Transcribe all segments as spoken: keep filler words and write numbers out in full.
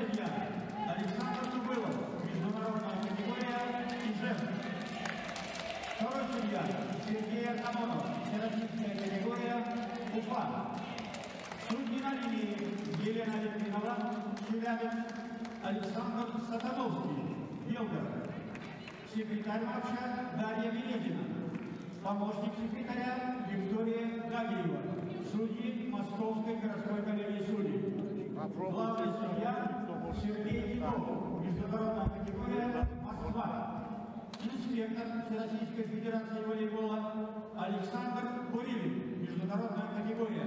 судья Александр Тубылов, международная категория Ижев. Второй судья Сергей Артамонов, всероссийская категория Уфа. Судьи на линии Елена Литвинова, Челябинск, Александр Сатановский, Белгород. Секретарь матча Дарья Березина. Помощник секретаря Виктория Гагиева. Судьи Московской городской коллегии судей. Главный судья Сергей Титов, международная категория Москва. Инспектор Всероссийской Федерации волейбола Александр Бурилин, международная категория.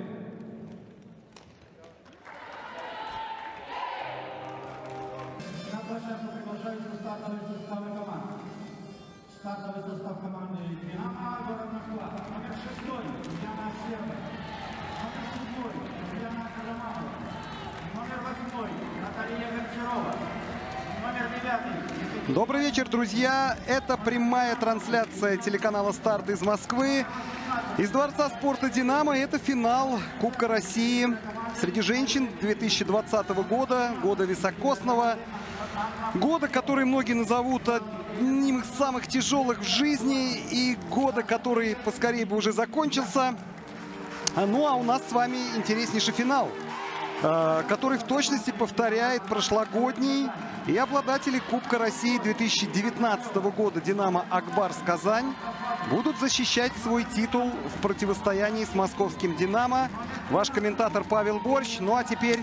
На площадку приглашаются стартовые составы команд. Стартовый состав команды «Динамо», город Москва. Номер шестой Яна Щербань. Номер седьмой Яна Караманова. Номер восьмой Наталья Гончарова. Номер девятый. Добрый вечер, друзья. Это прямая трансляция телеканала «Старт» из Москвы. Из Дворца спорта «Динамо». Это финал Кубка России среди женщин две тысячи двадцатого года, года високосного. Года, который многие назовут одним из самых тяжелых в жизни, и года, который поскорее бы уже закончился. Ну а у нас с вами интереснейший финал, который в точности повторяет прошлогодний. И обладатели Кубка России две тысячи девятнадцатого года «Динамо» Ак-Барс Казань будут защищать свой титул в противостоянии с московским «Динамо». Ваш комментатор Павел Борщ. Ну а теперь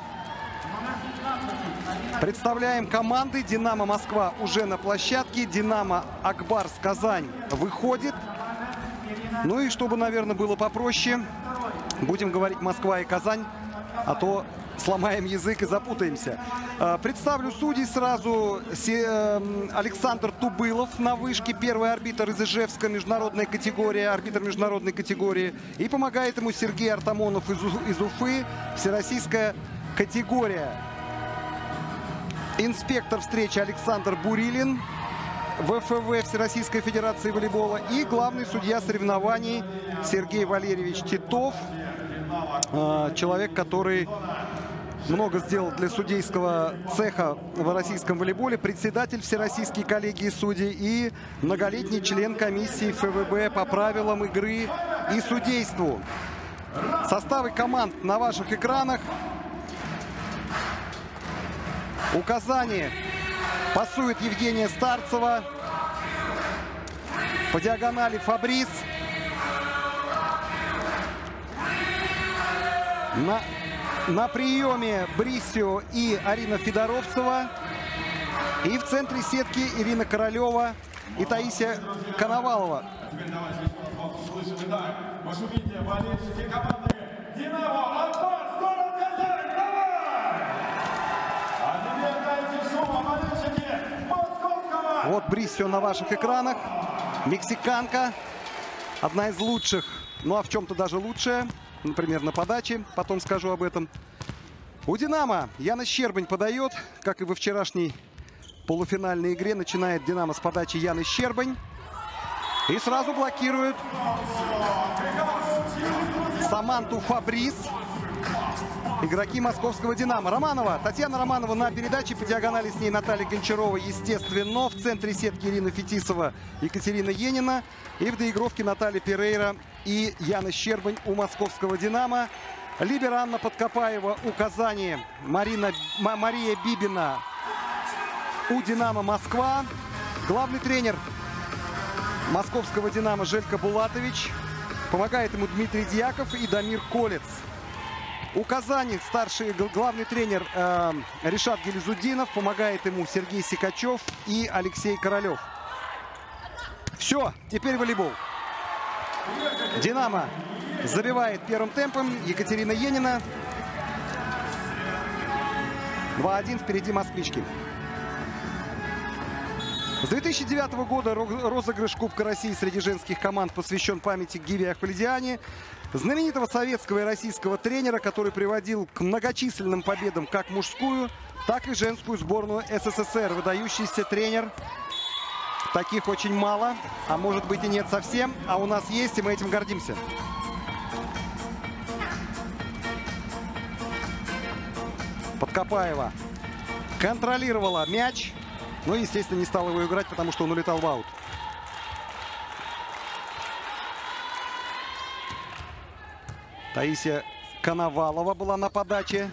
представляем команды. «Динамо» Москва уже на площадке. «Динамо» Ак-Барс Казань выходит. Ну и чтобы, наверное, было попроще, будем говорить Москва и Казань, а то сломаем язык и запутаемся. Представлю судей сразу. Александр Тубылов на вышке, первый арбитр из Ижевска, международная категория, арбитр международной категории. И помогает ему Сергей Артамонов из Уфы, всероссийская категория. Инспектор встречи Александр Бурилин, ВФВ Всероссийской Федерации волейбола. И главный судья соревнований Сергей Валерьевич Титов. Человек, который много сделал для судейского цеха в российском волейболе, председатель Всероссийской коллегии судей и многолетний член комиссии ФВБ по правилам игры и судейству. Составы команд на ваших экранах. У Казани пасует Евгения Старцева. По диагонали Фабрис. На, на приеме Брисио и Арина Федоровцева. И в центре сетки Ирина Королева и Таисия Коновалова. Вот Брисио на ваших экранах. Мексиканка. Одна из лучших, ну а в чем-то даже лучшая. Например, на подаче. Потом скажу об этом. У «Динамо» Яна Щербань подает. Как и во вчерашней полуфинальной игре. Начинает «Динамо» с подачи Яны Щербань. И сразу блокирует Саманту Фабрис. Игроки московского «Динамо». Романова. Татьяна Романова на передаче. По диагонали с ней Наталья Гончарова, естественно. В центре сетки Ирина Фетисова, Екатерина Енина. И в доигровке Наталья Перейра и Яна Щербань у московского «Динамо». Либер Анна Подкопаева у Казани. Марина, Мария Бибина у «Динамо» Москва. Главный тренер московского «Динамо» Желька Булатович. Помогает ему Дмитрий Дьяков и Дамир Колец. У Казани старший главный тренер э, Ришат Гелизуддинов. Помогает ему Сергей Сикачев и Алексей Королев. Все, теперь волейбол. «Динамо» забивает первым темпом. Екатерина Енина. два один впереди москвички. С две тысячи девятого года розыгрыш Кубка России среди женских команд посвящен памяти Гиви Ахмадиане, знаменитого советского и российского тренера, который приводил к многочисленным победам как мужскую, так и женскую сборную СССР. Выдающийся тренер. Таких очень мало, а может быть и нет совсем, а у нас есть, и мы этим гордимся. Подкопаева к контролировала мяч. Но, естественно, не стала его играть, потому что он улетал в аут. Таисия Коновалова была на подаче.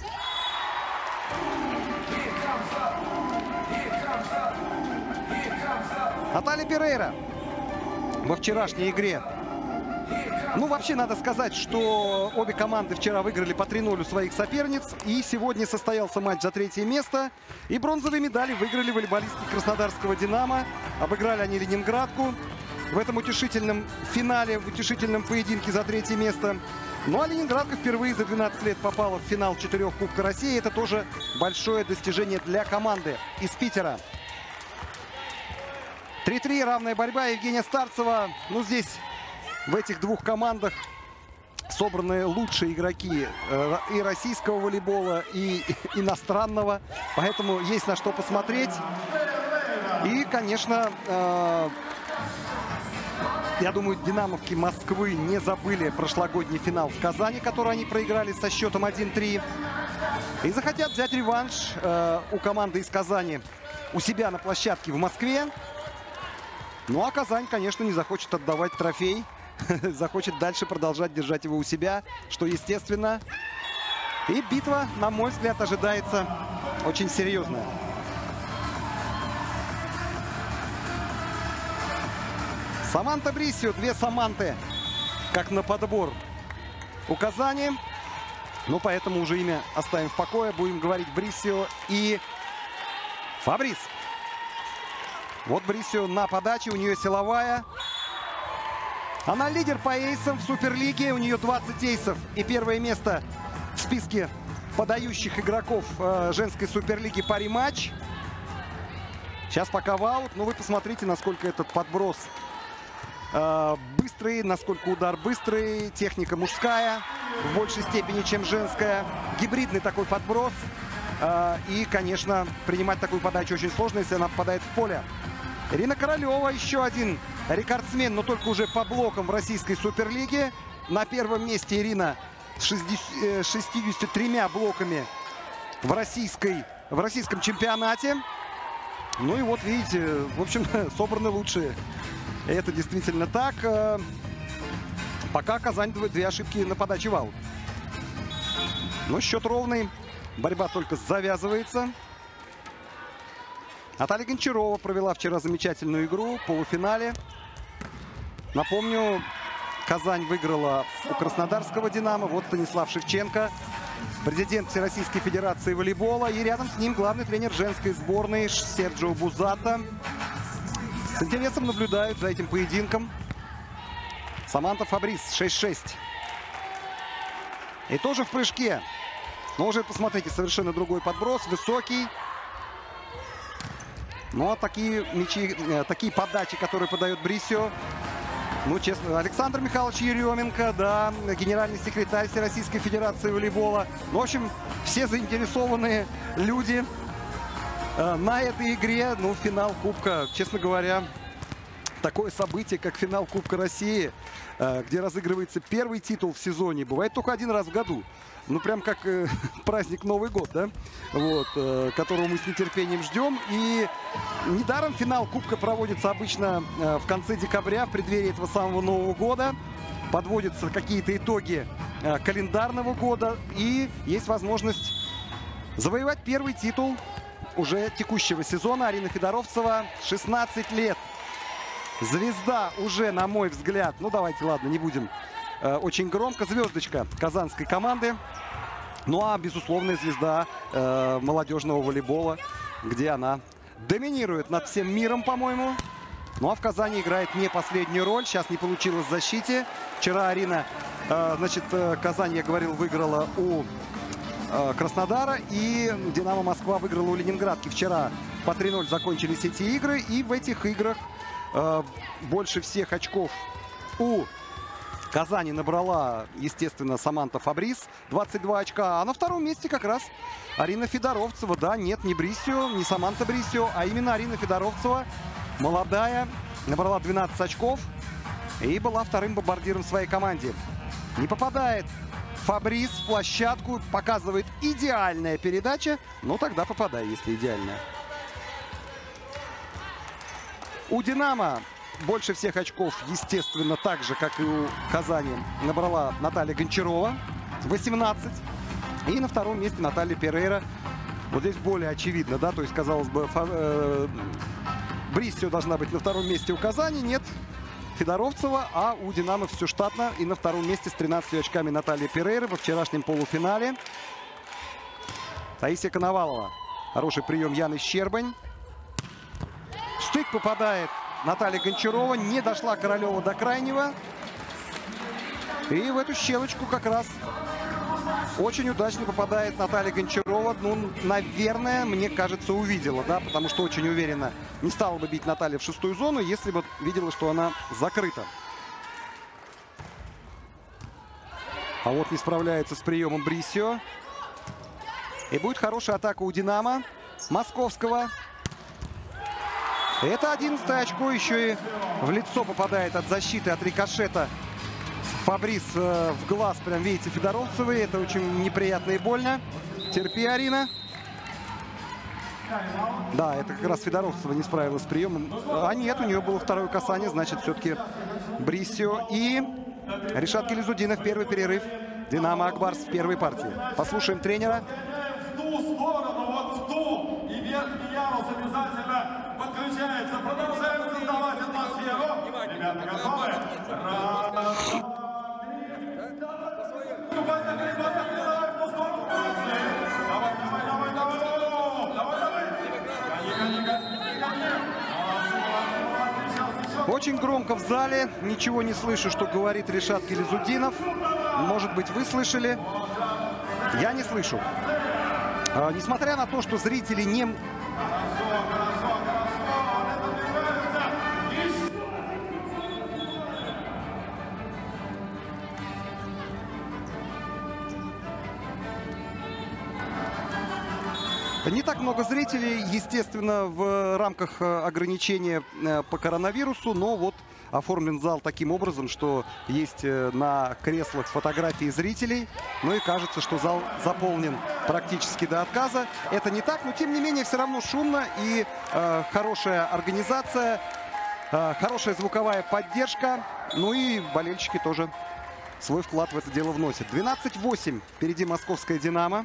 Наталья Перейра во вчерашней игре. Ну, вообще, надо сказать, что обе команды вчера выиграли по три ноль у своих соперниц. И сегодня состоялся матч за третье место. И бронзовые медали выиграли волейболистки Краснодарского «Динамо». Обыграли они Ленинградку в этом утешительном финале, в утешительном поединке за третье место. Ну, а Ленинградка впервые за двенадцать лет попала в финал четырех Кубка России. Это тоже большое достижение для команды из Питера. три-три, равная борьба. Евгения Старцева. Ну, здесь в этих двух командах собраны лучшие игроки э, и российского волейбола, и иностранного. Поэтому есть на что посмотреть. И, конечно, э, я думаю, динамовки Москвы не забыли прошлогодний финал в Казани, который они проиграли со счетом один-три. И захотят взять реванш э, у команды из Казани у себя на площадке в Москве. Ну а Казань, конечно, не захочет отдавать трофей. Захочет дальше продолжать держать его у себя, что естественно. И битва, на мой взгляд, ожидается очень серьезная. Саманта Брисио, две Саманты, как на подбор у Казани. Ну, поэтому уже имя оставим в покое. Будем говорить Брисио и Фабрис. Вот Брисио на подаче, у нее силовая. Она лидер по эйсам в Суперлиге. У нее двадцать эйсов и первое место в списке подающих игроков э, женской Суперлиги Пари-матч. Сейчас пока в аут. Но вы посмотрите, насколько этот подброс э, быстрый, насколько удар быстрый. Техника мужская в большей степени, чем женская. Гибридный такой подброс. Э, и, конечно, принимать такую подачу очень сложно, если она попадает в поле. Ирина Королева, еще один рекордсмен, но только уже по блокам в российской Суперлиге. На первом месте Ирина с шестьюдесятью тремя блоками в, российской, в российском чемпионате. Ну и вот видите, в общем, собраны лучшие. Это действительно так. Пока Казань две ошибки на подаче в аут. Но счет ровный. Борьба только завязывается. Наталья Гончарова провела вчера замечательную игру в полуфинале. Напомню, Казань выиграла у Краснодарского «Динамо». Вот Станислав Шевченко, президент Всероссийской Федерации волейбола. И рядом с ним главный тренер женской сборной Серджио Бузатто. С интересом наблюдают за этим поединком. Саманта Фабрис шесть-шесть. И тоже в прыжке. Но уже, посмотрите, совершенно другой подброс. Высокий. Ну, а такие мячи, такие подачи, которые подает Брисио. Ну, честно, Александр Михайлович Еременко, да, генеральный секретарь Всероссийской Федерации волейбола. Ну, в общем, все заинтересованные люди э, на этой игре. Ну, финал Кубка, честно говоря, такое событие, как финал Кубка России, э, где разыгрывается первый титул в сезоне, бывает только один раз в году. Ну, прям как э, праздник Новый год, да, вот, э, которого мы с нетерпением ждем. И недаром финал Кубка проводится обычно э, в конце декабря, в преддверии этого самого Нового года. Подводятся какие-то итоги э, календарного года. И есть возможность завоевать первый титул уже текущего сезона. Арина Федоровцева, шестнадцать лет. Звезда уже, на мой взгляд, ну, давайте, ладно, не будем... Очень громко. Звездочка казанской команды. Ну а безусловная звезда э, молодежного волейбола, где она доминирует над всем миром, по-моему. Ну а в Казани играет не последнюю роль. Сейчас не получилось в защите. Вчера Арина, э, значит, Казань, я говорил, выиграла у э, Краснодара. И Динамо Москва выиграла у Ленинградки. Вчера по три ноль закончились эти игры. И в этих играх э, больше всех очков у Казани набрала, естественно, Саманта Фабрис, двадцать два очка. А на втором месте как раз Арина Федоровцева. Да, нет, не Брисио, не Саманта Брисио, а именно Арина Федоровцева. Молодая, набрала двенадцать очков и была вторым бомбардиром в своей команде. Не попадает Фабрис в площадку. Показывает идеальная передача. Ну, тогда попадай, если идеальная. У «Динамо» больше всех очков, естественно, так же, как и у Казани, набрала Наталья Гончарова. восемнадцать. И на втором месте Наталья Перейра. Вот здесь более очевидно, да, то есть, казалось бы, э, Бриссио должна быть на втором месте у Казани. Нет, Федоровцева, а у «Динамо» все штатно. И на втором месте с тринадцатью очками Наталья Перейра во вчерашнем полуфинале. Таисия Коновалова. Хороший прием Яны Щербань. В штык попадает Наталья Гончарова. Не дошла Королева до крайнего. И в эту щелочку как раз очень удачно попадает Наталья Гончарова. Ну, наверное, мне кажется, увидела, да, потому что очень уверенно не стала бы бить Наталья в шестую зону, если бы видела, что она закрыта. А вот не справляется с приемом Бриссио. И будет хорошая атака у «Динамо» московского. Это одиннадцатое очко, еще и в лицо попадает от защиты, от рикошета. Фабрис э, в глаз, прям видите, Федоровцевой. Это очень неприятно и больно. Терпи, Арина. Да, это как раз Федоровцева не справилась с приемом. А нет, у нее было второе касание, значит, все-таки Бриссио. И Ришат Гилязудинов, первый перерыв. «Динамо» Акбарс в первой партии. Послушаем тренера. В ту сторону, вот в ту. И верхний ярус обязательно подключается. Продолжаем создавать атмосферу. Ребята готовы? Раз. Очень громко в зале. Ничего не слышу, что говорит Ришат Гилязудинов. Может быть, вы слышали. Я не слышу. А, несмотря на то, что зрители не... Не так много зрителей, естественно, в рамках ограничения по коронавирусу, но вот оформлен зал таким образом, что есть на креслах фотографии зрителей. Ну и кажется, что зал заполнен практически до отказа. Это не так, но тем не менее все равно шумно и э, хорошая организация, э, хорошая звуковая поддержка. Ну и болельщики тоже свой вклад в это дело вносят. двенадцать восемь впереди московская «Динамо».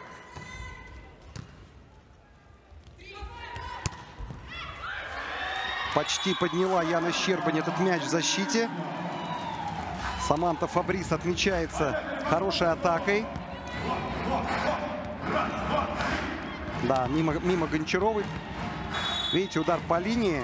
Почти подняла Яна Щербань этот мяч в защите. Саманта Фабрис отмечается хорошей атакой. Да, мимо, мимо Гончаровой. Видите, удар по линии.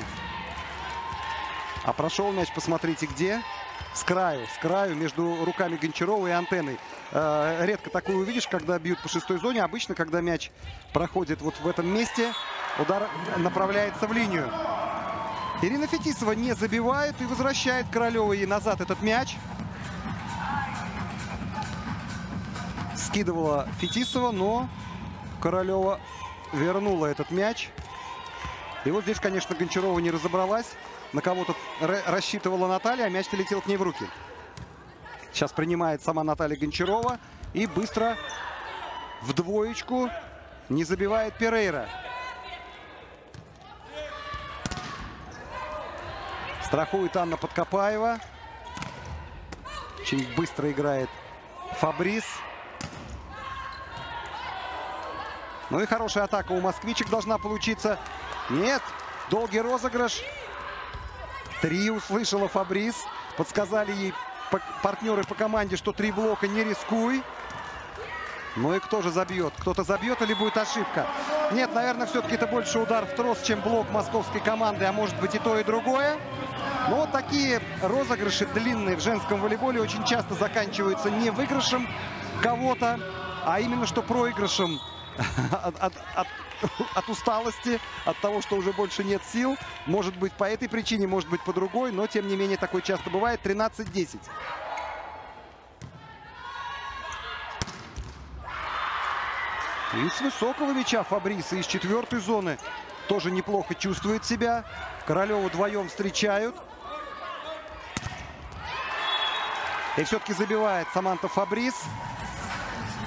А прошел мяч, посмотрите, где. С краю, с краю, между руками Гончаровой и антенной. Э, редко такое увидишь, когда бьют по шестой зоне. Обычно, когда мяч проходит вот в этом месте, удар направляется в линию. Ирина Фетисова не забивает и возвращает Королевой назад этот мяч. Скидывала Фетисова, но Королева вернула этот мяч. И вот здесь, конечно, Гончарова не разобралась. На кого-то рассчитывала Наталья, а мяч летел к ней в руки. Сейчас принимает сама Наталья Гончарова. И быстро в двоечку не забивает Перейра. Страхует Анна Подкопаева. Очень быстро играет Фабрис. Ну и хорошая атака у москвичек должна получиться. Нет, долгий розыгрыш. Три услышала Фабрис. Подсказали ей партнеры по команде, что три блока, не рискуй. Ну и кто же забьет? Кто-то забьет или будет ошибка? Нет, наверное, все-таки это больше удар в трос, чем блок московской команды, а может быть и то, и другое. Но вот такие розыгрыши длинные в женском волейболе очень часто заканчиваются не выигрышем кого-то, а именно что проигрышем от, от, от, от усталости, от того, что уже больше нет сил. Может быть по этой причине, может быть по другой, но тем не менее такое часто бывает. тринадцать десять. И с высокого мяча Фабриса из четвертой зоны тоже неплохо чувствует себя. Королеву вдвоем встречают. И все-таки забивает Саманта Фабрис.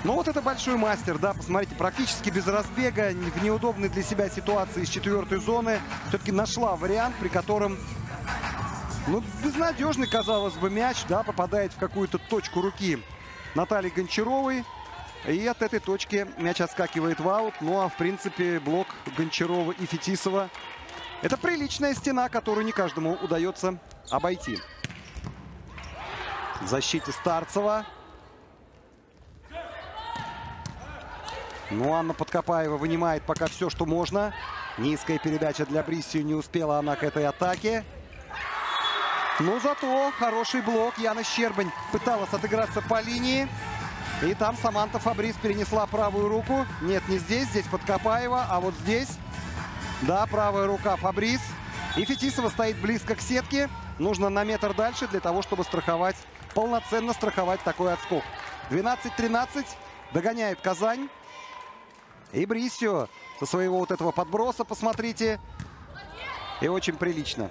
Ну вот это большой мастер, да, посмотрите, практически без разбега, в неудобной для себя ситуации из четвертой зоны все-таки нашла вариант, при котором, ну, безнадежный, казалось бы, мяч, да, попадает в какую-то точку руки Натальи Гончаровой. И от этой точки мяч отскакивает в аут. Ну а в принципе блок Гончарова и Фетисова — это приличная стена, которую не каждому удается обойти. В защите Старцева. Ну, Анна Подкопаева вынимает пока все, что можно. Низкая передача для Бриссио. Не успела она к этой атаке. Но зато хороший блок. Яна Щербань пыталась отыграться по линии. И там Саманта Фабрис перенесла правую руку. Нет, не здесь. Здесь Подкопаева. А вот здесь, да, правая рука Фабрис. И Фетисова стоит близко к сетке. Нужно на метр дальше для того, чтобы страховать, полноценно страховать такой отскок. двенадцать тринадцать. Догоняет Казань. И Бриссио со своего вот этого подброса, посмотрите. И очень прилично.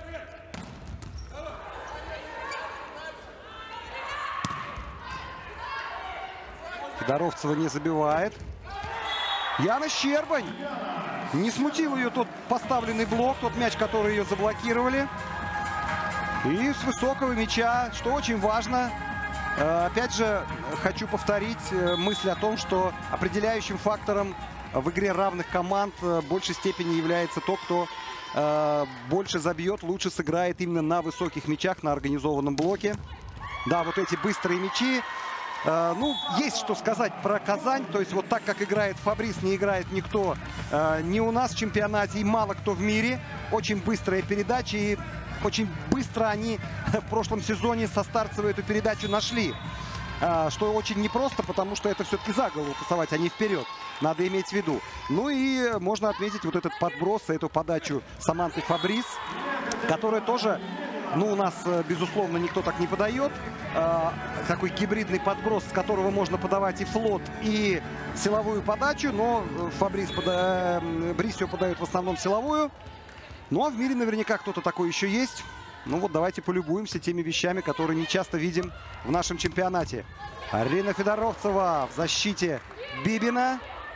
Федоровцева не забивает. Яна Щербань. Не смутил ее тот поставленный блок, тот мяч, который ее заблокировали. И с высокого мяча, что очень важно. Опять же, хочу повторить мысль о том, что определяющим фактором в игре равных команд в большей степени является тот, кто э, больше забьет, лучше сыграет именно на высоких мячах, на организованном блоке. Да, вот эти быстрые мячи. Э, ну, есть что сказать про Казань. То есть вот так, как играет Фабрис, не играет никто э, ни у нас в чемпионате и мало кто в мире. Очень быстрая передача, и очень быстро они в прошлом сезоне со Старцевой эту передачу нашли. Что очень непросто, потому что это все-таки за голову пасовать, а не вперед. Надо иметь в виду. Ну и можно отметить вот этот подброс, эту подачу Саманты Фабрис, которая тоже, ну, у нас, безусловно, никто так не подает. Такой гибридный подброс, с которого можно подавать и флот, и силовую подачу. Но Фабрис пода... Бриссио подает в основном силовую. Ну а в мире наверняка кто-то такой еще есть. Ну вот давайте полюбуемся теми вещами, которые не часто видим в нашем чемпионате. Арина Федоровцева в защите Бибина.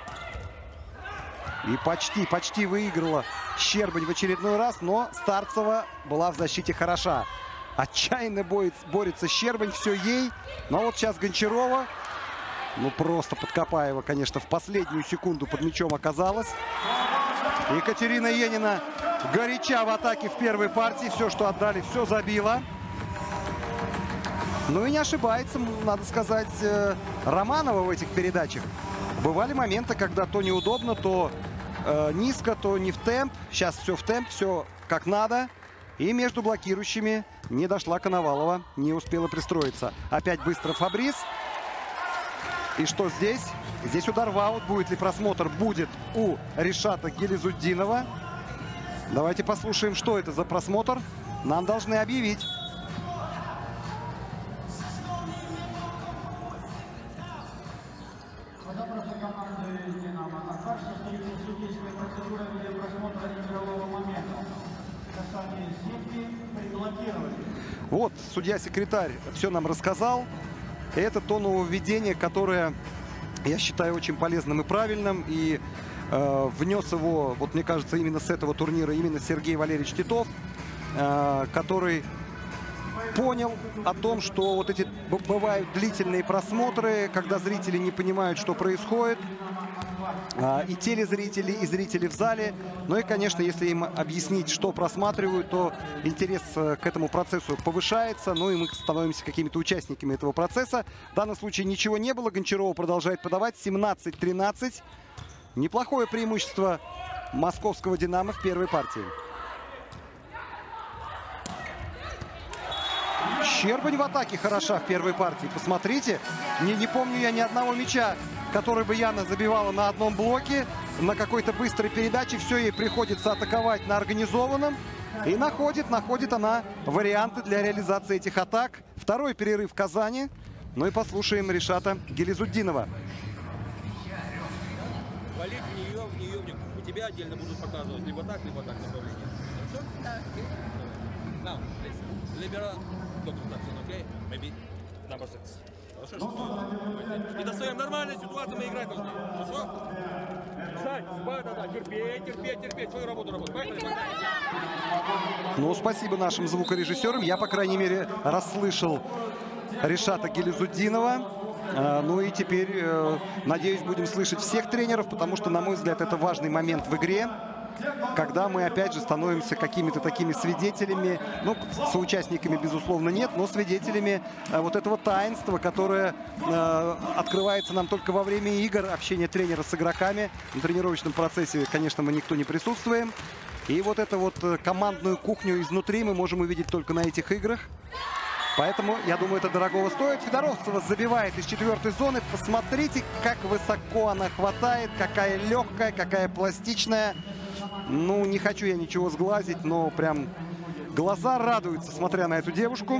И почти, почти выиграла Щербань в очередной раз, но Старцева была в защите хороша. Отчаянно борется, борется Щербань, все ей. Но вот сейчас Гончарова. Ну просто Подкопаева, конечно, в последнюю секунду под мячом оказалась. Екатерина Енина горяча в атаке в первой партии. Все, что отдали, все забила. Ну и не ошибается, надо сказать, Романова в этих передачах. Бывали моменты, когда то неудобно, то э, низко, то не в темп. Сейчас все в темп, все как надо. И между блокирующими не дошла Коновалова, не успела пристроиться. Опять быстро Фабрис. И что здесь? Здесь удар в аут. Будет ли просмотр? Будет у Ришата Гилизуддинова. Давайте послушаем, что это за просмотр. Нам должны объявить. Вот, судья-секретарь все нам рассказал. И это то нововведение, которое я считаю очень полезным и правильным. И э, внес его, вот мне кажется, именно с этого турнира, именно Сергей Валерьевич Титов, э, который понял о том, что вот эти бывают длительные просмотры, когда зрители не понимают, что происходит. И телезрители, и зрители в зале. Ну и, конечно, если им объяснить, что просматривают, то интерес к этому процессу повышается. Ну и мы становимся какими-то участниками этого процесса. В данном случае ничего не было. Гончарова продолжает подавать. семнадцать тринадцать. Неплохое преимущество московского «Динамо» в первой партии. Щербань в атаке хороша в первой партии. Посмотрите. Не, не помню я ни одного мяча, который бы Яна забивала на одном блоке, на какой-то быстрой передаче. Все ей приходится атаковать на организованном. И находит, находит она варианты для реализации этих атак. Второй перерыв в Казани. Ну и послушаем Ришата Гилизуддинова. Валить в нее, в нее, в нее. У тебя отдельно будут показывать либо так, либо так направление. Хорошо? Да. Now, please. Liberal, go to section, okay? Maybe number six. Хорошо? И до своей нормальной ситуации мы играть должны. Хорошо? Сань, да, да, терпеть, терпеть, терпеть, свою работу работать. Поехали, поехали. Ну, спасибо нашим звукорежиссерам. Я, по крайней мере, расслышал Ришата Гилязуддинова. Ну и теперь, надеюсь, будем слышать всех тренеров, потому что, на мой взгляд, это важный момент в игре, когда мы, опять же, становимся какими-то такими свидетелями, ну, соучастниками, безусловно, нет, но свидетелями вот этого таинства, которое э, открывается нам только во время игр, общения тренера с игроками. На тренировочном процессе, конечно, мы никто не присутствуем. И вот эту вот командную кухню изнутри мы можем увидеть только на этих играх. Поэтому, я думаю, это дорогого стоит. Федоровцева забивает из четвертой зоны. Посмотрите, как высоко она хватает, какая легкая, какая пластичная. Ну, не хочу я ничего сглазить, но прям глаза радуются, смотря на эту девушку.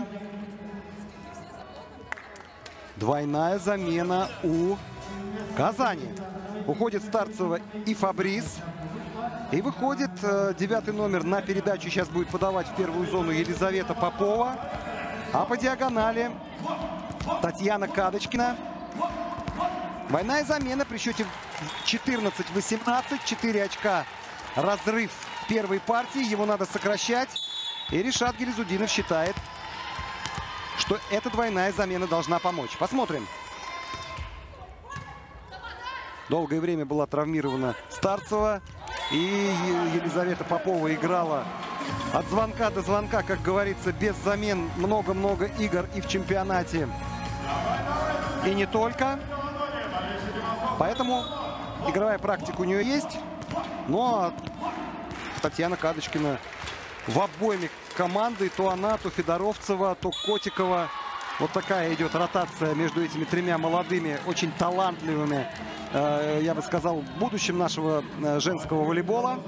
Двойная замена у Казани. Уходит Старцева и Фабрис. И выходит э, девятый номер на передачу. Сейчас будет подавать в первую зону Елизавета Попова. А по диагонали Татьяна Кадочкина. Двойная замена при счете четырнадцать восемнадцать. четыре очка разрыв в первой партии. Его надо сокращать. И Ришат Гилязуддинов считает, что эта двойная замена должна помочь. Посмотрим. Долгое время была травмирована Старцева. И Елизавета Попова играла от звонка до звонка, как говорится, без замен. Много-много игр и в чемпионате, и не только. Поэтому игровая практика у нее есть. Но Татьяна Кадочкина в обойме команды. То она, то Федоровцева, то Котикова. Вот такая идет ротация между этими тремя молодыми, очень талантливыми, э, я бы сказал, будущим нашего э, женского волейбола.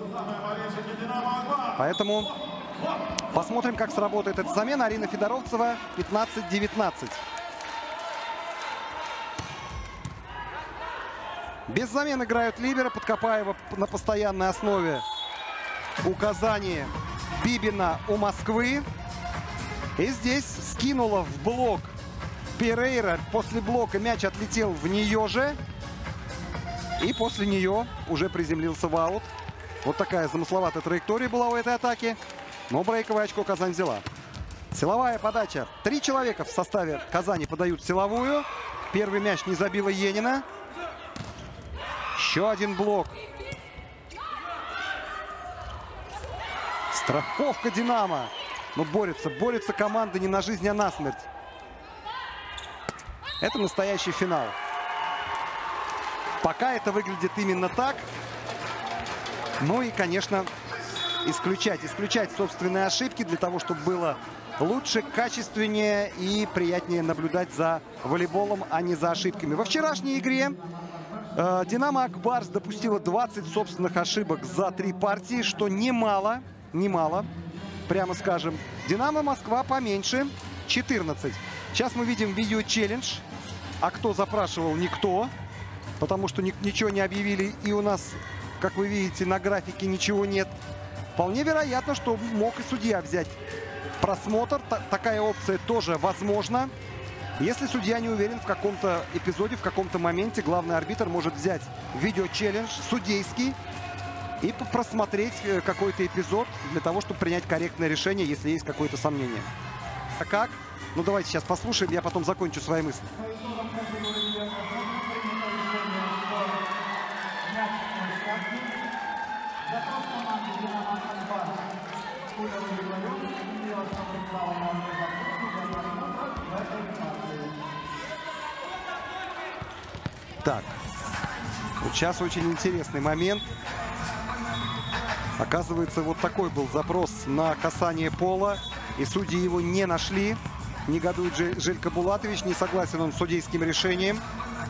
Поэтому посмотрим, как сработает эта замена. Арина Федоровцева, пятнадцать девятнадцать. Без замен играют либеро. Подкопаева на постоянной основе у Казани, Бибина у Москвы. И здесь скинула в блок Перейра. После блока мяч отлетел в нее же. И после нее уже приземлился в аут. Вот такая замысловатая траектория была у этой атаки. Но брейковое очко Казань взяла. Силовая подача. Три человека в составе Казани подают силовую. Первый мяч не забила Енина. Еще один блок. Страховка «Динамо». Но борется, борется команда не на жизнь, а на смерть. Это настоящий финал. Пока это выглядит именно так. Ну и, конечно, исключать, исключать собственные ошибки для того, чтобы было лучше, качественнее и приятнее наблюдать за волейболом, а не за ошибками. Во вчерашней игре э, Динамо Ак-Барс допустила двадцать собственных ошибок за три партии, что немало, немало. Прямо скажем. Динамо Москва поменьше, четырнадцать. Сейчас мы видим видео-челлендж. А кто запрашивал? Никто. Потому что ни ничего не объявили. И у нас, как вы видите, на графике ничего нет. Вполне вероятно, что мог и судья взять просмотр. Т такая опция тоже возможна. Если судья не уверен в каком-то эпизоде, в каком-то моменте, главный арбитр может взять видео-челлендж судейский и просмотреть какой-то эпизод для того, чтобы принять корректное решение, если есть какое-то сомнение. А как? Ну, давайте сейчас послушаем, я потом закончу свои мысли. Так, вот сейчас очень интересный момент. Оказывается, вот такой был запрос на касание пола, и судьи его не нашли. Негодует Желька Булатович, не согласен он с судейским решением.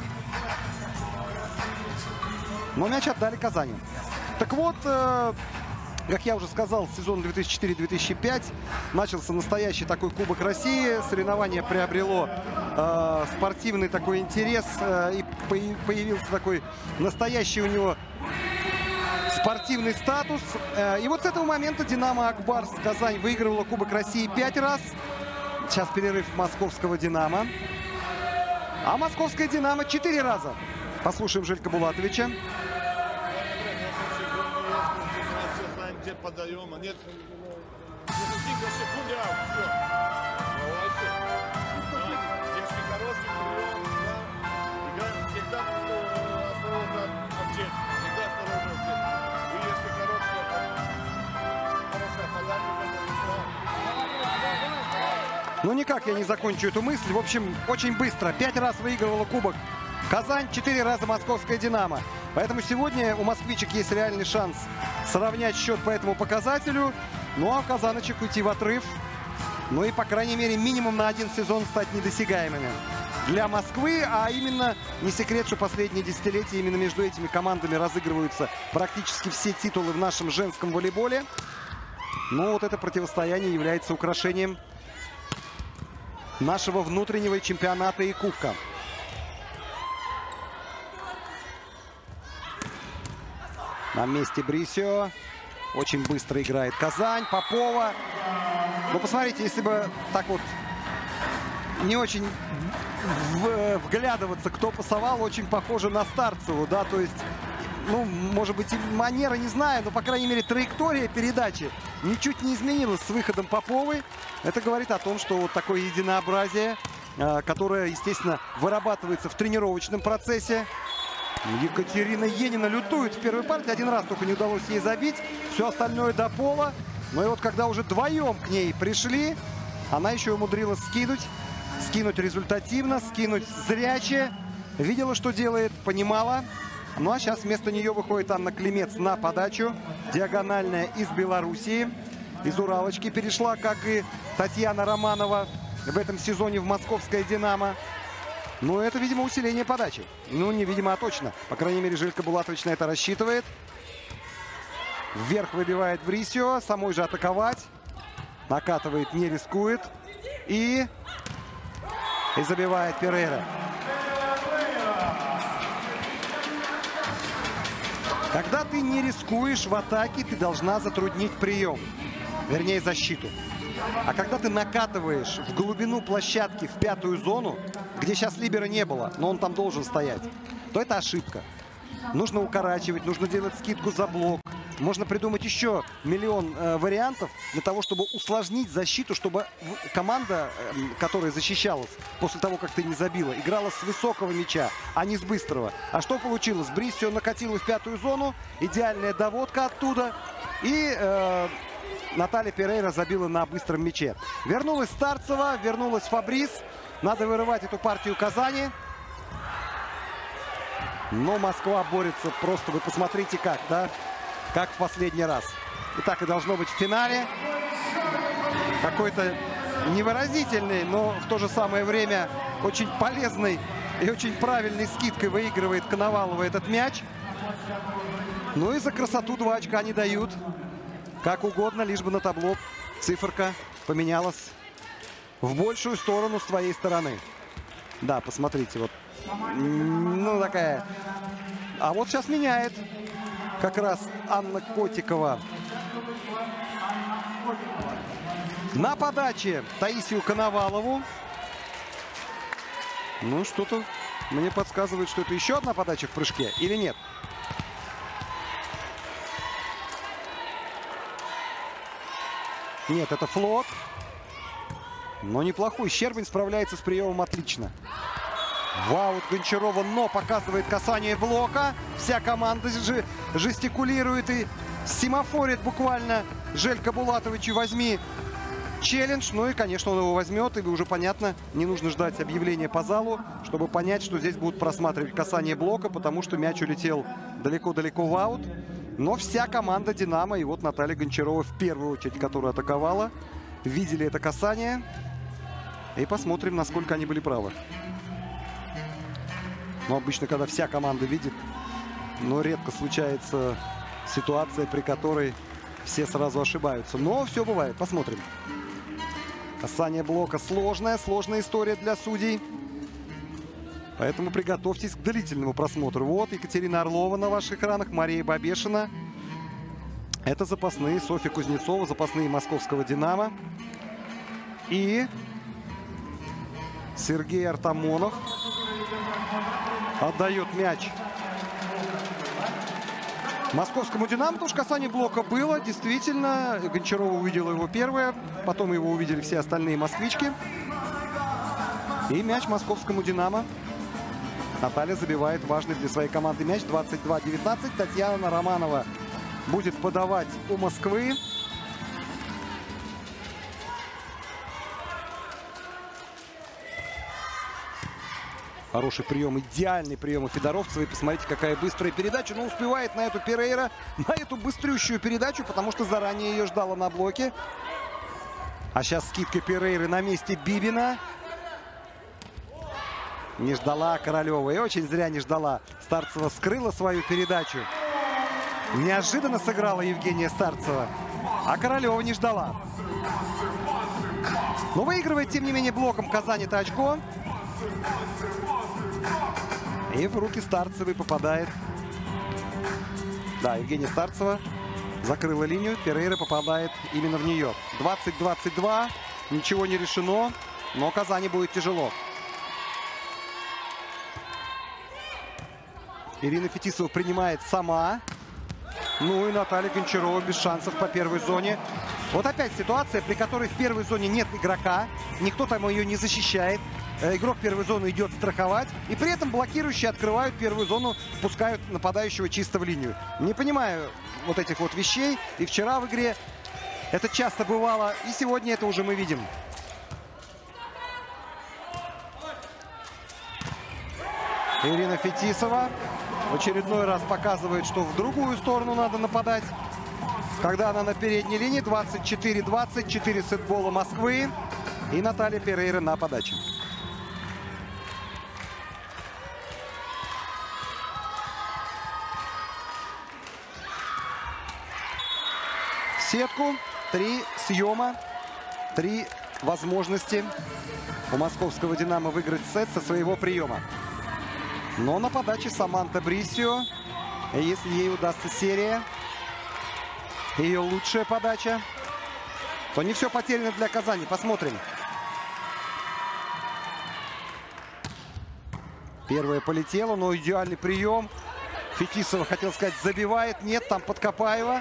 Но мяч отдали Казани. Так вот, э, как я уже сказал, сезон две тысячи четыре — две тысячи пять начался настоящий такой Кубок России. Соревнование приобрело э, спортивный такой интерес, э, и появился такой настоящий у него спортивный статус. И вот с этого момента Динамо Ак-Барс Казань выигрывала Кубок России пять раз. Сейчас перерыв московского Динамо. А московская «Динамо» четыре раза. Послушаем Желька Булатовича. Где подаем, а нет, несколько секунд, а все. Давайте. Если короткий прием, да, играем всегда осторожно отчет. Всегда осторожно отчет. И если короткий, хорошая подача, Ну никак я не закончу эту мысль. В общем, очень быстро. Пять раз выигрывала кубок Казань, четыре раза московская «Динамо». Поэтому сегодня у москвичек есть реальный шанс сравнять счет по этому показателю. Ну а у казаночек уйти в отрыв. Ну и, по крайней мере, минимум на один сезон стать недосягаемыми для Москвы. А именно, не секрет, что последние десятилетия именно между этими командами разыгрываются практически все титулы в нашем женском волейболе. Ну вот это противостояние является украшением нашего внутреннего чемпионата и кубка. На месте Брисио. Очень быстро играет Казань. Попова. Ну, посмотрите, если бы так вот не очень вглядываться, кто пасовал, очень похоже на Старцеву, да, то есть, ну, может быть, и манера, не знаю, но, по крайней мере, траектория передачи ничуть не изменилась с выходом Поповой. Это говорит о том, что вот такое единообразие, которое, естественно, вырабатывается в тренировочном процессе. Екатерина Енина лютует в первой партии. Один раз только не удалось ей забить. Все остальное до пола. Но и вот когда уже вдвоем к ней пришли, она еще умудрилась скинуть. Скинуть результативно, скинуть зряче. Видела, что делает, понимала. Ну а сейчас вместо нее выходит Анна Климец на подачу. Диагональная из Белоруссии. Из Уралочки перешла, как и Татьяна Романова в этом сезоне в московское «Динамо». Ну, это, видимо, усиление подачи. Ну, не видимо, а точно. По крайней мере, Желька Булатович на это рассчитывает. Вверх выбивает Брисио. Самой же атаковать. Накатывает, не рискует. И... И забивает Перейра. Когда ты не рискуешь в атаке, ты должна затруднить прием. Вернее, защиту. А когда ты накатываешь в глубину площадки в пятую зону, где сейчас либера не было, но он там должен стоять, то это ошибка. Нужно укорачивать, нужно делать скидку за блок. Можно придумать еще миллион э, вариантов для того, чтобы усложнить защиту, чтобы команда, э, которая защищалась после того, как ты не забила, играла с высокого мяча, а не с быстрого. А что получилось? Брисио накатила в пятую зону, идеальная доводка оттуда. И э, Наталья Перейра забила на быстром мяче. Вернулась Старцева, вернулась Фабрис. Надо вырывать эту партию Казани. Но Москва борется просто, вы посмотрите как, да? Как в последний раз. И так и должно быть в финале. Какой-то невыразительный, но в то же самое время очень полезный и очень правильной скидкой выигрывает Коновалова этот мяч. Ну и за красоту два очка не дают. Как угодно, лишь бы на табло циферка поменялась в большую сторону с твоей стороны. Да, посмотрите, вот. Ну, такая. А вот сейчас меняет как раз Анна Котикова. На подаче Таисию Коновалову. Ну, что-то мне подсказывает, что это еще одна подача в прыжке или нет. Нет, это флот. Но неплохой. Щербань справляется с приемом отлично. Вау, Гончарова, но показывает касание блока. Вся команда же жестикулирует и семафорит буквально Желька Булатовичу: возьми челлендж. Ну и, конечно, он его возьмет. И уже понятно, не нужно ждать объявления по залу, чтобы понять, что здесь будут просматривать касание блока, потому что мяч улетел далеко-далеко в аут. Но вся команда «Динамо», и вот Наталья Гончарова в первую очередь, которая атаковала, видели это касание. И посмотрим, насколько они были правы. Но обычно, когда вся команда видит, но редко случается ситуация, при которой все сразу ошибаются. Но все бывает. Посмотрим. Касание блока сложная, сложная история для судей. Поэтому приготовьтесь к длительному просмотру. Вот Екатерина Орлова на ваших экранах, Мария Бабешина. Это запасные. Софья Кузнецова, запасные московского «Динамо». И Сергей Артамонов. отдает мяч московскому «Динамо». Потому что касание блока было. Действительно, Гончарова увидела его первое. Потом его увидели все остальные москвички. И мяч московскому «Динамо». Наталья забивает важный для своей команды мяч. двадцать два девятнадцать. Татьяна Романова будет подавать у Москвы. Хороший прием, идеальный прием у Федоровцевой. Посмотрите, какая быстрая передача. Но успевает на эту Перейра, на эту быстрющую передачу, потому что заранее ее ждала на блоке. А сейчас скидка Перейры на месте Бибина. Не ждала Королева. И очень зря не ждала. Старцева скрыла свою передачу. Неожиданно сыграла Евгения Старцева. А Королева не ждала. Но выигрывает, тем не менее, блоком Казань это очко. И в руки Старцевой попадает. Да, Евгения Старцева закрыла линию. Перейра попадает именно в нее. двадцать двадцать два. Ничего не решено. Но Казани будет тяжело. Ирина Фетисова принимает сама. Ну и Наталья Гончарова без шансов по первой зоне. Вот опять ситуация, при которой в первой зоне нет игрока. Никто там ее не защищает. Игрок первой зоны идет страховать. И при этом блокирующие открывают первую зону, пускают нападающего чисто в линию. Не понимаю вот этих вот вещей. И вчера в игре это часто бывало. И сегодня это уже мы видим. Ирина Фетисова в очередной раз показывает, что в другую сторону надо нападать. Когда она на передней линии. двадцать четыре двадцать. четыре сетбола Москвы. И Наталья Перейра на подаче. Сетку. Три съема. Три возможности у московского «Динамо» выиграть сет со своего приема. Но на подаче Саманта Брисио. И если ей удастся серия, ее лучшая подача, то не все потеряно для Казани. Посмотрим. Первая полетела, но идеальный прием. Фетисова, хотел сказать, забивает. Нет, там Подкопаева.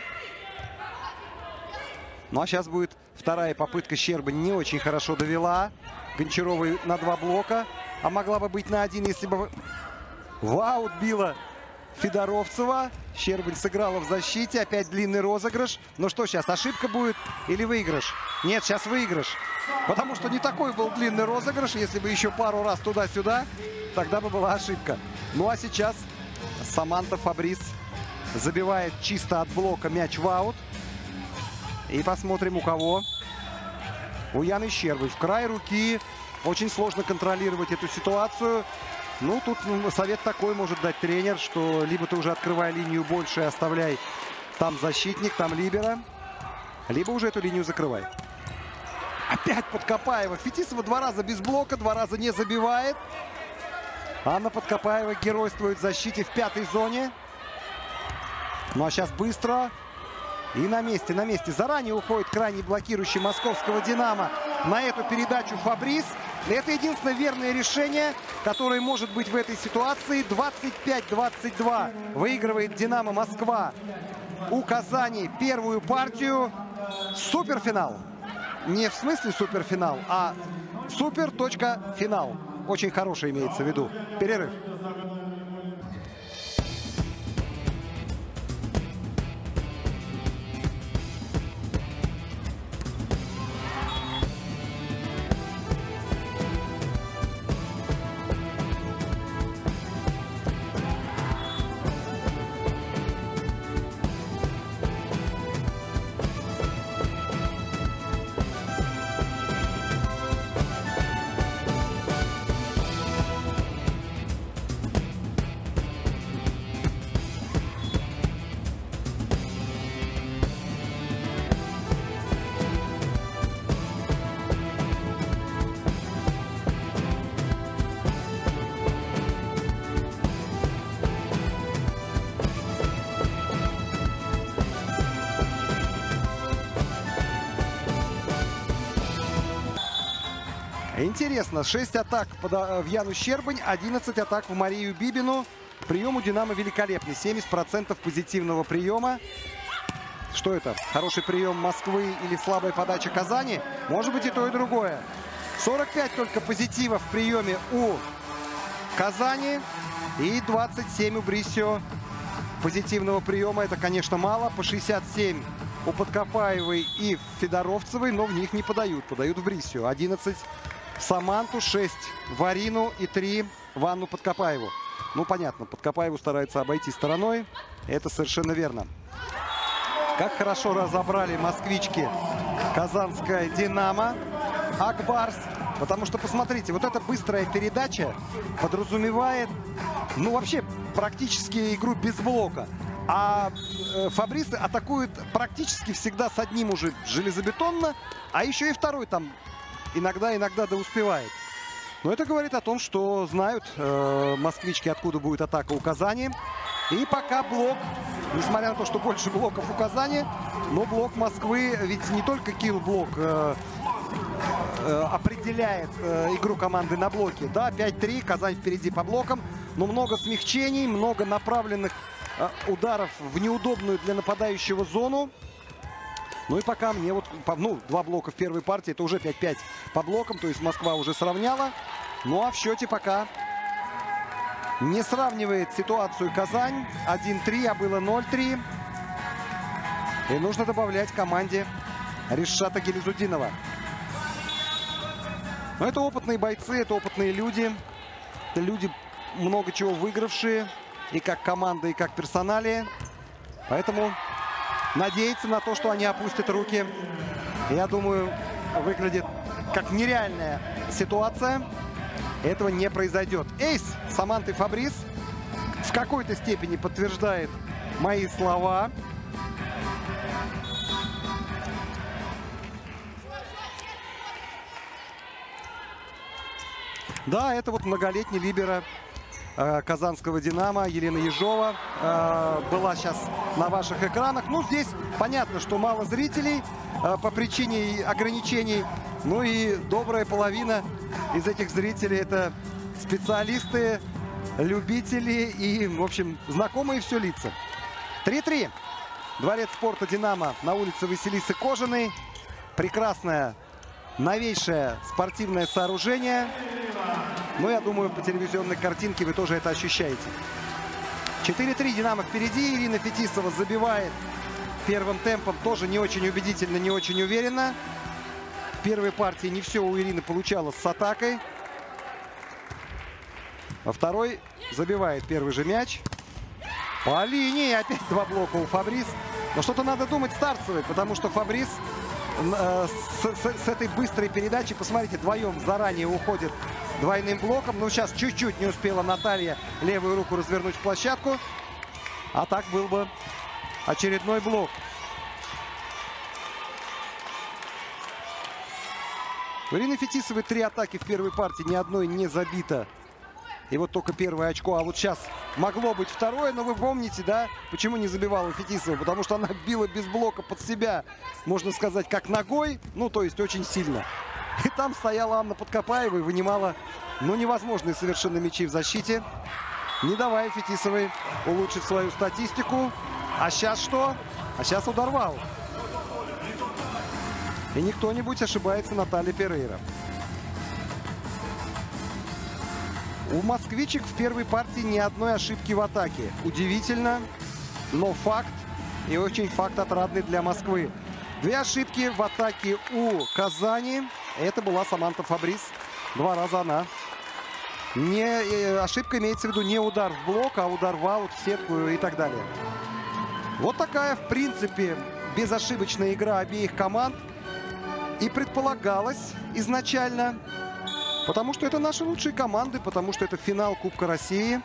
Ну а сейчас будет вторая попытка. Щербань не очень хорошо довела. Гончаровой на два блока. А могла бы быть на один, если бы в аут била Федоровцева. Щербань сыграла в защите. Опять длинный розыгрыш. Ну что сейчас, ошибка будет или выигрыш? Нет, сейчас выигрыш. Потому что не такой был длинный розыгрыш. Если бы еще пару раз туда-сюда, тогда бы была ошибка. Ну а сейчас Саманта Фабрис забивает чисто от блока мяч в аут. И посмотрим, у кого. У Яны Щербань. В край руки. Очень сложно контролировать эту ситуацию. Ну, тут совет такой может дать тренер, что либо ты уже открывай линию больше и оставляй там защитник, там либера, либо уже эту линию закрывай. Опять Подкопаева. Фетисова два раза без блока, два раза не забивает. Анна Подкопаева геройствует в защите в пятой зоне. Ну, а сейчас быстро. И на месте, на месте. Заранее уходит крайне блокирующий московского «Динамо» на эту передачу Фабрис. Это единственное верное решение, которое может быть в этой ситуации. двадцать пять двадцать два выигрывает «Динамо» Москва у Казани первую партию. Суперфинал. Не в смысле суперфинал, а супер.финал. Очень хороший имеется в виду. Перерыв. Интересно, шесть атак в Яну Щербань, одиннадцать атак в Марию Бибину. Прием у «Динамо» великолепный. семьдесят процентов позитивного приема. Что это? Хороший прием Москвы или слабая подача Казани? Может быть и то, и другое. сорок пять только позитива в приеме у Казани. И двадцать семь у Брисио позитивного приема. Это, конечно, мало. По шестьдесят семь у Подкопаевой и Федоровцевой. Но в них не подают. Подают в Брисио. одиннадцать в Саманту, шесть в Арину и три в Анну Подкопаеву. Ну, понятно, Подкопаеву старается обойти стороной. Это совершенно верно. Как хорошо разобрали москвички казанская «Динамо». Акбарс. Потому что, посмотрите, вот эта быстрая передача подразумевает, ну, вообще, практически игру без блока. А э, Фабрис атакует практически всегда с одним уже железобетонно, а еще и второй там иногда-иногда да успевает. Но это говорит о том, что знают э, москвички, откуда будет атака у Казани. И пока блок, несмотря на то, что больше блоков у Казани, но блок Москвы, ведь не только килл-блок э, э, определяет э, игру команды на блоке. Да, пять три, Казань впереди по блокам, но много смягчений, много направленных э, ударов в неудобную для нападающего зону. Ну и пока мне вот, ну, два блока в первой партии, это уже пять пять по блокам, то есть Москва уже сравняла. Ну а в счете пока не сравнивает ситуацию Казань. один три, а было ноль три. И нужно добавлять команде Ришата Гилязудинова. Но это опытные бойцы, это опытные люди. Это люди, много чего выигравшие. И как команда, и как персоналия. Поэтому надеяться на то, что они опустят руки, я думаю, выглядит как нереальная ситуация. Этого не произойдет. Эйс Саманты Фабрис в какой-то степени подтверждает мои слова. Да, это вот многолетний либеро э, казанского «Динамо» Елена Ежова э, была сейчас на ваших экранах. Ну, здесь понятно, что мало зрителей э, по причине ограничений. Ну и добрая половина из этих зрителей — это специалисты, любители и, в общем, знакомые все лица. три три. Дворец спорта «Динамо» на улице Василисы Кожаной. Прекрасное, новейшее спортивное сооружение. Ну, я думаю, по телевизионной картинке вы тоже это ощущаете. четыре три. «Динамо» впереди. Ирина Фетисова забивает первым темпом. Тоже не очень убедительно, не очень уверенно. В первой партии не все у Ирины получалось с атакой. Во второй забивает первый же мяч. По линии опять два блока у Фабрис. Но что-то надо думать Старцевой, потому что Фабрис э, с, с, с этой быстрой передачей, посмотрите, вдвоем заранее уходит двойным блоком. Ну, сейчас чуть-чуть не успела Наталья левую руку развернуть в площадку. А так был бы очередной блок. У Ирины Фетисовой три атаки в первой партии, ни одной не забито. И вот только первое очко. А вот сейчас могло быть второе, но вы помните, да, почему не забивала Фетисова? Потому что она била без блока под себя, можно сказать, как ногой, ну, то есть очень сильно. И там стояла Анна Подкопаева и вынимала, ну, невозможные совершенно мячи в защите, не давая Фетисовой улучшить свою статистику. А сейчас что? А сейчас удар вау. И не кто-нибудь ошибается, Наталья Перейра. У москвичек в первой партии ни одной ошибки в атаке. Удивительно, но факт. И очень факт отрадный для Москвы. Две ошибки в атаке у Казани. Это была Саманта Фабрис. Два раза она. Не, ошибка имеется в виду не удар в блок, а удар в аут, в сетку и так далее. Вот такая, в принципе, безошибочная игра обеих команд. И предполагалось изначально, потому что это наши лучшие команды, потому что это финал Кубка России.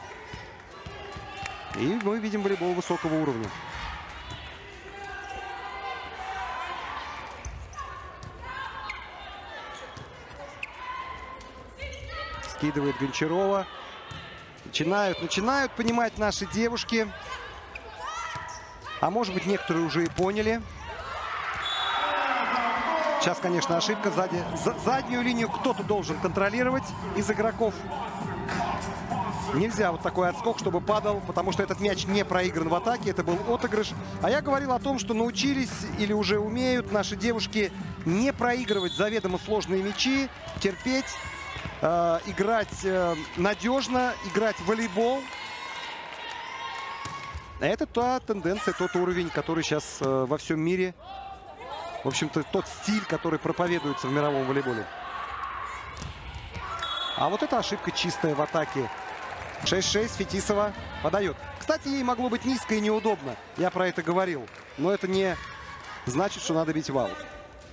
И мы видим волейбол высокого уровня. Скидывает Гончарова. Начинают, начинают понимать наши девушки. А может быть, некоторые уже и поняли, Сейчас, конечно, ошибка. Сзади, за, заднюю линию кто-то должен контролировать из игроков. Нельзя вот такой отскок, чтобы падал, потому что этот мяч не проигран в атаке. Это был отыгрыш. А я говорил о том, что научились или уже умеют наши девушки не проигрывать заведомо сложные мячи, терпеть, э, играть э, надежно, играть в волейбол. Это та тенденция, тот уровень, который сейчас э, во всем мире, в общем-то, тот стиль, который проповедуется в мировом волейболе. А вот эта ошибка чистая в атаке. шесть-шесть, Фетисова подает. Кстати, ей могло быть низко и неудобно. Я про это говорил. Но это не значит, что надо бить в аут.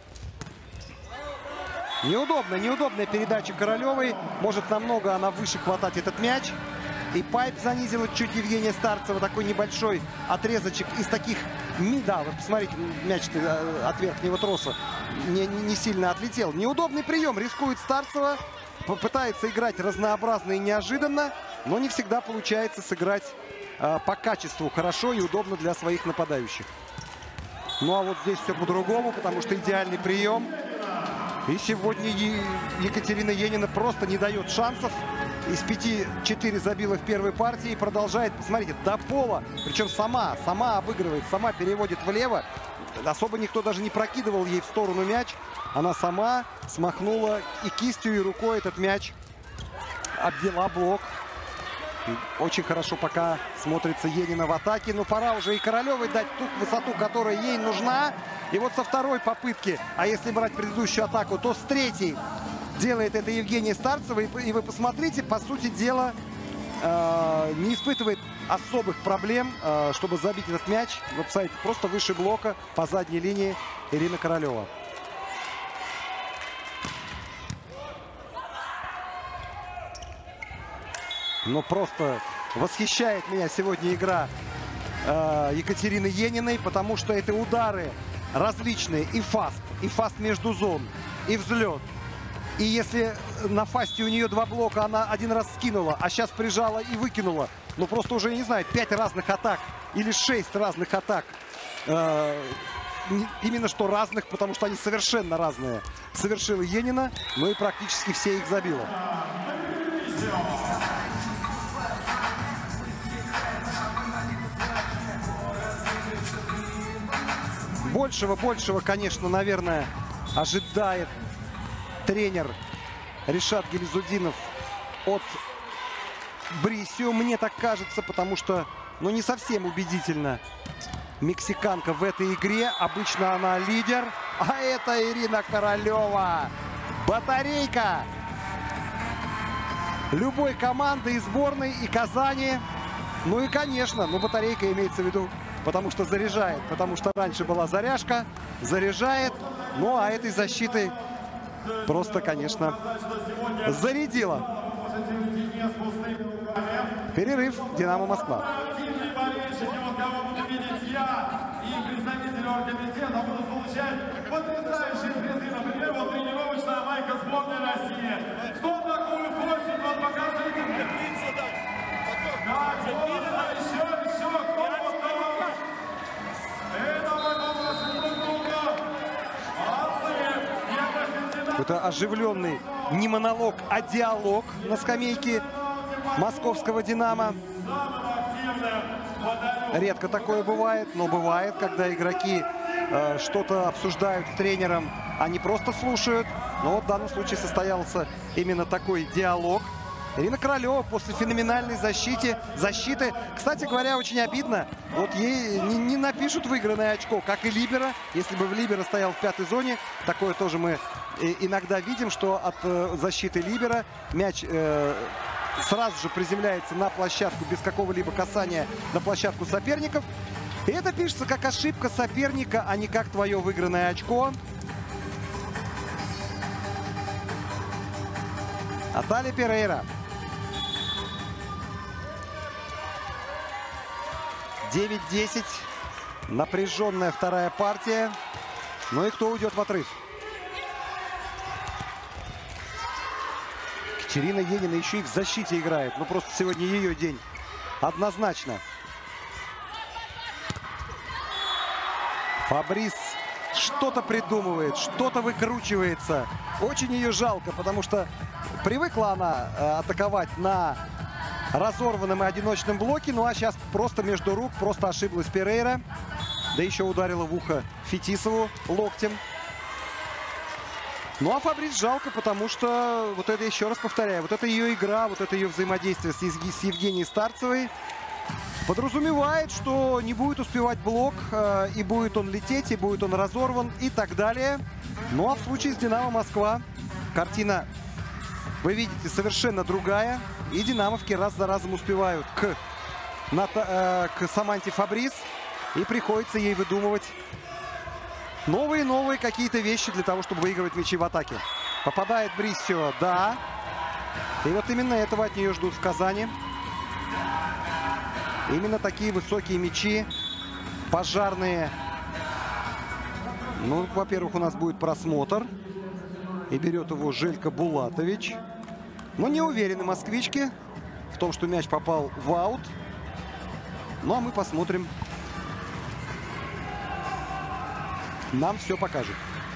Неудобно, неудобная передача Королевой. Может, намного она выше хватать этот мяч. И пайп занизила чуть Евгения Старцева. Такой небольшой отрезочек из таких... Да, вот посмотрите, мяч от верхнего троса не, не сильно отлетел. Неудобный прием. Рискует Старцева. Пытается играть разнообразно и неожиданно. Но не всегда получается сыграть э, по качеству хорошо и удобно для своих нападающих. Ну а вот здесь все по-другому, потому что идеальный прием. И сегодня Екатерина Енина просто не дает шансов. Из пяти четыре забила в первой партии и продолжает, посмотрите, до пола. Причем сама, сама обыгрывает, сама переводит влево. Особо никто даже не прокидывал ей в сторону мяч. Она сама смахнула и кистью, и рукой этот мяч обвела блок. Очень хорошо пока смотрится Енина в атаке. Но пора уже и Королевой дать ту высоту, которая ей нужна. И вот со второй попытки, а если брать предыдущую атаку, то с третьей делает это Евгения Старцева. И вы посмотрите, по сути дела, э, не испытывает особых проблем, э, чтобы забить этот мяч. Вот, посмотрите, просто выше блока по задней линии Ирина Королева. Но просто восхищает меня сегодня игра э, Екатерины Ениной, потому что это удары различные. И фаст, и фаст между зон, и взлет. И если на фасте у нее два блока, она один раз скинула, а сейчас прижала и выкинула. Ну просто уже, не знаю, пять разных атак или шесть разных атак. Э, именно что разных, потому что они совершенно разные. Совершила Енина, но и практически все их забила. Большего, большего, конечно, наверное, ожидает тренер Ришат Гильзудинов от Брисио. Мне так кажется, потому что, ну, не совсем убедительно мексиканка в этой игре. Обычно она лидер, а это Ирина Королева. Батарейка любой команды и сборной, и Казани. Ну и, конечно, ну, батарейка имеется в виду, потому что заряжает. Потому что раньше была заряжка, заряжает. Ну, а этой защитой просто, конечно, зарядила. Перерыв. Динамо Москва. И представители оргкомитета будут получать потрясающие призы. Например, вот тренировочная майка сборной России. Кто такую хочет? Вот покажите мне. Да, кто еще, еще, кто вот там? Это Это оживленный не монолог, а диалог на скамейке московского «Динамо». Редко такое бывает, но бывает, когда игроки э, что-то обсуждают с тренером, они просто слушают. Но вот в данном случае состоялся именно такой диалог. Ирина Королева после феноменальной защиты, защиты, кстати говоря, очень обидно. Вот ей не, не напишут выигранное очко, как и либеро. Если бы в либеро стоял в пятой зоне, такое тоже мы иногда видим, что от э, защиты либеро мяч э, сразу же приземляется на площадку без какого-либо касания на площадку соперников. И это пишется как ошибка соперника, а не как твое выигранное очко. Аталия Перейра. девять десять. Напряженная вторая партия. Ну и кто уйдет в отрыв? Екатерина Енина еще и в защите играет. Ну просто сегодня ее день. Однозначно. Фабрис что-то придумывает, что-то выкручивается. Очень ее жалко, потому что привыкла она э, атаковать на разорванном и одиночном блоке. Ну а сейчас просто между рук, просто ошиблась Перейра. Да еще ударила в ухо Фетисову локтем. Ну а Фабрис жалко, потому что, вот это, еще раз повторяю, вот это ее игра, вот это ее взаимодействие с, с Евгенией Старцевой подразумевает, что не будет успевать блок, э, и будет он лететь, и будет он разорван, и так далее. Ну а в случае с Динамо Москва картина, вы видите, совершенно другая. И динамовки раз за разом успевают к, Ната, э, к Саманте Фабрис. И приходится ей выдумывать новые-новые какие-то вещи для того, чтобы выигрывать мячи в атаке. Попадает Бриссио, да. И вот именно этого от нее ждут в Казани. Именно такие высокие мячи, пожарные. Ну, во-первых, у нас будет просмотр. И берет его Желька Булатович. Но не уверены москвички в том, что мяч попал в аут. Ну, а мы посмотрим. Нам все покажет.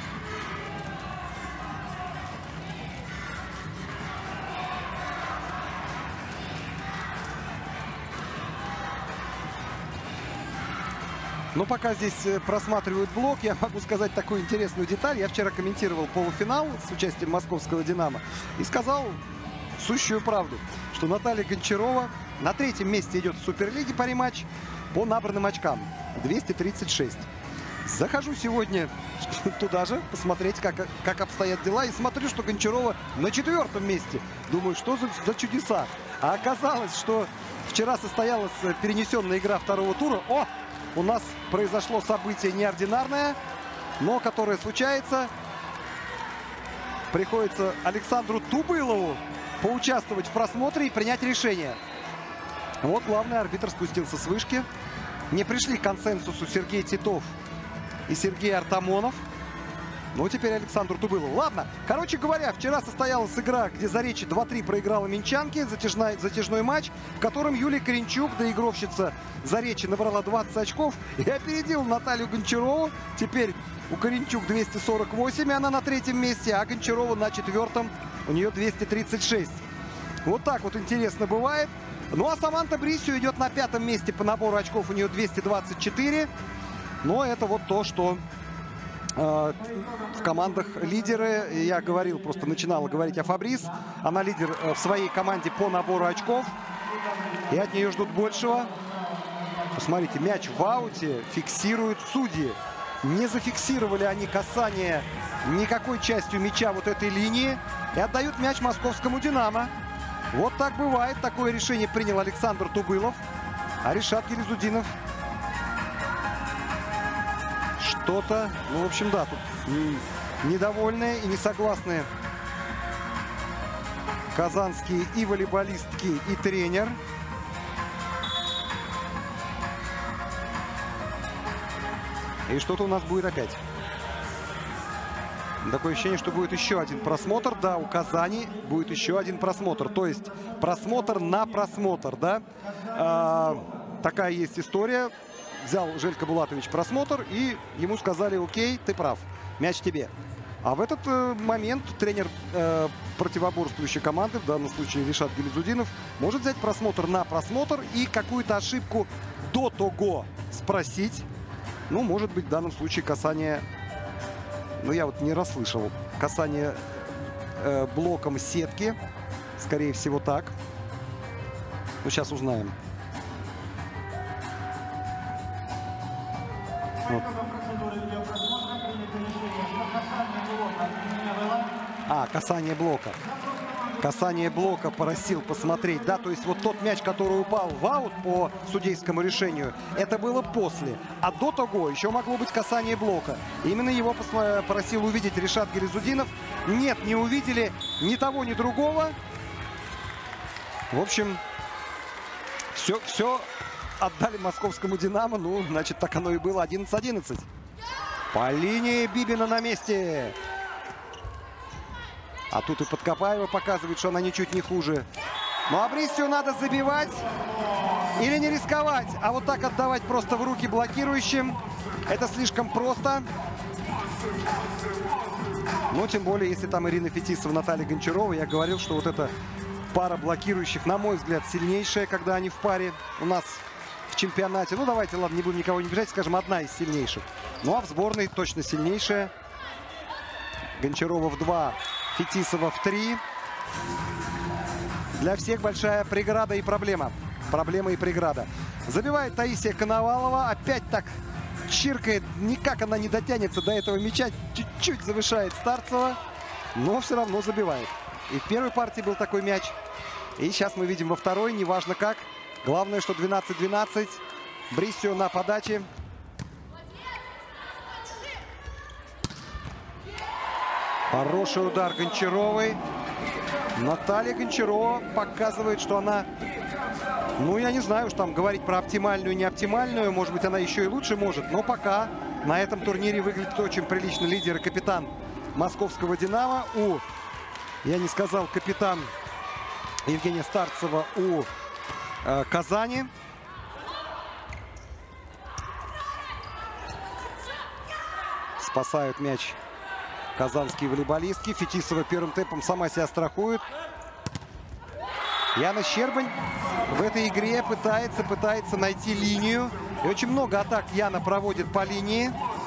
Но пока здесь просматривают блок, я могу сказать такую интересную деталь. Я вчера комментировал полуфинал с участием московского «Динамо» и сказал сущую правду, что Наталья Гончарова на третьем месте идет в Суперлиге по рематч по набранным очкам. двести тридцать шесть. Захожу сегодня туда же посмотреть, как, как обстоят дела. И смотрю, что Гончарова на четвертом месте. Думаю, что за, за чудеса. А оказалось, что вчера состоялась перенесенная игра второго тура. О! У нас произошло событие неординарное, но которое случается. Приходится Александру Тубылову поучаствовать в просмотре и принять решение. Вот главный арбитр спустился с вышки. Не пришли к консенсусу Сергей Титов и Сергей Артамонов. Ну, теперь Александру Тубылову. Ладно, короче говоря, вчера состоялась игра, где Заречье два-три проиграла Минчанке. Затяжной, затяжной матч, в котором Юлия Коренчук, доигровщица Заречья, набрала двадцать очков и опередила Наталью Гончарову. Теперь у Коренчук двести сорок восемь, и она на третьем месте, а Гончарова на четвертом, у нее двести тридцать шесть. Вот так вот интересно бывает. Ну, а Саманта Бриссио идет на пятом месте по набору очков, у нее двести двадцать четыре. Но это вот то, что э, в командах лидеры. Я говорил, просто начинала говорить о Фабрис. Она лидер в своей команде по набору очков. И от нее ждут большего. Посмотрите, мяч в ауте фиксируют судьи. Не зафиксировали они касание никакой частью мяча вот этой линии. И отдают мяч московскому «Динамо». Вот так бывает. Такое решение принял Александр Тубылов. А Ришат Гилязудинов что-то, ну, в общем, да, тут недовольные и несогласные казанские и волейболистки, и тренер. И что-то у нас будет опять. Такое ощущение, что будет еще один просмотр. Да, у Казани будет еще один просмотр. То есть просмотр на просмотр, да. А, такая есть история. Взял Желька Булатович просмотр, и ему сказали: окей, ты прав, мяч тебе. А в этот э, момент тренер э, противоборствующей команды, в данном случае Ришат Гилязудинов, может взять просмотр на просмотр и какую-то ошибку до того спросить. Ну, может быть, в данном случае касание, ну, я вот не расслышал, касание э, блоком сетки. Скорее всего, так. Ну, сейчас узнаем. Вот. А, касание блока. Касание блока просил посмотреть. Да, то есть вот тот мяч, который упал в аут по судейскому решению, это было после. А до того еще могло быть касание блока. Именно его просил увидеть Ришат Гилязудинов. Нет, не увидели ни того, ни другого. В общем, все, все отдали московскому «Динамо». Ну, значит, так оно и было. одиннадцать одиннадцать. По линии Бибина на месте. А тут и Подкопаева показывает, что она ничуть не хуже. Ну, а Бриссио надо забивать или не рисковать. А вот так отдавать просто в руки блокирующим — это слишком просто. Но тем более, если там Ирина Фетисова, Наталья Гончарова, я говорил, что вот эта пара блокирующих, на мой взгляд, сильнейшая, когда они в паре у нас в чемпионате. Ну, давайте, ладно, не будем никого не бежать, скажем, одна из сильнейших. Ну, а в сборной точно сильнейшая. Гончарова в два, Фетисова в три. Для всех большая преграда и проблема. Проблема и преграда. Забивает Таисия Коновалова. Опять так чиркает. Никак она не дотянется до этого мяча. Чуть-чуть завышает Старцева. Но все равно забивает. И в первой партии был такой мяч. И сейчас мы видим во второй. Неважно как. Главное, что двенадцать двенадцать. Бриссио на подаче. Хороший удар Гончаровой. Наталья Гончарова показывает, что она... Ну, я не знаю, уж там говорить про оптимальную, не оптимальную. Может быть, она еще и лучше может. Но пока на этом турнире выглядит очень прилично лидер и капитан московского «Динамо». У, я не сказал, капитан Евгения Старцева у э, Казани. Спасают мяч казанские волейболистки. Фетисова первым темпом сама себя страхует. Яна Щербань в этой игре пытается, пытается найти линию. И очень много атак Яна проводит по линии.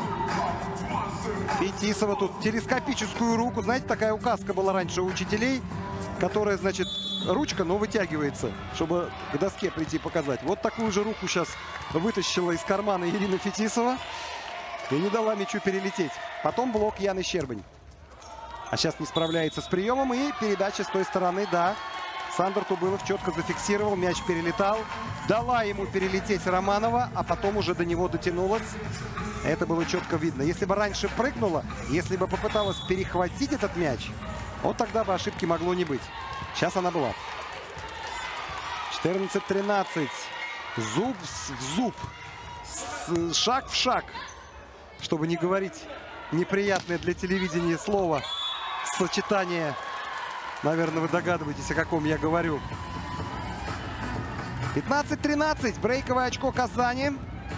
Фетисова тут телескопическую руку. Знаете, такая указка была раньше у учителей, которая, значит, ручка, но вытягивается, чтобы к доске прийти показать. Вот такую же руку сейчас вытащила из кармана Ирина Фетисова и не дала мячу перелететь. Потом блок Яны Щербань. А сейчас не справляется с приемом. И передача с той стороны, да. Сандор Тубылов четко зафиксировал. Мяч перелетал. Дала ему перелететь Романова, а потом уже до него дотянулась. Это было четко видно. Если бы раньше прыгнула, если бы попыталась перехватить этот мяч, вот тогда бы ошибки могло не быть. Сейчас она была. четырнадцать тринадцать. Зуб в зуб. С шаг в шаг. Чтобы не говорить неприятное для телевидения слово. Сочетание. Наверное, вы догадываетесь, о каком я говорю. пятнадцать тринадцать. Брейковое очко Казани.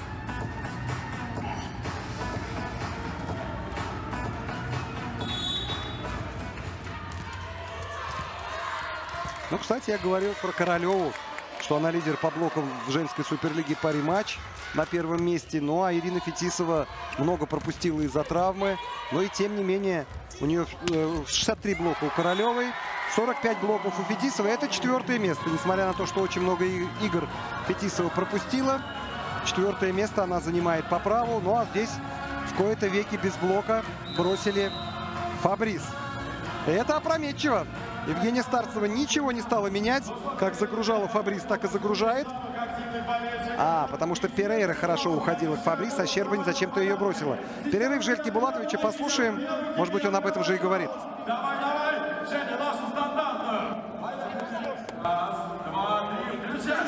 Ну, кстати, я говорил про Королеву, что она лидер по блокам в женской суперлиге пари матч на первом месте. Ну, а Ирина Фетисова много пропустила из-за травмы. Но и тем не менее, у нее шестьдесят три блока у Королевой, сорок пять блоков у Фетисовой. Это четвертое место. Несмотря на то, что очень много игр Фетисова пропустила, четвертое место она занимает по праву. Ну, а здесь в кои-то веки без блока бросили Фабрис. И это опрометчиво. Евгения Старцева ничего не стала менять. Как загружала Фабрис, так и загружает. А, потому что Перейра хорошо уходила к Фабрис, а Щербань зачем-то ее бросила. Перерыв Жельки Булатовича послушаем. Может быть, он об этом же и говорит. Давай, давай, Женя, нашу стандартную. Раз, два, три, включай.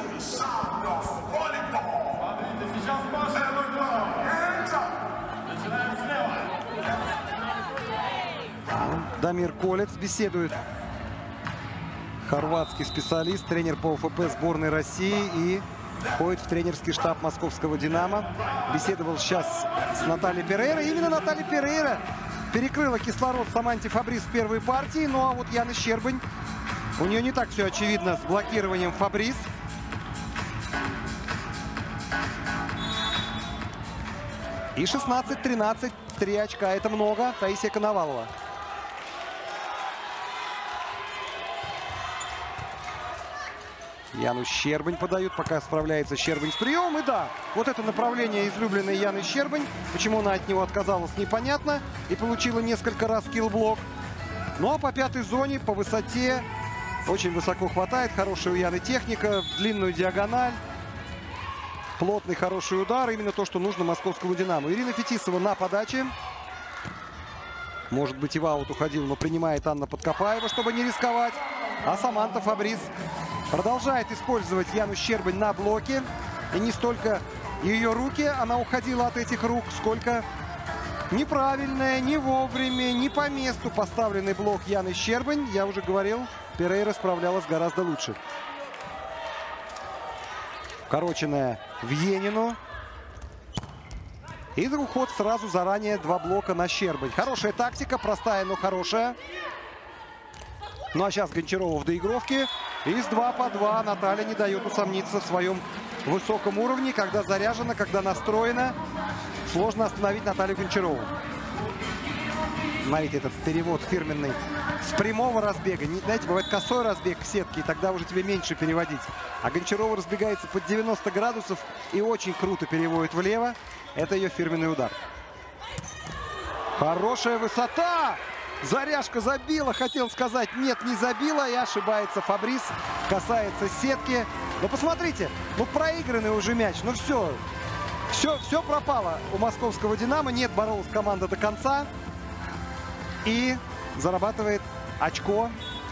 Смотрите, сейчас Маша выиграла. Начинаем слева. Дамир Колец беседует. Хорватский специалист, тренер по ОФП сборной России и входит в тренерский штаб московского «Динамо». Беседовал сейчас с Натальей Перейра. Именно Наталья Перейра перекрыла кислород Саманте Фабрис в первой партии. Ну а вот Яна Щербань, у нее не так все очевидно с блокированием Фабрис. И шестнадцать тринадцать. Три очка. Это много. Таисия Коновалова. Яну Щербань подают, пока справляется Щербань с приемом. И да, вот это направление излюбленной Яны Щербань. Почему она от него отказалась, непонятно. И получила несколько раз киллблок. Ну а по пятой зоне, по высоте, очень высоко хватает. Хорошая у Яны техника, длинную диагональ. Плотный, хороший удар. Именно то, что нужно московскому «Динамо». Ирина Фетисова на подаче. Может быть, и в аут уходил, но принимает Анна Подкопаева, чтобы не рисковать. А Саманта Фабрис продолжает использовать Яну Щербань на блоке. И не столько ее руки, она уходила от этих рук, сколько неправильная, не вовремя, не по месту поставленный блок Яны Щербань. Я уже говорил, Перейра справлялась гораздо лучше. Короченная в Енину. И уход сразу заранее, два блока на Щербань. Хорошая тактика, простая, но хорошая. Ну а сейчас Гончарова в доигровке. Из два по два Наталья не дает усомниться в своем высоком уровне. Когда заряжена, когда настроена, сложно остановить Наталью Гончарову. Смотрите, этот перевод фирменный с прямого разбега. Не, знаете, бывает косой разбег в сетке, и тогда уже тебе меньше переводить. А Гончарова разбегается под девяносто градусов и очень круто переводит влево. Это ее фирменный удар. Хорошая высота! Заряжка забила, хотел сказать, нет, не забила, и ошибается Фабрис. Касается сетки. Но посмотрите, ну проигранный уже мяч, ну все. Все, все пропало у московского «Динамо». Нет, боролась команда до конца. И зарабатывает очко.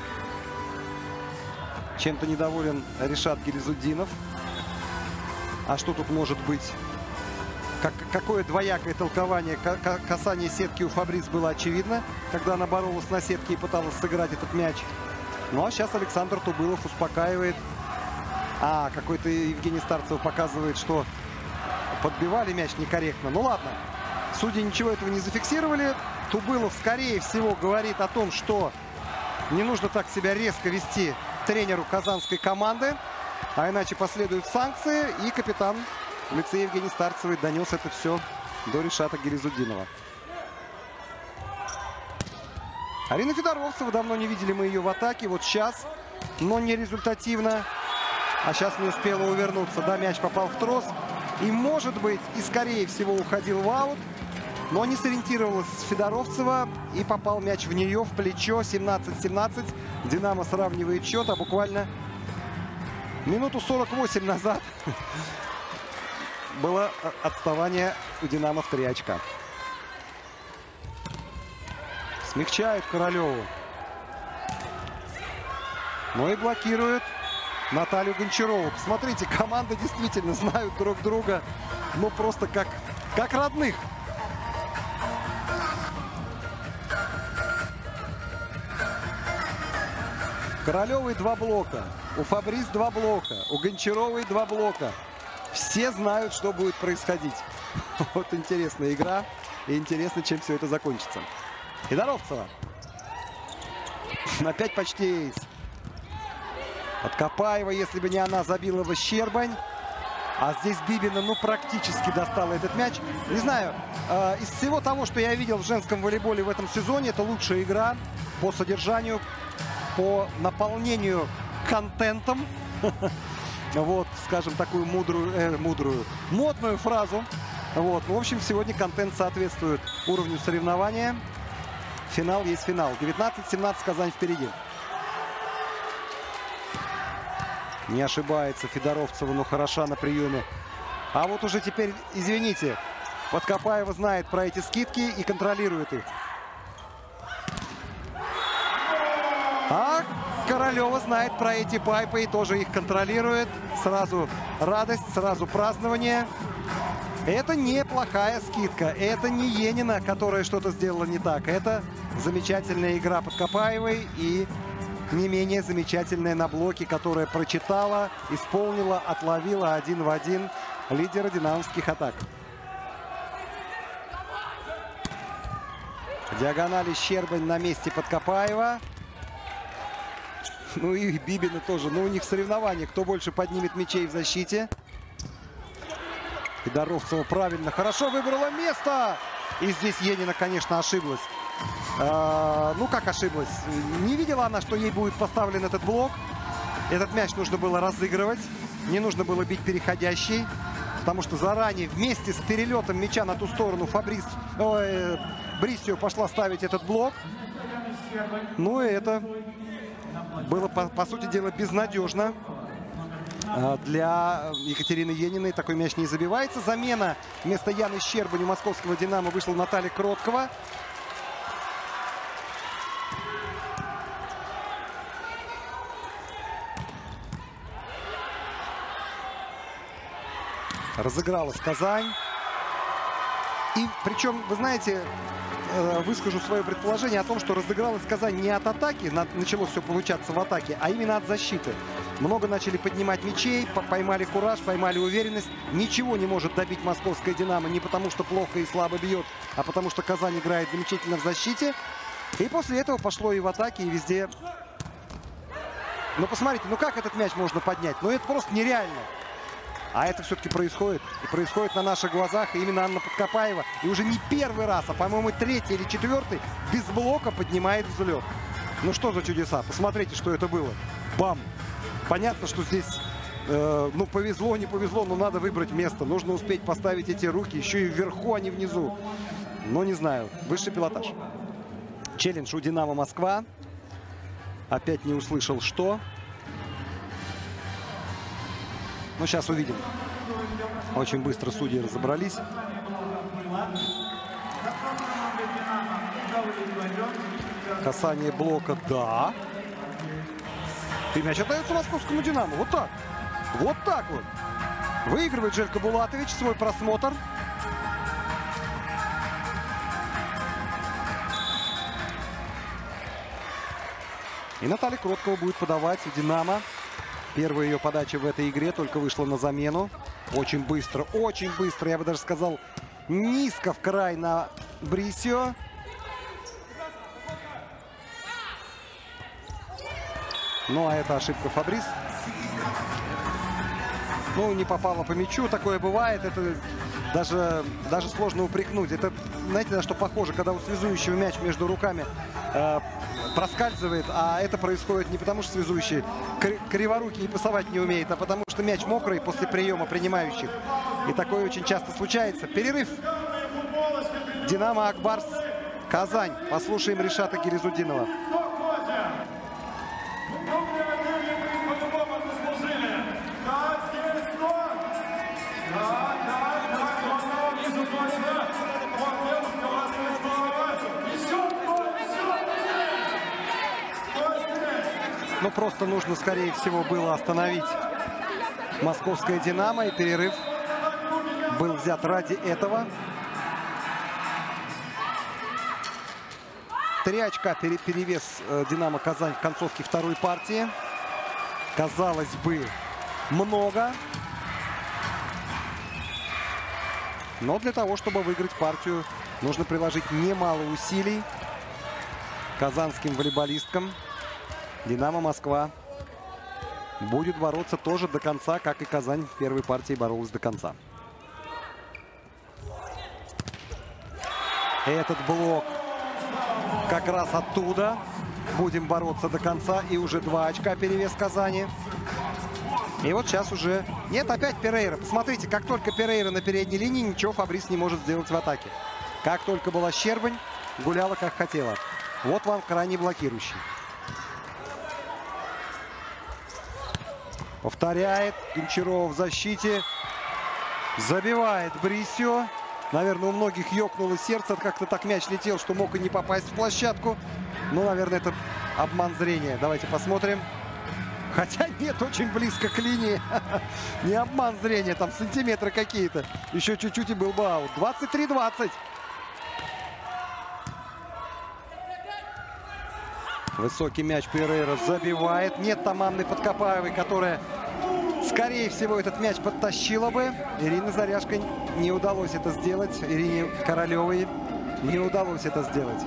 Чем-то недоволен Ришат Гилизуддинов. А что тут может быть? Как, какое двоякое толкование касания сетки у Фабрис было очевидно, когда она боролась на сетке и пыталась сыграть этот мяч. Ну а сейчас Александр Тубылов успокаивает. А, какой-то Евгений Старцев показывает, что подбивали мяч некорректно. Ну ладно, судьи ничего этого не зафиксировали. Тубылов, скорее всего, говорит о том, что не нужно так себя резко вести тренеру казанской команды, а иначе последуют санкции. И капитан в лице Евгении Старцевой донес это все до Ришата Гилизуддинова. Арина Федоровцева, давно не видели мы ее в атаке. Вот сейчас, но не результативно. А сейчас не успела увернуться. Да, мяч попал в трос. И, может быть, и скорее всего уходил в аут. Но не сориентировалась Федоровцева. И попал мяч в нее, в плечо. семнадцать семнадцать. «Динамо» сравнивает счет. А буквально минуту сорок восемь назад было отставание у «Динамо» в три очка. Смягчает Королеву. Но и блокирует Наталью Гончарову. Посмотрите, команды действительно знают друг друга. Ну, просто как, как родных. Королевой два блока. У Фабрис два блока. У Гончаровой два блока. Все знают, что будет происходить. Вот интересная игра. И интересно, чем все это закончится. Федоровцева. Опять почти эйс. От Копаева, если бы не она, забила бы Щербань. А здесь Бибина, ну, практически достала этот мяч. Не знаю, э, из всего того, что я видел в женском волейболе в этом сезоне, это лучшая игра по содержанию, по наполнению контентом. Вот, скажем, такую мудрую, э, мудрую, модную фразу. Вот, ну, в общем, сегодня контент соответствует уровню соревнования. Финал есть финал. девятнадцать семнадцать, Казань впереди. Не ошибается Федоровцева, но хороша на приеме. А вот уже теперь, извините, Подкопаева знает про эти скидки и контролирует их. А Королева знает про эти пайпы и тоже их контролирует. Сразу радость, сразу празднование. Это неплохая скидка. Это не Енина, которая что-то сделала не так. Это замечательная игра Подкопаевой и не менее замечательная на блоке, которая прочитала, исполнила, отловила один в один лидера динамовских атак. Диагонали Щербань на месте Подкопаева. Ну и Бибина тоже. Но у них соревнования, кто больше поднимет мячей в защите. Федоровцева правильно, хорошо выбрала место. И здесь Енина, конечно, ошиблась. А, ну, как ошиблась? Не видела она, что ей будет поставлен этот блок. Этот мяч нужно было разыгрывать. Не нужно было бить переходящий. Потому что заранее вместе с перелетом мяча на ту сторону Фабрис, ой, Брисио пошла ставить этот блок. Ну, и это было, по, по сути дела, безнадежно. Для Екатерины Ениной такой мяч не забивается. Замена вместо Яны Щербань у московского «Динамо» вышла Наталья Кроткова. Разыгралась Казань. И причем, вы знаете, выскажу свое предположение о том, что разыгралась Казань не от атаки, начало все получаться в атаке, а именно от защиты. Много начали поднимать мячей, поймали кураж, поймали уверенность. Ничего не может добить московская «Динамо» не потому, что плохо и слабо бьет, а потому что Казань играет замечательно в защите. И после этого пошло и в атаке, и везде. Ну, посмотрите, ну как этот мяч можно поднять? Ну, это просто нереально. А это все-таки происходит. И происходит на наших глазах. И именно Анна Подкопаева, и уже не первый раз, а, по-моему, третий или четвертый, без блока поднимает взлет. Ну, что за чудеса? Посмотрите, что это было. Бам! Понятно, что здесь, э, ну, повезло, не повезло, но надо выбрать место. Нужно успеть поставить эти руки еще и вверху, а не внизу. Ну, не знаю. Высший пилотаж. Челлендж у «Динамо Москва». Опять не услышал, что. Ну, сейчас увидим. Очень быстро судьи разобрались. Касание блока, да. И мяч отдается московскому «Динамо». Вот так. Вот так вот. Выигрывает Желько Булатович свой просмотр. И Наталья Кроткова будет подавать «Динамо». Первая ее подача в этой игре только вышла на замену. Очень быстро, очень быстро, я бы даже сказал, низко в край на Брисио. Ну, а это ошибка Фабрис. Ну, не попала по мячу. Такое бывает. Это даже, даже сложно упрекнуть. Это, знаете, на что похоже, когда у связующего мяч между руками э, проскальзывает. А это происходит не потому, что связующий криворукий и пасовать не умеет, а потому что мяч мокрый после приема принимающих. И такое очень часто случается. Перерыв. «Динамо» Акбарс, Казань. Послушаем Ришата Гилязудинова. Ну, просто нужно, скорее всего, было остановить московское «Динамо». И перерыв был взят ради этого. Три очка перевес «Динамо» Казань в концовке второй партии. Казалось бы, много. Но для того, чтобы выиграть партию, нужно приложить немало усилий казанским волейболисткам. «Динамо» Москва будет бороться тоже до конца, как и Казань в первой партии боролась до конца. Этот блок как раз оттуда. Будем бороться до конца. И уже два очка перевес Казани. И вот сейчас уже... Нет, опять Перейра. Посмотрите, как только Перейра на передней линии, ничего Фабрис не может сделать в атаке. Как только была Щербань, гуляла как хотела. Вот вам крайне блокирующий. Повторяет Гончарова в защите. Забивает Брисио. Наверное, у многих ёкнуло сердце. Как-то так мяч летел, что мог и не попасть в площадку. Ну, наверное, это обман зрения. Давайте посмотрим. Хотя нет, очень близко к линии. Не обман зрения, там сантиметры какие-то. Еще чуть-чуть и был бы аут. двадцать три двадцать. Высокий мяч Перейра забивает. Нет там Анны Подкопаевой, которая, скорее всего, этот мяч подтащила бы. Ирине Заряжко не удалось это сделать. Ирине Королевой не удалось это сделать.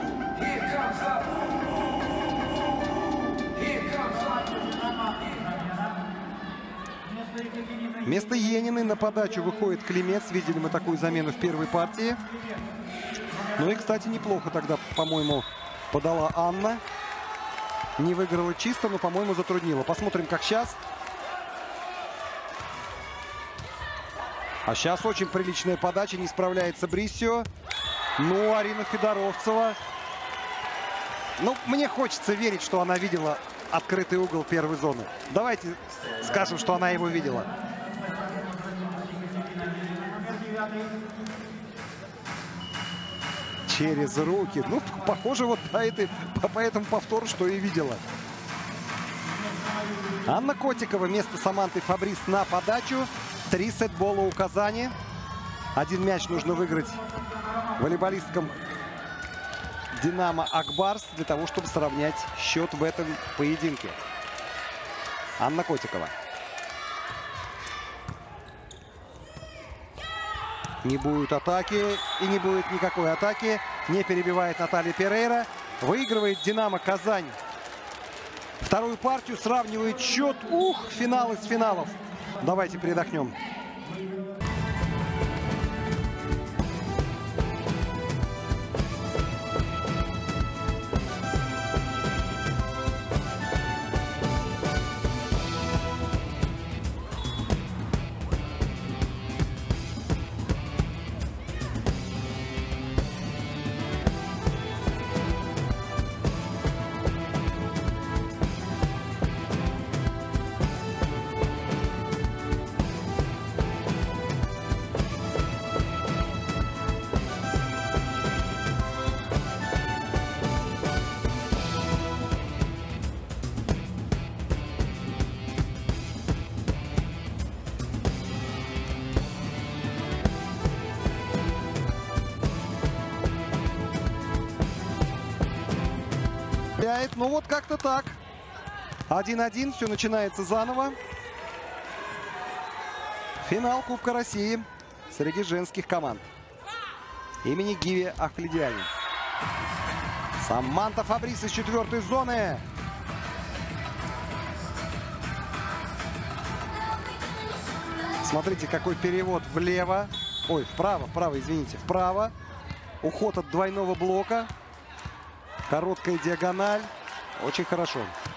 Вместо Ениной на подачу выходит Климец. Видели мы такую замену в первой партии. Ну и, кстати, неплохо тогда, по-моему, подала Анна. Не выиграла чисто, но, по-моему, затруднила. Посмотрим, как сейчас. А сейчас очень приличная подача. Не справляется Брисио. Ну, Арина Федоровцева. Ну, мне хочется верить, что она видела открытый угол первой зоны. Давайте скажем, что она его видела. Через руки. Ну, похоже, вот по, этой, по, по этому повтору, что и видела. Анна Котикова вместо Саманты Фабрис на подачу. Три сетбола у Казани. Один мяч нужно выиграть волейболисткам «Динамо» Акбарс для того, чтобы сравнять счет в этом поединке. Анна Котикова. Не будет атаки. И не будет никакой атаки. Не перебивает Наталья Перейра. Выигрывает «Динамо» Казань вторую партию. Сравнивает счет. Ух, финал из финалов. Давайте передохнем. Ну вот как-то так. один-один. Все начинается заново. Финал Кубка России среди женских команд. Имени Гиви Ахледиани. Саманта Фабрис из четвертой зоны. Смотрите, какой перевод влево. Ой, вправо, вправо, извините, вправо. Уход от двойного блока. Короткая диагональ. Очень хорошо.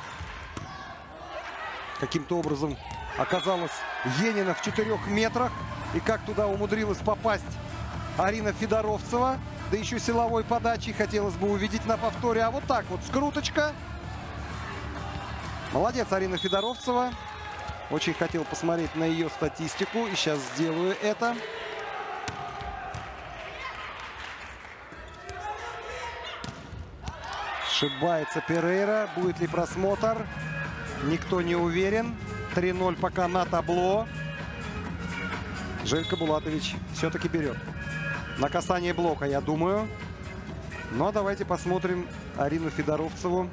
Каким-то образом оказалась Енина в четырех метрах. И как туда умудрилась попасть Арина Федоровцева. Да еще силовой подачей хотелось бы увидеть на повторе. А вот так вот скруточка. Молодец Арина Федоровцева. Очень хотел посмотреть на ее статистику. И сейчас сделаю это. Ошибается Перейра. Будет ли просмотр? Никто не уверен. три ноль пока на табло. Желька Булатович все-таки берет. На касание блока, я думаю. Но давайте посмотрим Арину Федоровцеву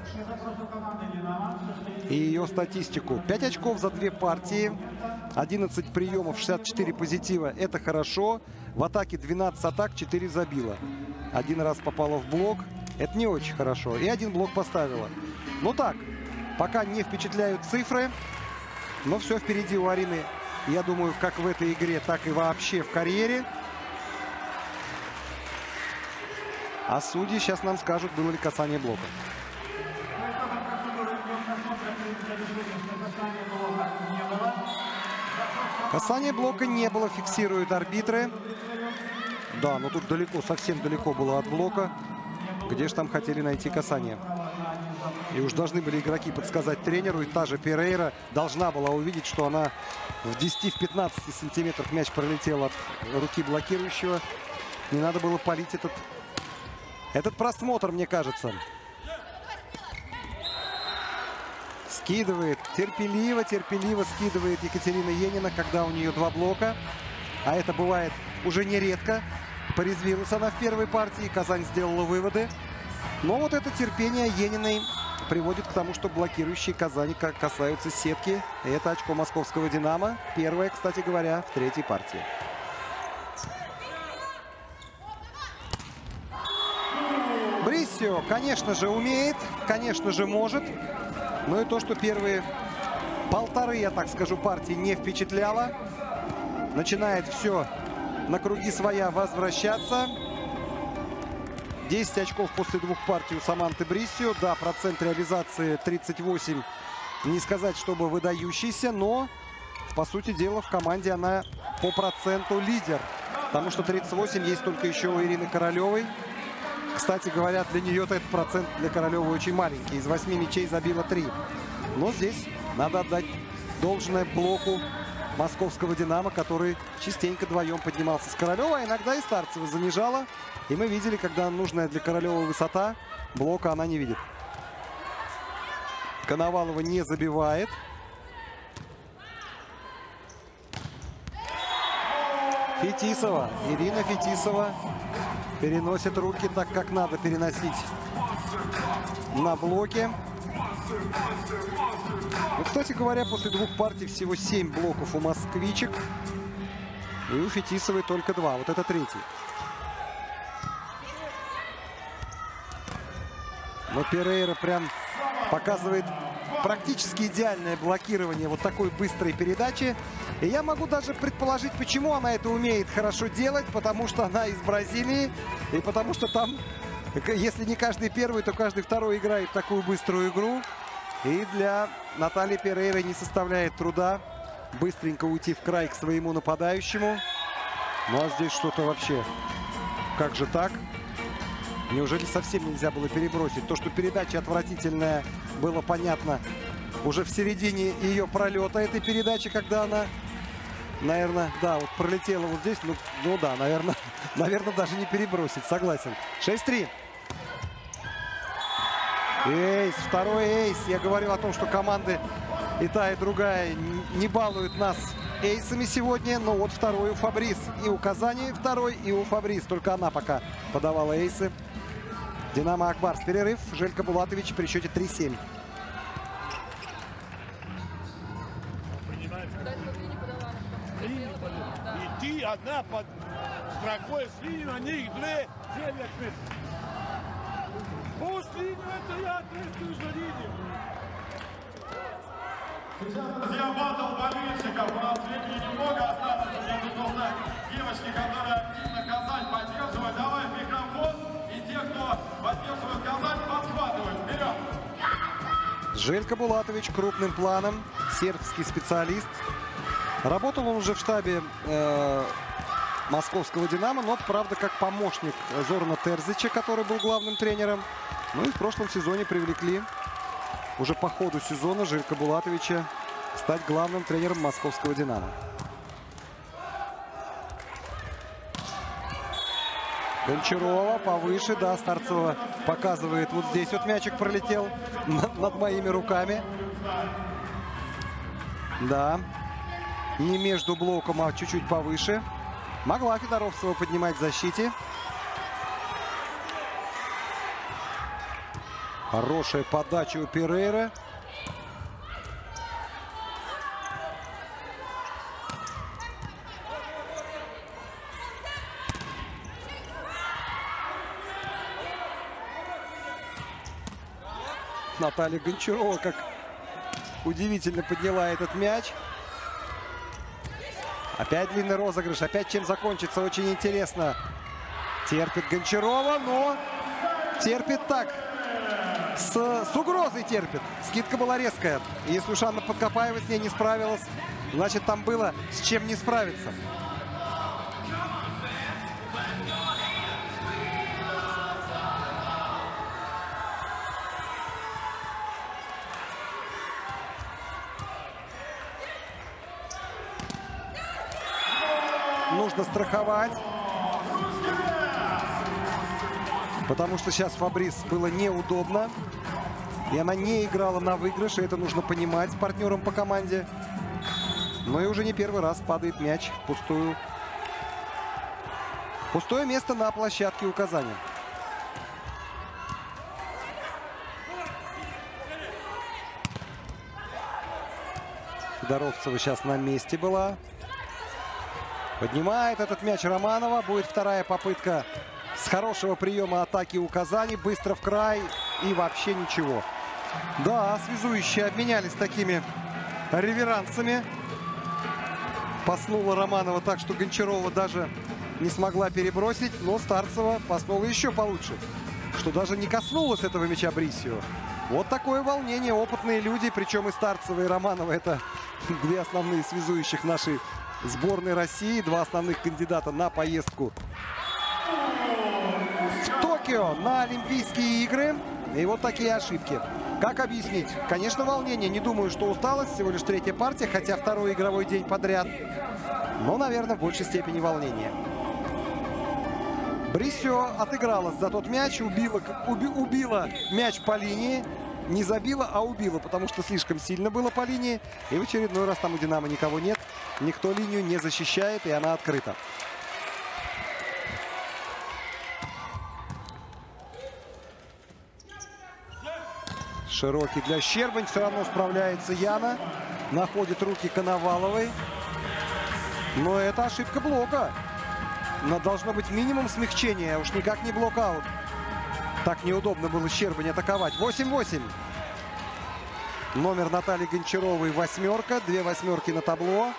и ее статистику. пять очков за две партии. одиннадцать приемов, шестьдесят четыре позитива. Это хорошо. В атаке двенадцать атак, четыре забила. Один раз попала в блок. Это не очень хорошо. И один блок поставила. Ну так, пока не впечатляют цифры. Но все впереди у Арины, я думаю, как в этой игре, так и вообще в карьере. А судьи сейчас нам скажут, было ли касание блока. Касание блока не было, фиксируют арбитры. Да, но тут далеко, совсем далеко было от блока. Где же там хотели найти касание? И уж должны были игроки подсказать тренеру. И та же Перейра должна была увидеть, что она в десяти-пятнадцати сантиметрах мяч пролетел от руки блокирующего. Не надо было палить этот, этот просмотр, мне кажется. Скидывает терпеливо, терпеливо скидывает Екатерина Енина, когда у нее два блока. А это бывает уже нередко. Порезвилась она в первой партии, Казань сделала выводы. Но вот это терпение Ениной приводит к тому, что блокирующие Казани касаются сетки. И это очко московского «Динамо». Первое, кстати говоря, в третьей партии. Бриссио, конечно же, умеет, конечно же, может. Но и то, что первые полторы, я так скажу, партии не впечатляло. Начинает все на круги своя возвращаться. десять очков после двух партий у Саманты Бриссио. Да, процент реализации тридцать восемь. Не сказать, чтобы выдающийся, но, по сути дела, в команде она по проценту лидер. Потому что тридцать восемь есть только еще у Ирины Королевой. Кстати говоря, для нее-то этот процент для Королевой очень маленький. Из восьми мячей забила три. Но здесь надо отдать должное блоку московского «Динамо», который частенько вдвоем поднимался с Королевой, а иногда и Старцева занижала. И мы видели, когда нужная для Королевой высота, блока она не видит. Коновалова не забивает. Фетисова, Ирина Фетисова переносит руки так, как надо переносить на блоке. Ну, кстати говоря, после двух партий всего семь блоков у москвичек. И у Фетисовой только два. Вот это третий. Но Перейра прям показывает практически идеальное блокирование вот такой быстрой передачи. И я могу даже предположить, почему она это умеет хорошо делать. Потому что она из Бразилии. И потому что там, если не каждый первый, то каждый второй играет такую быструю игру. И для Натальи Перейры не составляет труда быстренько уйти в край к своему нападающему. Ну а здесь что-то вообще. Как же так? Неужели совсем нельзя было перебросить? То, что передача отвратительная, было понятно уже в середине ее пролета этой передачи, когда она, наверное, да, вот пролетела вот здесь. Ну, ну да, наверное, наверное, даже не перебросить, согласен. шесть-три. Эйс, второй эйс. Я говорил о том, что команды и та, и другая не балуют нас эйсами сегодня. Но вот второй у Фабрис. И у Казани второй, и у Фабрис. Только она пока подавала эйсы. Динамо Акбарс. Перерыв. Желька Булатович при счете три-семь. Идти одна под строкой с линией, на них две, девять метров. Пусть линию, это я ответствую за линию. Сейчас, друзья, батл болельщиков. У нас времени немного осталось. Уже тут просто девочки, которые активно Казань поддерживают. Давай в микрофон. И те, кто поддерживает Казань, подхватывают. Вперед! Желька Булатович крупным планом. Сербский специалист. Работал он уже в штабе э, московского «Динамо», но, правда, как помощник Зорана Терзича, который был главным тренером. Ну и в прошлом сезоне привлекли уже по ходу сезона Желька Булатовича стать главным тренером московского «Динамо». Гончарова повыше, да, Старцева показывает. Вот здесь вот мячик пролетел над, над моими руками. Да. Не между блоком, а чуть-чуть повыше. Могла Федоровцева поднимать в защите. Хорошая подача у Перейры. Наталья Гончарова как удивительно подняла этот мяч. Опять длинный розыгрыш. Опять чем закончится, очень интересно. Терпит Гончарова, но терпит так. С, с угрозой терпит. Скидка была резкая. Если уж Анна Подкопаева с ней не справилась, значит, там было с чем не справиться. Нужно страховать. Потому что сейчас Фабрис было неудобно. И она не играла на выигрыш. И это нужно понимать с партнером по команде. Но и уже не первый раз падает мяч в пустую. Пустое место на площадке у Казани. Федоровцева сейчас на месте была. Поднимает этот мяч Романова. Будет вторая попытка с хорошего приема атаки у Казани. Быстро в край. И вообще ничего. Да, связующие обменялись такими реверансами. Паснула Романова так, что Гончарова даже не смогла перебросить. Но Старцева паснула еще получше. Что даже не коснулась этого мяча Брисио. Вот такое волнение. Опытные люди. Причем и Старцева, и Романова. Это две основные связующих нашей сборной России. Два основных кандидата на поездку в Токио на Олимпийские игры. И вот такие ошибки. Как объяснить? Конечно, волнение. Не думаю, что усталость. Всего лишь третья партия, хотя второй игровой день подряд. Но, наверное, в большей степени волнение. Брисио отыгралась за тот мяч. Убила, уби, убила мяч по линии. Не забила, а убила, потому что слишком сильно было по линии. И в очередной раз там у «Динамо» никого нет. Никто линию не защищает, и она открыта. Широкий для Щербань. Все равно справляется Яна. Находит руки Коноваловой. Но это ошибка блока. Но должно быть минимум смягчения. Уж никак не блокаут. Так неудобно было Щербань атаковать. восемь-восемь. Номер Натальи Гончаровой восьмерка. Две восьмерки на табло.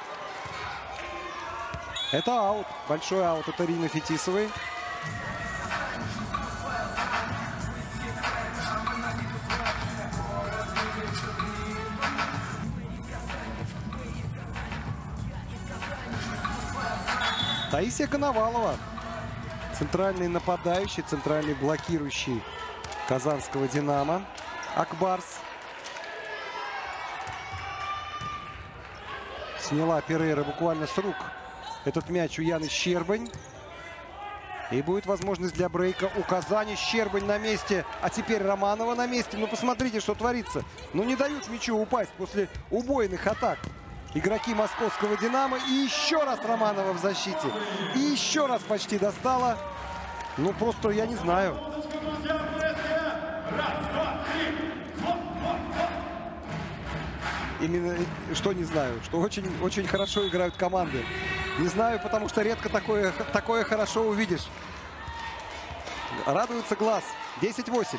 Это аут. Большой аут от Ирины Фетисовой. Таисия Коновалова. Центральный нападающий, центральный блокирующий казанского «Динамо». Акбарс. Сняла Перейра буквально с рук этот мяч у Яны Щербань. И будет возможность для брейка у Казани. Щербань на месте, а теперь Романова на месте. Ну, посмотрите, что творится. Ну, не дают мячу упасть после убойных атак игроки московского «Динамо». И еще раз Романова в защите. И еще раз почти достала. Ну, просто я не знаю. Именно что не знаю, что очень, очень хорошо играют команды. Не знаю, потому что редко такое, такое хорошо увидишь. Радуется глаз. десять-восемь.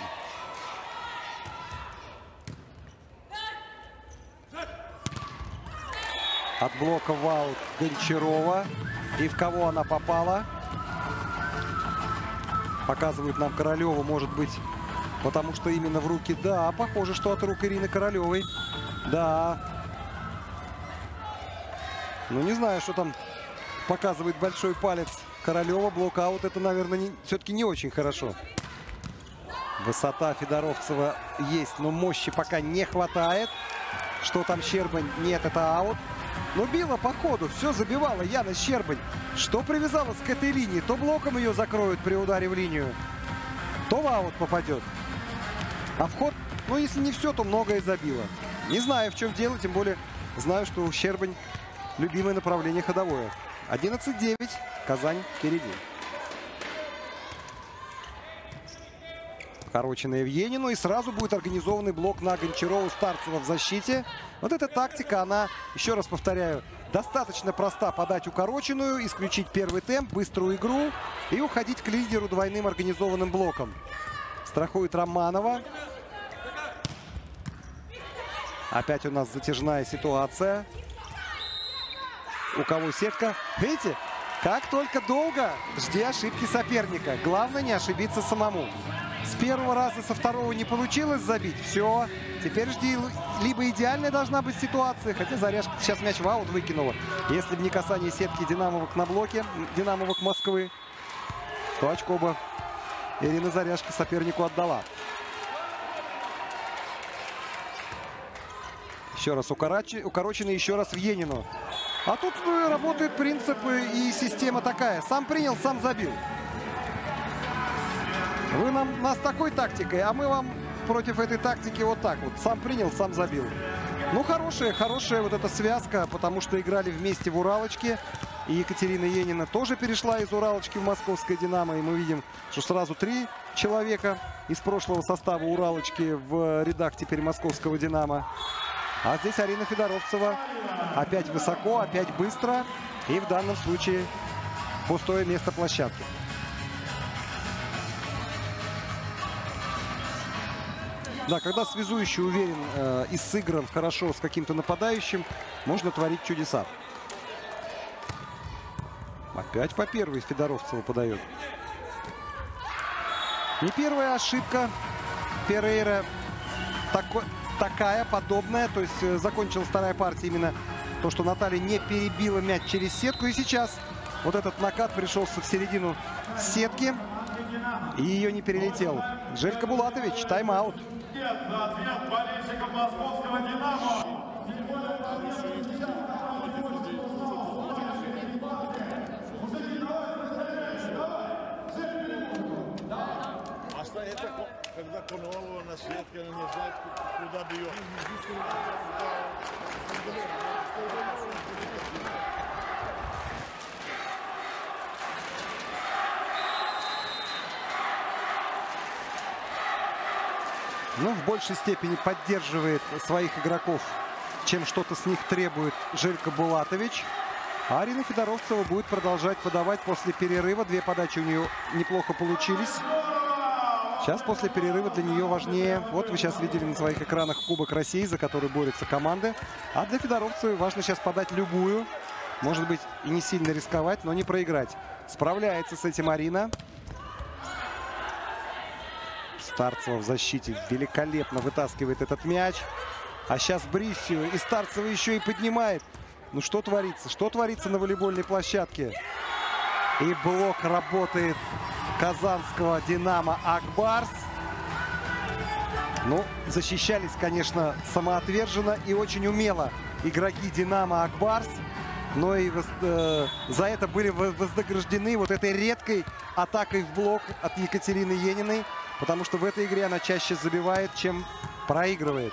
От блока в аут Гончарова. И в кого она попала? Показывают нам Королеву, может быть, потому что именно в руки. Да, похоже, что от рук Ирины Королевой. Да. Ну, не знаю, что там показывает большой палец Королева. Блокаут — это, наверное, не, все-таки не очень хорошо. Высота Федоровцева есть, но мощи пока не хватает. Что там Щербань? Нет, это аут. Но била по ходу, все забивала Яна Щербань. Что привязалась к этой линии? То блоком ее закроют при ударе в линию, то в аут попадет. А вход, ну, если не все, то многое забило. Не знаю, в чем дело, тем более знаю, что у Щербань любимое направление ходовое. одиннадцать девять. Казань впереди. Короченная в Енину. И сразу будет организованный блок на Гончарову, Старцева в защите. Вот эта тактика, она, еще раз повторяю, достаточно проста. Подать укороченную, исключить первый темп, быструю игру и уходить к лидеру двойным организованным блоком. Страхует Романова. Опять у нас затяжная ситуация. У кого сетка? Видите, как только долго, жди ошибки соперника. Главное не ошибиться самому. С первого раза, со второго не получилось забить. Все, теперь жди. Либо идеальная должна быть ситуация, хотя Заряжка сейчас мяч в аут выкинула. Если бы не касание сетки Динамовок на блоке, Динамовок Москвы, то очко бы Ирина Заряжка сопернику отдала. Еще раз укороченный, еще раз в Енину. А тут работает принцип и система такая. Сам принял, сам забил. Вы нам, нас такой тактикой, а мы вам против этой тактики вот так вот. Сам принял, сам забил. Ну, хорошая, хорошая вот эта связка, потому что играли вместе в Уралочке. И Екатерина Енина тоже перешла из Уралочки в московское «Динамо». И мы видим, что сразу три человека из прошлого состава Уралочки в рядах теперь московского «Динамо». А здесь Арина Федоровцева опять высоко, опять быстро. И в данном случае пустое место площадки. Да, когда связующий уверен э, и сыгран хорошо с каким-то нападающим, можно творить чудеса. Опять по первой Федоровцева подает. Не первая ошибка Перейра. Такой... Такая, подобная. То есть э, закончилась вторая партия именно то, что Наталья не перебила мяч через сетку. И сейчас вот этот накат пришелся в середину сетки. И ее не перелетел. Желька Булатович, тайм-аут. За ответ болельщиков московского «Динамо». Это когда Коновалова на сетке, она не знает, куда бьет. ну, в большей степени поддерживает своих игроков, чем что-то с них требует Желько Булатович. А Арина Федоровцева будет продолжать подавать после перерыва. Две подачи у нее неплохо получились. Сейчас после перерыва для нее важнее. Вот вы сейчас видели на своих экранах Кубок России, за который борются команды. А для Федоровцевой важно сейчас подать любую. Может быть, и не сильно рисковать, но не проиграть. Справляется с этим Арина. Старцева в защите великолепно вытаскивает этот мяч. А сейчас Бриссио. И Старцева еще и поднимает. Ну что творится? Что творится на волейбольной площадке? И блок работает казанского «Динамо» Акбарс. Ну, защищались, конечно, самоотверженно и очень умело игроки «Динамо» Акбарс. Но и э, за это были вознаграждены вот этой редкой атакой в блок от Екатерины Ениной. Потому что в этой игре она чаще забивает, чем проигрывает.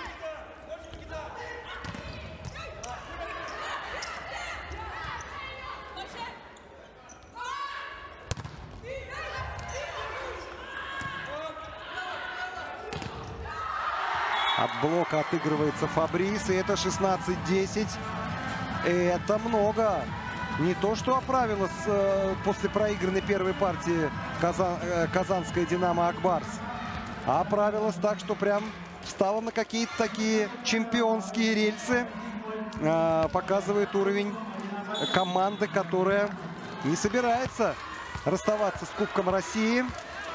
От блока отыгрывается Фабрис. И это шестнадцать десять. Это много. Не то, что оправилась э, после проигранной первой партии Казан, э, казанская «Динамо» Акбарс. А оправилась так, что прям встала на какие-то такие чемпионские рельсы. Э, показывает уровень команды, которая не собирается расставаться с Кубком России.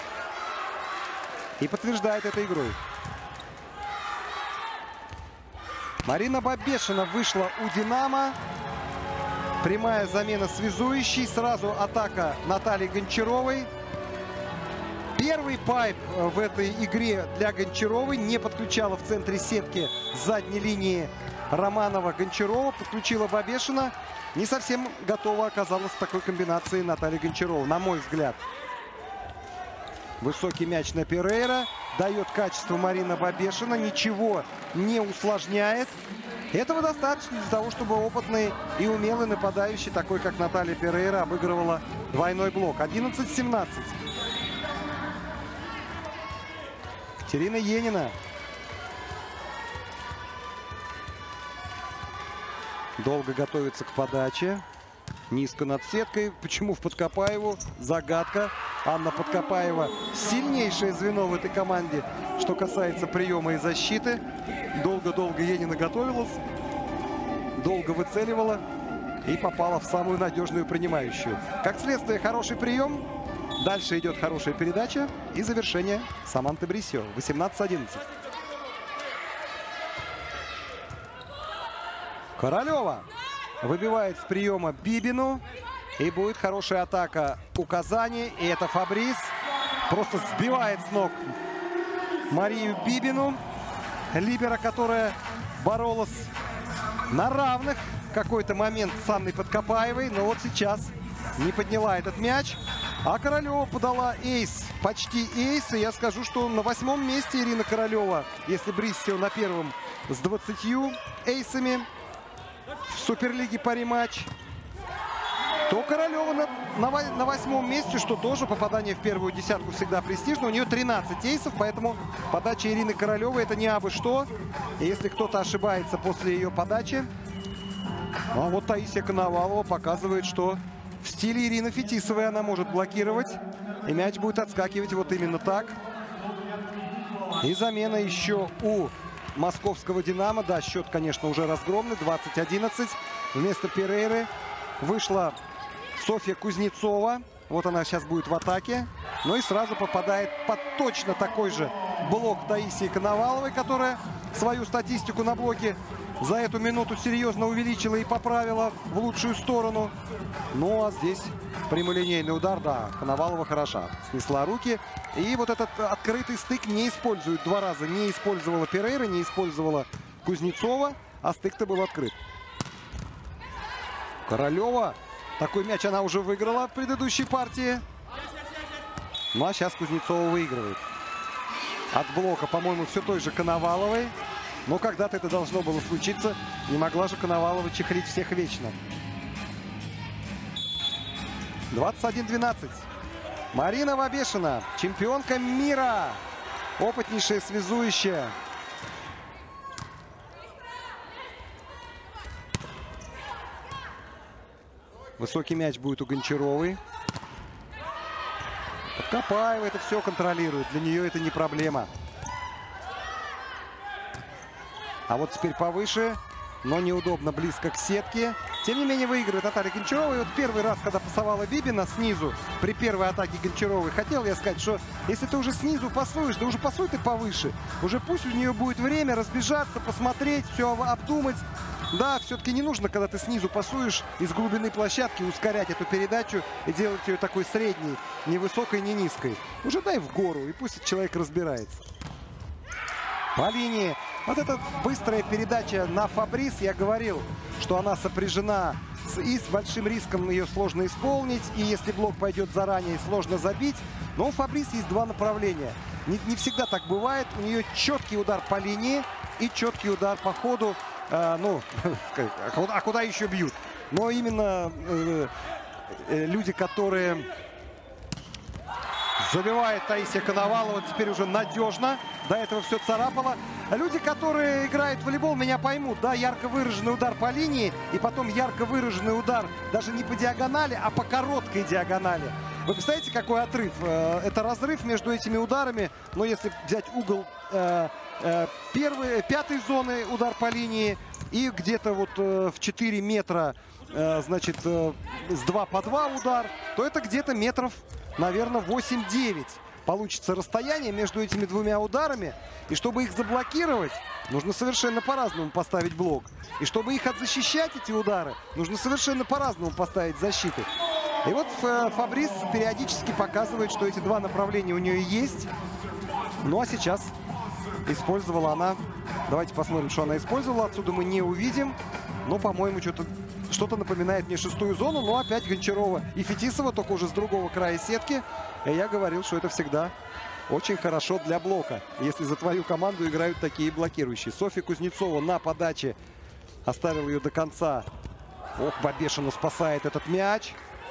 И подтверждает это игрой. Марина Бабешина вышла у «Динамо». Прямая замена связующей. Сразу атака Натальи Гончаровой. Первый пайп в этой игре для Гончаровой. Не подключала в центре сетки с задней линии Романова Гончарова. Подключила Бабешина. Не совсем готова оказалась к такой комбинации Наталья Гончарова, на мой взгляд. Высокий мяч на Перейра. Дает качество Марина Бабешина. Ничего не усложняет. Этого достаточно для того, чтобы опытный и умелый нападающий, такой как Наталья Перейра, обыгрывала двойной блок. одиннадцать семнадцать. Екатерина Енина. Долго готовится к подаче. Низко над сеткой. Почему в Подкопаеву? Загадка. Анна Подкопаева сильнейшее звено в этой команде, что касается приема и защиты. Долго-долго Енина готовилась. Долго выцеливала. И попала в самую надежную принимающую. Как следствие, хороший прием. Дальше идет хорошая передача. И завершение Саманты Бриссио. восемнадцать одиннадцать. Королева выбивает с приема Бибину. И будет хорошая атака у Казани. И это Фабрис. Просто сбивает с ног Марию Бибину. Либера, которая боролась на равных в какой-то момент с Анной Подкопаевой. Но вот сейчас не подняла этот мяч. А Королева подала эйс. Почти эйс. И я скажу, что на восьмом месте Ирина Королева. Если Бриссио на первом с двадцатью эйсами в Суперлиге пари-матч, то Королева на, на, на восьмом месте, что тоже попадание в первую десятку всегда престижно. У нее тринадцать эйсов, поэтому подача Ирины Королевой — это не абы что. И если кто-то ошибается после ее подачи, а вот Таисия Коновалова показывает, что в стиле Ирины Фетисовой она может блокировать. И мяч будет отскакивать вот именно так. И замена еще у московского «Динамо». Да, счет, конечно, уже разгромный. двадцать одиннадцать. Вместо Перейры вышла Софья Кузнецова. Вот она сейчас будет в атаке. Ну и сразу попадает под точно такой же блок Таисии Коноваловой, которая свою статистику на блоке за эту минуту серьезно увеличила и поправила в лучшую сторону. Ну а здесь прямолинейный удар. Да, Коновалова хороша. Снесла руки. И вот этот открытый стык не используют два раза. Не использовала Перейра, не использовала Кузнецова. А стык-то был открыт. Королева. Такой мяч она уже выиграла в предыдущей партии. Ну а сейчас Кузнецова выигрывает. От блока, по-моему, все той же Коноваловой. Но когда-то это должно было случиться. Не могла же Коновалова чехлить всех вечно. двадцать один двенадцать. Марина Бабешина, чемпионка мира опытнейшая связующая. Высокий мяч будет у Гончаровой. Подкопаева это все контролирует. Для нее это не проблема. А вот теперь повыше, но неудобно, близко к сетке. Тем не менее выигрывает Наталья Гончарова. И вот первый раз, когда пасовала Бибина снизу, при первой атаке Гончаровой, хотел я сказать, что если ты уже снизу пасуешь, да уже пасуй ты повыше. Уже пусть у нее будет время разбежаться, посмотреть, все обдумать. Да, все-таки не нужно, когда ты снизу пасуешь, из глубины площадки ускорять эту передачу и делать ее такой средней, не высокой, не низкой. Уже дай в гору, и пусть человек разбирается. По линии. Вот эта быстрая передача на Фабрис, я говорил, что она сопряжена с, и с большим риском ее сложно исполнить, и если блок пойдет заранее, сложно забить. Но у Фабрис есть два направления. Не, не всегда так бывает. У нее четкий удар по линии и четкий удар по ходу. Э, ну, а куда еще бьют? Но именно э, э, люди, которые... Забивает Таисия Коновалова теперь уже надежно. До этого все царапало. Люди, которые играют в волейбол, меня поймут. Да, ярко выраженный удар по линии. И потом ярко выраженный удар даже не по диагонали, а по короткой диагонали. Вы представляете, какой отрыв? Это разрыв между этими ударами. Но если взять угол э, э, первой, пятой зоны удар по линии и где-то вот э, в четыре метра, э, значит, э, с два по два удар, то это где-то метров, наверное, восемь-девять получится расстояние между этими двумя ударами. И чтобы их заблокировать, нужно совершенно по-разному поставить блок. И чтобы их отзащищать, эти удары, нужно совершенно по-разному поставить защиту. И вот Фабрис периодически показывает, что эти два направления у нее есть. Ну а сейчас использовала она... Давайте посмотрим, что она использовала. Отсюда мы не увидим. Но, по-моему, что-то... Что-то напоминает мне шестую зону, но опять Гончарова и Фетисова, только уже с другого края сетки. И я говорил, что это всегда очень хорошо для блока, если за твою команду играют такие блокирующие. Софья Кузнецова на подаче оставил ее до конца. Ох, Бабешина спасает этот мяч.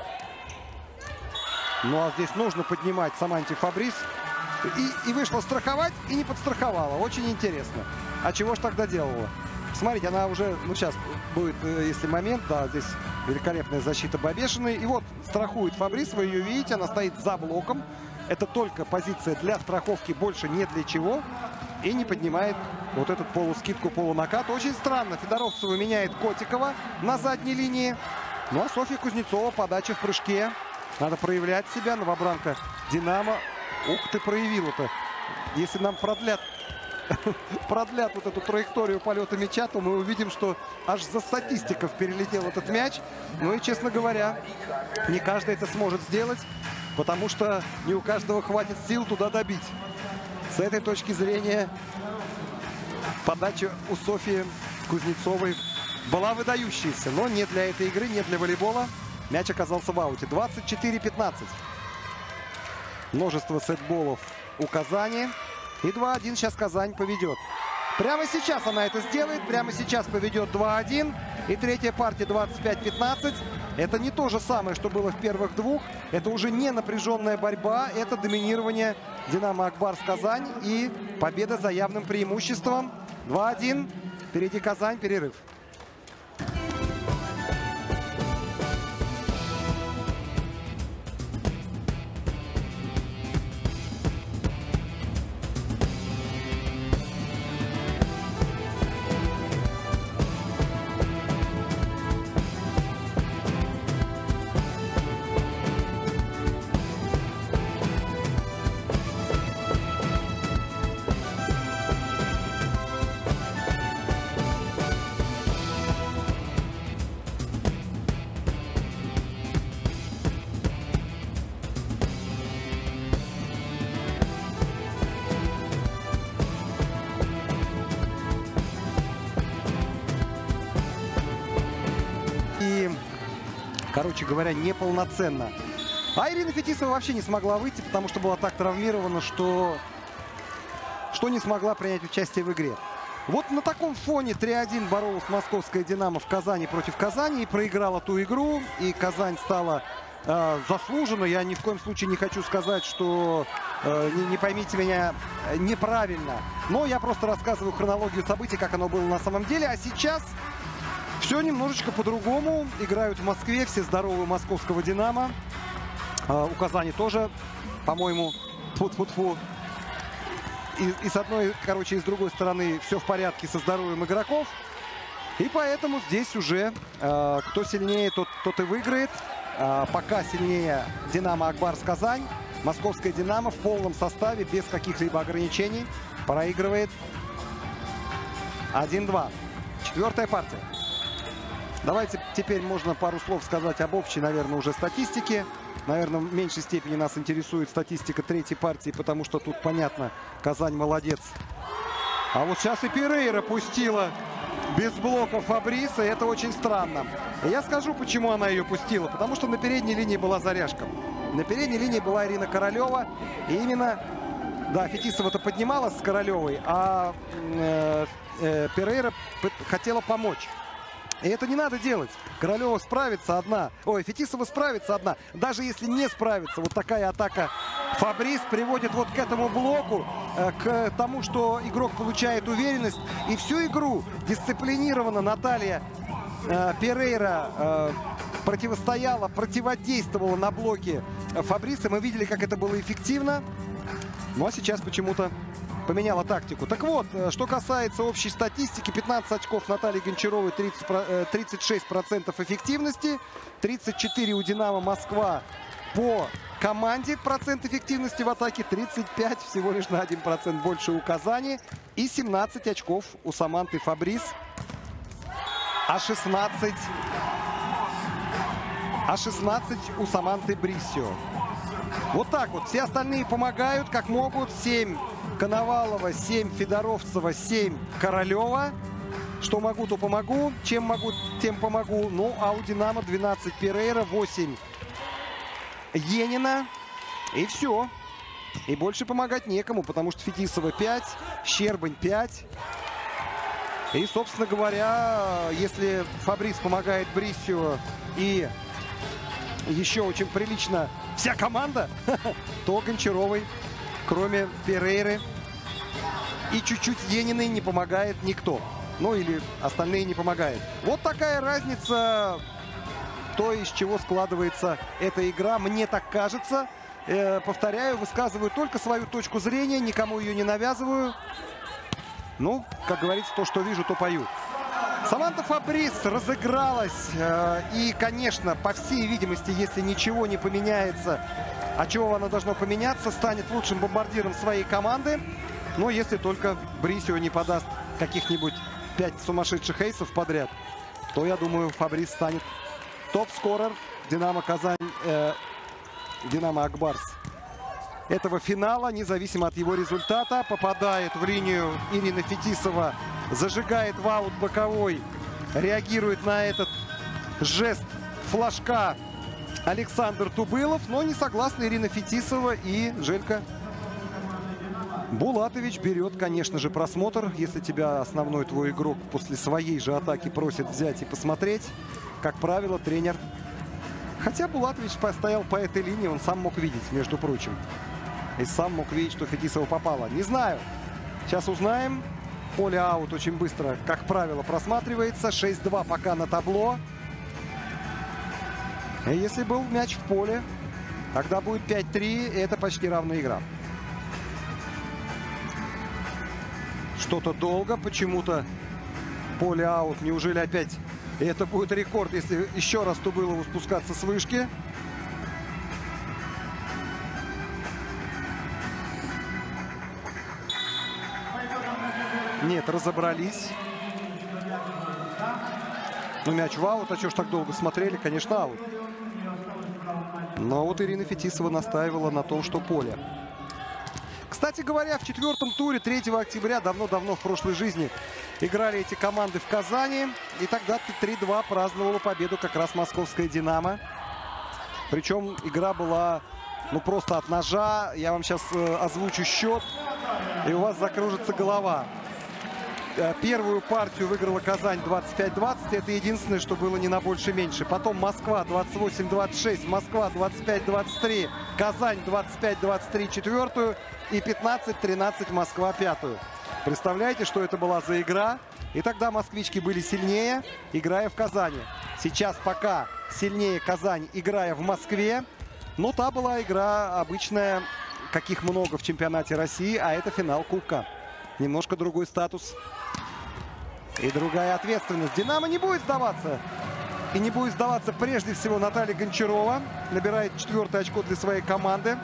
Ну а здесь нужно поднимать Саманте Фабрис. И, и вышла страховать, и не подстраховала. Очень интересно. А чего ж тогда делала? Смотрите, она уже, ну сейчас будет, если момент, да, здесь великолепная защита Бабешиной. И вот страхует Фабрис, вы ее видите, она стоит за блоком. Это только позиция для страховки, больше не для чего. И не поднимает вот этот полускидку, полунакат. Очень странно, Федоровцева меняет Котикова на задней линии. Ну а Софья Кузнецова, подача в прыжке. Надо проявлять себя, новобранка Динамо. Ух ты, проявила-то. Если нам продлят... продлят вот эту траекторию полета мяча, то мы увидим, что аж за статистиков перелетел этот мяч. Ну и, честно говоря, не каждый это сможет сделать, потому что не у каждого хватит сил туда добить. С этой точки зрения подача у Софьи Кузнецовой была выдающейся, но не для этой игры, не для волейбола. Мяч оказался в ауте. двадцать четыре пятнадцать. Множество сетболов у Казани. И два один сейчас Казань поведет. Прямо сейчас она это сделает. Прямо сейчас поведет два один. И третья партия двадцать пять пятнадцать. Это не то же самое, что было в первых двух. Это уже не напряженная борьба. Это доминирование Динамо Ак-Барс Казань. И победа за явным преимуществом. два один. Впереди Казань. Перерыв. Короче говоря, неполноценно. А Ирина Фетисова вообще не смогла выйти, потому что была так травмирована, что, что не смогла принять участие в игре. Вот на таком фоне три один боролась московская «Динамо» в Казани против Казани и проиграла ту игру. И Казань стала э, заслуженно. Я ни в коем случае не хочу сказать, что э, не, не поймите меня неправильно. Но я просто рассказываю хронологию событий, как оно было на самом деле. А сейчас все немножечко по-другому. Играют в Москве все здоровые московского «Динамо». Э, у Казани тоже, по-моему, тьфу-тьфу-тьфу. И, и с одной, короче, и с другой стороны все в порядке со здоровьем игроков. И поэтому здесь уже э, кто сильнее, тот, тот и выиграет. Э, пока сильнее «Динамо» Ак-Барс Казань. Московская «Динамо» в полном составе, без каких-либо ограничений, проигрывает один-два. Четвертая партия. Давайте теперь можно пару слов сказать об общей, наверное, уже статистике. Наверное, в меньшей степени нас интересует статистика третьей партии, потому что тут, понятно, Казань молодец. А вот сейчас и Перейра пустила без блока Фабриса. Это очень странно. И я скажу, почему она ее пустила. Потому что на передней линии была заряжка. На передней линии была Ирина Королева. И именно, да, Фетисова-то поднималась с Королевой, а э, э, Перейра хотела помочь. И это не надо делать. Королева справится одна. Ой, Фетисова справится одна. Даже если не справится, вот такая атака Фабрис приводит вот к этому блоку, э, к тому, что игрок получает уверенность. И всю игру дисциплинированно Наталья э, Перейра э, противостояла, противодействовала на блоке Фабриса. Мы видели, как это было эффективно. Ну а сейчас почему-то поменяла тактику. Так вот, что касается общей статистики, пятнадцать очков Натальи Гончаровой, тридцать шесть процентов эффективности, тридцать четыре у «Динамо» Москва по команде процент эффективности в атаке, тридцать пять всего лишь на один процент больше у Казани и семнадцать очков у Саманты Фабрис, а шестнадцать, а шестнадцать у Саманты Бриссио. Вот так вот. Все остальные помогают как могут. семь Коновалова, семь Федоровцева, семь Королева. Что могу, то помогу. Чем могу, тем помогу. Ну, а у «Динамо» двенадцать Перейра, восемь Енина. И все. И больше помогать некому, потому что Фетисова пять, Щербань пять. И, собственно говоря, если Фабрис помогает Бриссио и еще очень прилично вся команда, то Гончаровой, кроме Перейры и чуть-чуть Ениной, не помогает никто. Ну или остальные не помогают. Вот такая разница, то, из чего складывается эта игра. Мне так кажется. Э, повторяю, высказываю только свою точку зрения, никому ее не навязываю. Ну, как говорится, то, что вижу, то пою. Саманта Фабрис разыгралась. Э, и, конечно, по всей видимости, если ничего не поменяется, а чего оно должно поменяться, станет лучшим бомбардиром своей команды. Но если только Бриссио не подаст каких-нибудь пять сумасшедших эйсов подряд, то, я думаю, Фабрис станет топ-скорер «Динамо Казань», э, «Динамо Ак-Барс» этого финала, независимо от его результата. Попадает в линию Ирина Фетисова, зажигает в аут боковой, реагирует на этот жест флажка Александр Тубылов, но не согласны Ирина Фетисова и Желька Булатович берет, конечно же, просмотр. Если тебя основной твой игрок после своей же атаки просит взять и посмотреть, как правило, тренер... Хотя Булатович постоял по этой линии, он сам мог видеть, между прочим. И сам мог видеть, что Фетисова попала. Не знаю. Сейчас узнаем. Поле аут очень быстро, как правило, просматривается. шесть-два пока на табло. И если был мяч в поле, тогда будет пять-три. И это почти равная игра. Что-то долго. Почему-то поле аут. Неужели опять... И это будет рекорд, если еще раз Тубылову спускаться с вышки. Нет, разобрались. Ну, мяч в аут. А что ж так долго смотрели? Конечно, аут. Но вот Ирина Фетисова настаивала на том, что поле. Кстати говоря, в четвертом туре третьего октября, давно-давно в прошлой жизни, играли эти команды в Казани. И тогда три-два праздновала победу как раз московская «Динамо». Причем игра была, ну, просто от ножа. Я вам сейчас э, озвучу счет, и у вас закружится голова. Первую партию выиграла Казань двадцать пять двадцать. Это единственное, что было не на больше меньше. Потом Москва двадцать восемь двадцать шесть, Москва двадцать пять двадцать три, Казань двадцать пять двадцать три четвертую и пятнадцать тринадцать Москва пятую. Представляете, что это была за игра? И тогда москвички были сильнее, играя в Казани. Сейчас пока сильнее Казань, играя в Москве. Но та была игра обычная, каких много в чемпионате России, а это финал Кубка. Немножко другой статус и другая ответственность. «Динамо» не будет сдаваться. И не будет сдаваться прежде всего Наталья Гончарова. Набирает четвертое очко для своей команды.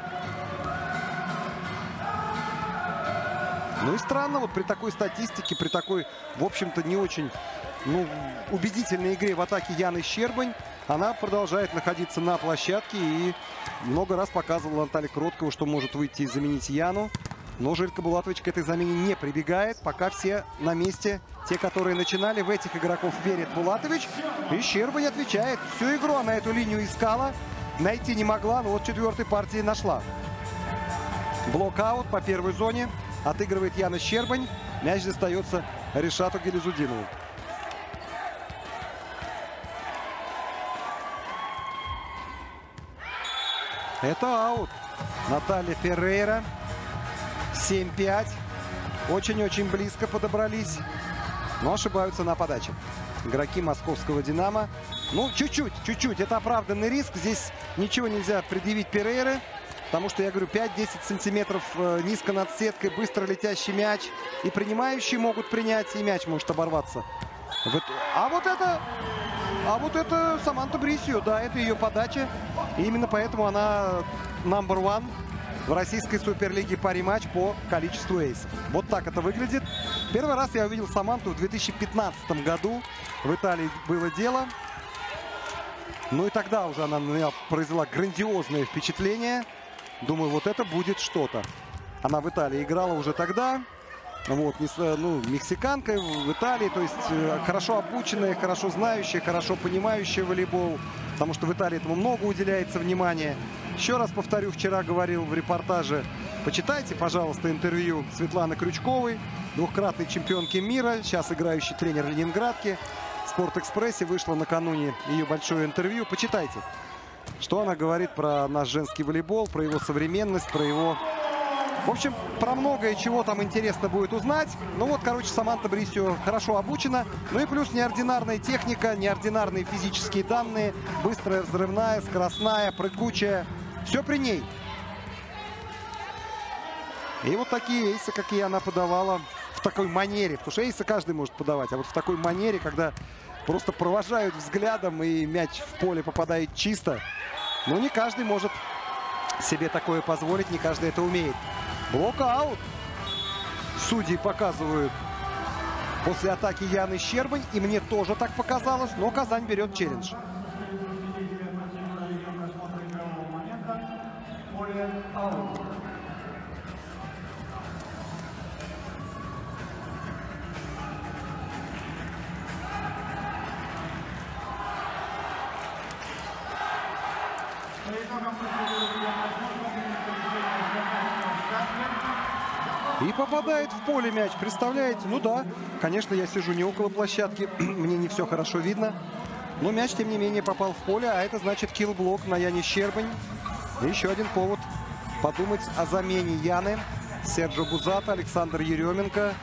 Ну и странно, вот при такой статистике, при такой, в общем-то, не очень ну, убедительной игре в атаке Яны Щербань, она продолжает находиться на площадке и много раз показывала Наталья Кроткова, что может выйти и заменить Яну. Но Жилька Булатович к этой замене не прибегает. Пока все на месте. Те, которые начинали, в этих игроков верит Булатович. И Щербань отвечает. Всю игру она эту линию искала. Найти не могла, но вот в четвертой партии нашла. Блокаут по первой зоне. Отыгрывает Яна Щербань. Мяч достается Ришату Гелизудинову. Это аут. Наталья Феррейра. семь пять. Очень-очень близко подобрались. Но ошибаются на подаче. Игроки московского «Динамо». Ну, чуть-чуть, чуть-чуть. Это оправданный риск. Здесь ничего нельзя предъявить Перейре. Потому что, я говорю, пять-десять сантиметров низко над сеткой. Быстро летящий мяч. И принимающие могут принять. И мяч может оборваться. А вот это... А вот это Саманта Брисио. Да, это ее подача. И именно поэтому она номер один в российской суперлиге пари-матч по количеству эйсов. Вот так это выглядит. Первый раз я увидел Саманту в две тысячи пятнадцатом году. В Италии было дело. Ну и тогда уже она на меня произвела грандиозное впечатление. Думаю, вот это будет что-то. Она в Италии играла уже тогда. Вот, ну, мексиканка в Италии, то есть хорошо обученная, хорошо знающая, хорошо понимающая волейбол. Потому что в Италии этому много уделяется внимания. Еще раз повторю, вчера говорил в репортаже, почитайте, пожалуйста, интервью Светланы Крючковой, двухкратной чемпионки мира, сейчас играющий тренер Ленинградки. В «Спортэкспрессе» вышло накануне ее большое интервью. Почитайте, что она говорит про наш женский волейбол, про его современность, про его... В общем, про многое, чего там интересно будет узнать. Ну вот, короче, Саманта Брисио хорошо обучена. Ну и плюс неординарная техника, неординарные физические данные. Быстрая, взрывная, скоростная, прыгучая. Все при ней. И вот такие эйсы, какие она подавала в такой манере. Потому что эйсы каждый может подавать. А вот в такой манере, когда просто провожают взглядом и мяч в поле попадает чисто. Ну, не каждый может себе такое позволить, не каждый это умеет. Блокаут. Судьи показывают после атаки Яны Щербань. И мне тоже так показалось. Но Казань берет челлендж. И попадает в поле мяч. Представляете? Ну да, конечно, я сижу не около площадки. Мне не все хорошо видно. Но мяч, тем не менее, попал в поле. А это значит килл-блок на Яне Щербань. И еще один повод подумать о замене Яны. Серджо Бузата, Александр Еременко.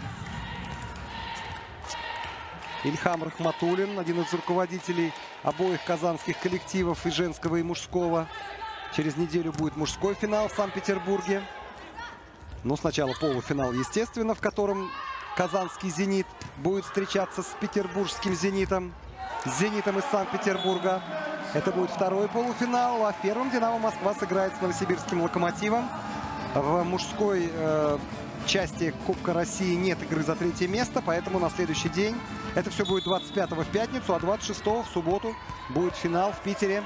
Ильхам Рахматуллин, один из руководителей обоих казанских коллективов, и женского, и мужского. Через неделю будет мужской финал в Санкт-Петербурге. Но сначала полуфинал, естественно, в котором казанский «Зенит» будет встречаться с петербургским «Зенитом». С «Зенитом» из Санкт-Петербурга. Это будет второй полуфинал. А в первом «Динамо Москва» сыграет с новосибирским «Локомотивом». В мужской э, части Кубка России нет игры за третье место, поэтому на следующий день, это все будет двадцать пятого в пятницу, а двадцать шестого в субботу будет финал в Питере.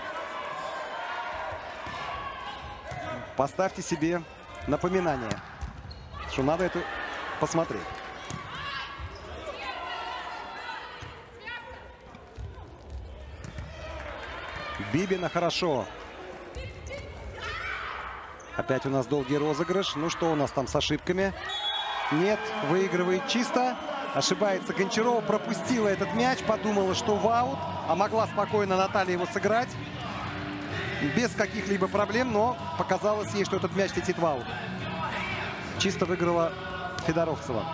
Поставьте себе напоминание, что надо это посмотреть. Бибина хорошо. Опять у нас долгий розыгрыш. Ну что у нас там с ошибками? Нет, выигрывает чисто. Ошибается Гончарова, пропустила этот мяч, подумала, что в аут, а могла спокойно Наталья его сыграть. Без каких-либо проблем, но показалось ей, что этот мяч летит в аут. Чисто выиграла Федоровцева.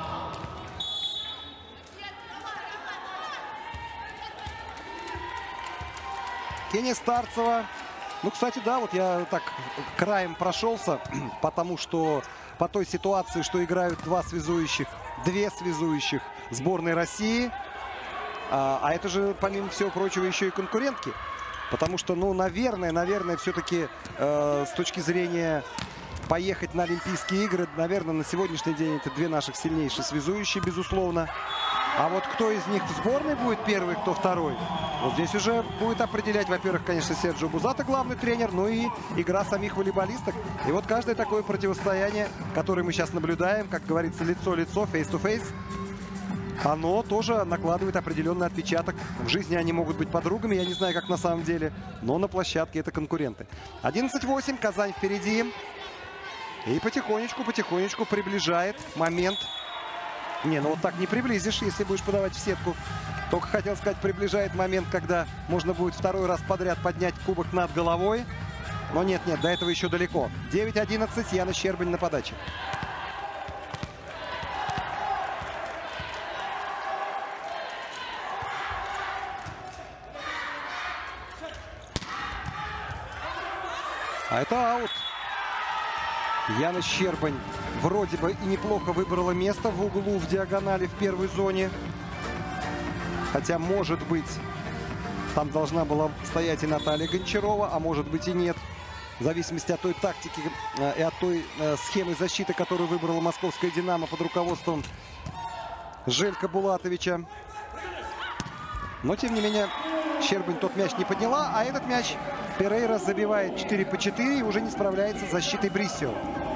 Ксения Старцева. Ну, кстати, да, вот я так краем прошелся, потому что по той ситуации, что играют два связующих, две связующих сборной России. А, а это же, помимо всего прочего, еще и конкурентки. Потому что, ну, наверное, наверное, все-таки э, с точки зрения поехать на Олимпийские игры, наверное, на сегодняшний день это две наших сильнейшие связующие, безусловно. А вот кто из них в сборной будет первый, кто второй, вот здесь уже будет определять, во-первых, конечно, Серджио Бузата, главный тренер, ну и игра самих волейболисток. И вот каждое такое противостояние, которое мы сейчас наблюдаем, как говорится, лицо-лицо, face-to-face, оно тоже накладывает определенный отпечаток. В жизни они могут быть подругами, я не знаю, как на самом деле, но на площадке это конкуренты. одиннадцать восемь, Казань впереди. И потихонечку-потихонечку приближает момент. Не, ну вот так не приблизишь, если будешь подавать в сетку. Только хотел сказать, приближает момент, когда можно будет второй раз подряд поднять кубок над головой. Но нет-нет, до этого еще далеко. девять одиннадцать, Яна Щербань на подаче. А это аут. Яна Щербань вроде бы и неплохо выбрала место в углу, в диагонали, в первой зоне. Хотя, может быть, там должна была стоять и Наталья Гончарова, а может быть и нет. В зависимости от той тактики э, и от той э, схемы защиты, которую выбрала московская «Динамо» под руководством Желька Булатовича. Но, тем не менее, Щербань тот мяч не подняла, а этот мяч Перейра забивает четыре по четыре и уже не справляется с защитой Бриссио.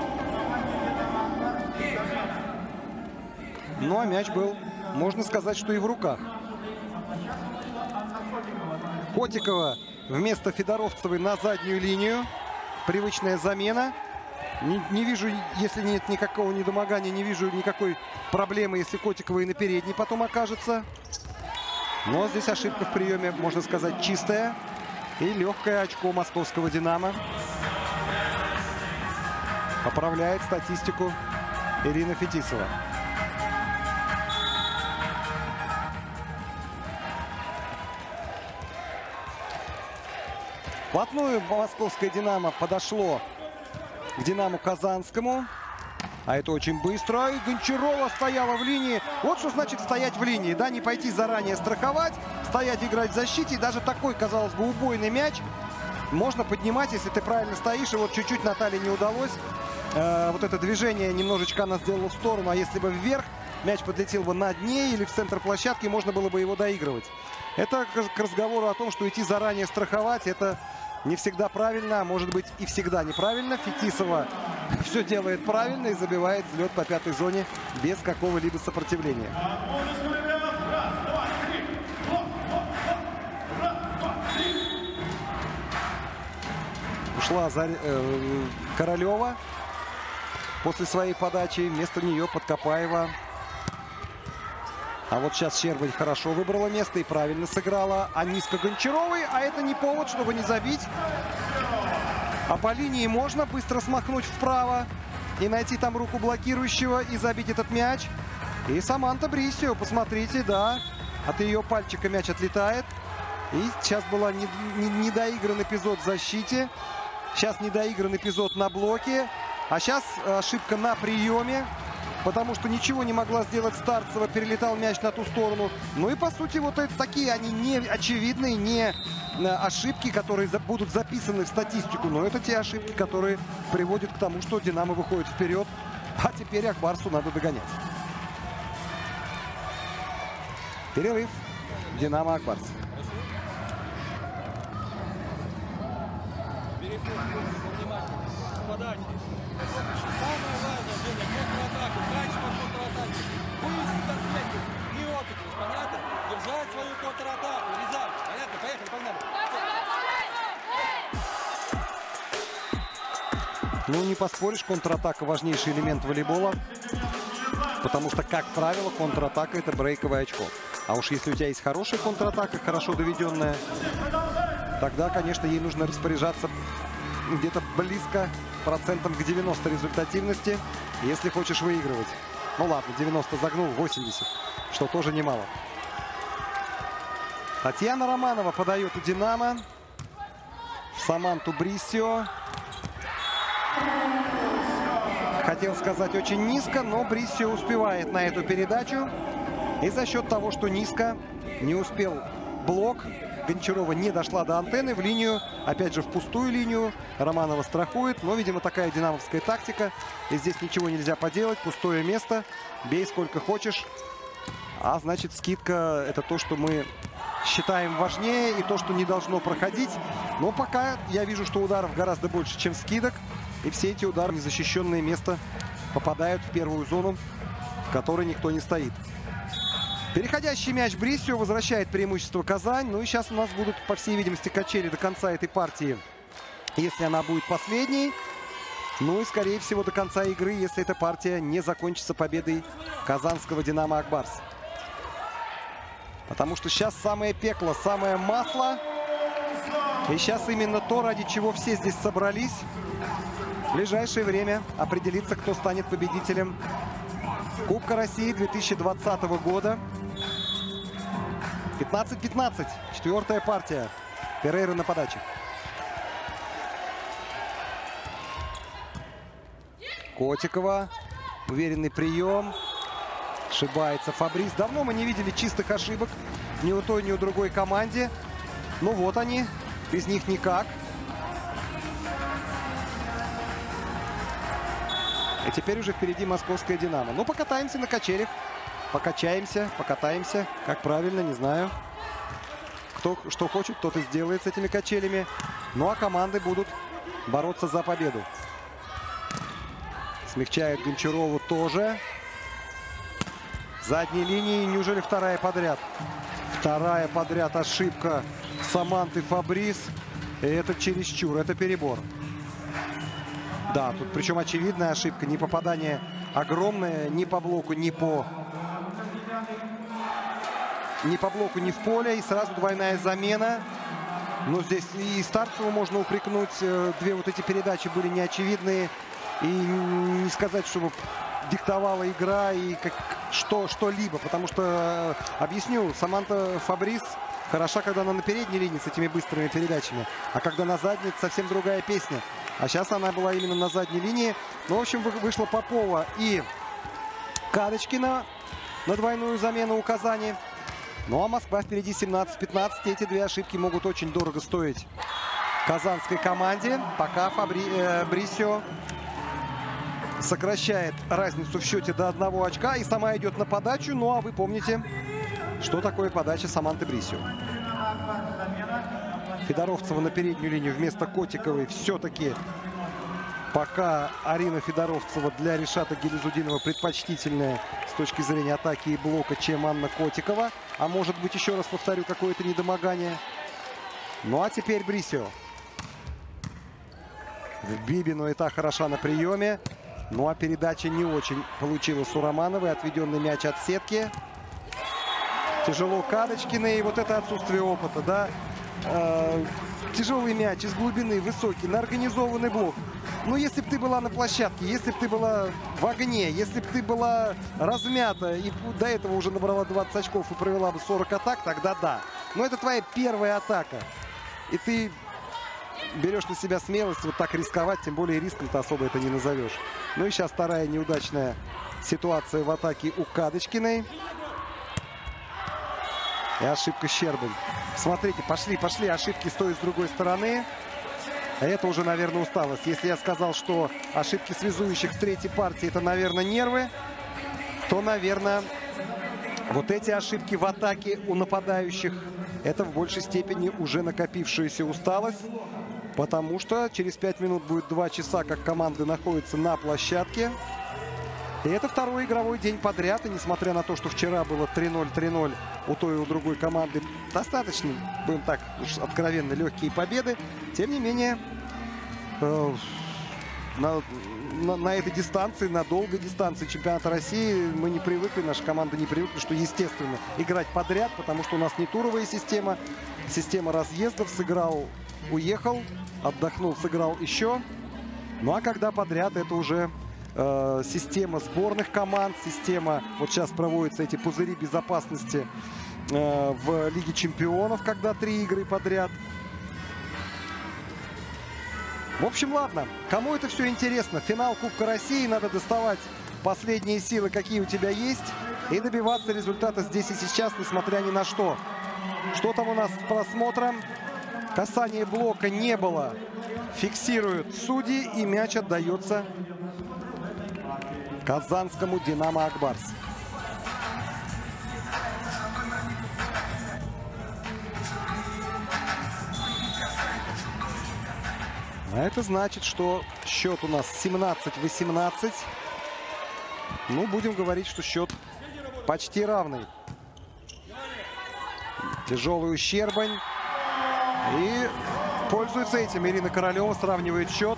Ну, а мяч был, можно сказать, что и в руках. Котикова вместо Федоровцевой на заднюю линию. Привычная замена. Не, не вижу, если нет никакого недомогания, не вижу никакой проблемы, если Котикова и на передней потом окажется. Но здесь ошибка в приеме, можно сказать, чистая. И легкое очко московского «Динамо». Поправляет статистику Ирина Фетисова. Вплотную московское «Динамо» подошло к «Динамо» Казанскому. А это очень быстро. И Гончарова стояла в линии. Вот что значит стоять в линии. Да, не пойти заранее страховать, стоять, играть в защите. И даже такой, казалось бы, убойный мяч можно поднимать, если ты правильно стоишь. И вот чуть-чуть Наталье не удалось. Э, вот это движение немножечко она сделала в сторону. А если бы вверх, мяч подлетел бы над ней или в центр площадки, можно было бы его доигрывать. Это к разговору о том, что идти заранее страховать, это не всегда правильно, а может быть и всегда неправильно. Фетисова все делает правильно и забивает взлет по пятой зоне без какого-либо сопротивления. Ушла за, э, Королева после своей подачи. Вместо нее Подкопаева. А вот сейчас Щербань хорошо выбрала место и правильно сыграла. А низко Гончаровой. А это не повод, чтобы не забить. А по линии можно быстро смахнуть вправо и найти там руку блокирующего и забить этот мяч. И Саманта Бриссио, посмотрите, да, от ее пальчика мяч отлетает. И сейчас был не, не, недоигран эпизод в защите. Сейчас недоигран эпизод на блоке. А сейчас ошибка на приеме. Потому что ничего не могла сделать Старцева, перелетал мяч на ту сторону. Ну и, по сути, вот это такие, они не очевидные, не ошибки, которые будут записаны в статистику. Но это те ошибки, которые приводят к тому, что «Динамо» выходит вперед. А теперь Акбарсу надо догонять. Перерыв. «Динамо» Акбарс. Самое важное, Женя, контратаку, качество контратаки. Выйти конкретно, неопытность, понятно? Держать свою контратаку, Рязань. Понятно? Поехали, погнали. Ну, не поспоришь, контратака — важнейший элемент волейбола. Потому что, как правило, контратака — это брейковое очко. А уж если у тебя есть хорошая контратака, хорошо доведенная, тогда, конечно, ей нужно распоряжаться где-то близко процентом к девяноста результативности, если хочешь выигрывать. Ну ладно, девяносто загнул, восемьдесят, что тоже немало. Татьяна Романова подает у «Динамо» Саманту Бриссио. Хотел сказать очень низко, но Бриссио успевает на эту передачу. И за счет того, что низко, не успел блок, Гончарова не дошла до антенны в линию. Опять же, в пустую линию. Романова страхует. Но, видимо, такая динамовская тактика. И здесь ничего нельзя поделать. Пустое место. Бей сколько хочешь. А значит, скидка — это то, что мы считаем важнее. И то, что не должно проходить. Но пока я вижу, что ударов гораздо больше, чем скидок. И все эти удары, незащищенное место, попадают в первую зону, в которой никто не стоит. Переходящий мяч Бриссио возвращает преимущество Казань. Ну и сейчас у нас будут, по всей видимости, качели до конца этой партии, если она будет последней. Ну и, скорее всего, до конца игры, если эта партия не закончится победой казанского «Динамо» Ак Барс. Потому что сейчас самое пекло, самое масло. И сейчас именно то, ради чего все здесь собрались. В ближайшее время определиться, кто станет победителем Кубка России две тысячи двадцатого года. пятнадцать пятнадцать. Четвертая партия. Перейра на подаче. Котикова. Уверенный прием. Ошибается Фабрис. Давно мы не видели чистых ошибок ни у той, ни у другой команде. Ну вот они. Без них никак. И теперь уже впереди московская «Динамо». Ну, покатаемся на качелях. Покачаемся, покатаемся. Как правильно, не знаю. Кто что хочет, тот и сделает с этими качелями. Ну, а команды будут бороться за победу. Смягчает Гончарову тоже. Задней линии. Неужели вторая подряд? Вторая подряд ошибка Саманты Фабрис. И это чересчур, это перебор. Да, тут причем очевидная ошибка. Не попадание огромное ни по блоку, ни по... Ни по блоку, ни в поле. И сразу двойная замена. Но здесь и Старцеву можно упрекнуть. Две вот эти передачи были неочевидные. И не сказать, чтобы диктовала игра и как что, что-либо. Потому что, объясню, Саманта Фабрис хороша, когда она на передней линии с этими быстрыми передачами. А когда на задней, это совсем другая песня. А сейчас она была именно на задней линии. Ну, в общем, вышла Попова и Кадочкина на двойную замену у Казани. Ну, а Москва впереди семнадцать пятнадцать. Эти две ошибки могут очень дорого стоить казанской команде. Пока Фабри... э, Бриссио сокращает разницу в счете до одного очка и сама идет на подачу. Ну, а вы помните, что такое подача Саманты Бриссио. Федоровцева на переднюю линию вместо Котиковой. Все-таки пока Арина Федоровцева для Ришата Гилязудинова предпочтительная с точки зрения атаки и блока, чем Анна Котикова. А может быть, еще раз повторю, какое-то недомогание. Ну а теперь Бриссио. Бибину и та хороша на приеме. Ну а передача не очень получилась у Романовой. Отведенный мяч от сетки. Тяжело Кадочкиной. И вот это отсутствие опыта, да. Э, тяжелый мяч из глубины, высокий, на организованный блок. Ну, если бы ты была на площадке, если бы ты была в огне, если бы ты была размята и до этого уже набрала двадцать очков и провела бы сорок атак, тогда да. Но это твоя первая атака. И ты берешь на себя смелость вот так рисковать, тем более риском-то особо это не назовешь. Ну и сейчас вторая неудачная ситуация в атаке у Кадочкиной. И ошибка Щербань. Смотрите, пошли, пошли ошибки с той и с другой стороны. А это уже, наверное, усталость. Если я сказал, что ошибки связующих в третьей партии — это, наверное, нервы, то, наверное, вот эти ошибки в атаке у нападающих — это в большей степени уже накопившаяся усталость. Потому что через пять минут будет два часа, как команды находятся на площадке. И это второй игровой день подряд. И несмотря на то, что вчера было три ноль три ноль у той и у другой команды, достаточно, будем так уж откровенно, легкие победы. Тем не менее, э, на, на, на этой дистанции, на долгой дистанции чемпионата России мы не привыкли, наша команда не привыкла, что естественно играть подряд, потому что у нас не туровая система, система разъездов, сыграл, уехал, отдохнул, сыграл еще. Ну а когда подряд, это уже э, система сборных команд, система, вот сейчас проводятся эти пузыри безопасности э, в Лиге чемпионов, когда три игры подряд. В общем, ладно, кому это все интересно, финал Кубка России, надо доставать последние силы, какие у тебя есть, и добиваться результата здесь и сейчас, несмотря ни на что. Что там у нас с просмотром? Касания блока не было. Фиксируют судьи, и мяч отдается казанскому «Динамо» Ак Барс. А это значит, что счет у нас семнадцать восемнадцать. Ну, будем говорить, что счет почти равный. Тяжелый ущербань. И пользуется этим Ирина Королева, сравнивает счет.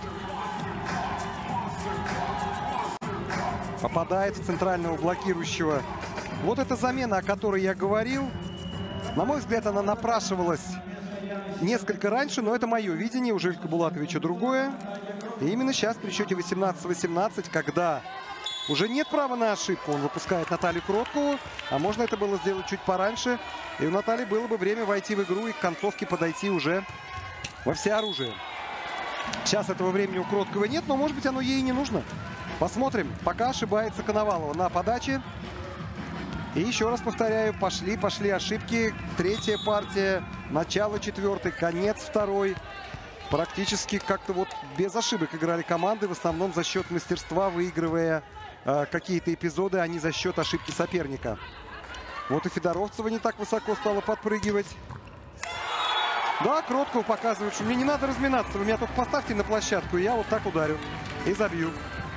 Попадает в центрального блокирующего. Вот эта замена, о которой я говорил. На мой взгляд, она напрашивалась несколько раньше, но это мое видение, у Жилька Булатовича другое. И именно сейчас при счете восемнадцать восемнадцать, когда уже нет права на ошибку, он выпускает Наталью Кроткову, а можно это было сделать чуть пораньше. И у Натальи было бы время войти в игру и к концовке подойти уже во всеоружие. Сейчас этого времени у Кротковой нет, но может быть оно ей и не нужно. Посмотрим. Пока ошибается Коновалова на подаче. И еще раз повторяю, пошли, пошли ошибки. Третья партия, начало четвертой, конец второй. Практически как-то вот без ошибок играли команды, в основном за счет мастерства, выигрывая э, какие-то эпизоды, а не за счет ошибки соперника. Вот и Федоровцева не так высоко стала подпрыгивать. Да, Кроткова показывает, что мне не надо разминаться, вы меня только поставьте на площадку, и я вот так ударю и забью.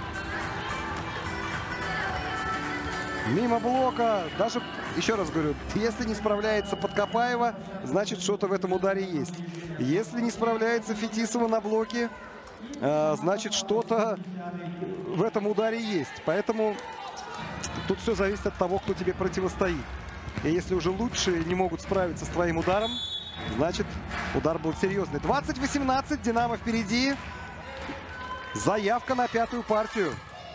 Мимо блока. Даже, еще раз говорю, если не справляется Подкопаева, значит, что-то в этом ударе есть. Если не справляется Фетисова на блоке, э, значит, что-то в этом ударе есть. Поэтому тут все зависит от того, кто тебе противостоит. И если уже лучшие не могут справиться с твоим ударом, значит, удар был серьезный. двадцать восемнадцать, Динамо впереди. Заявка на пятую партию.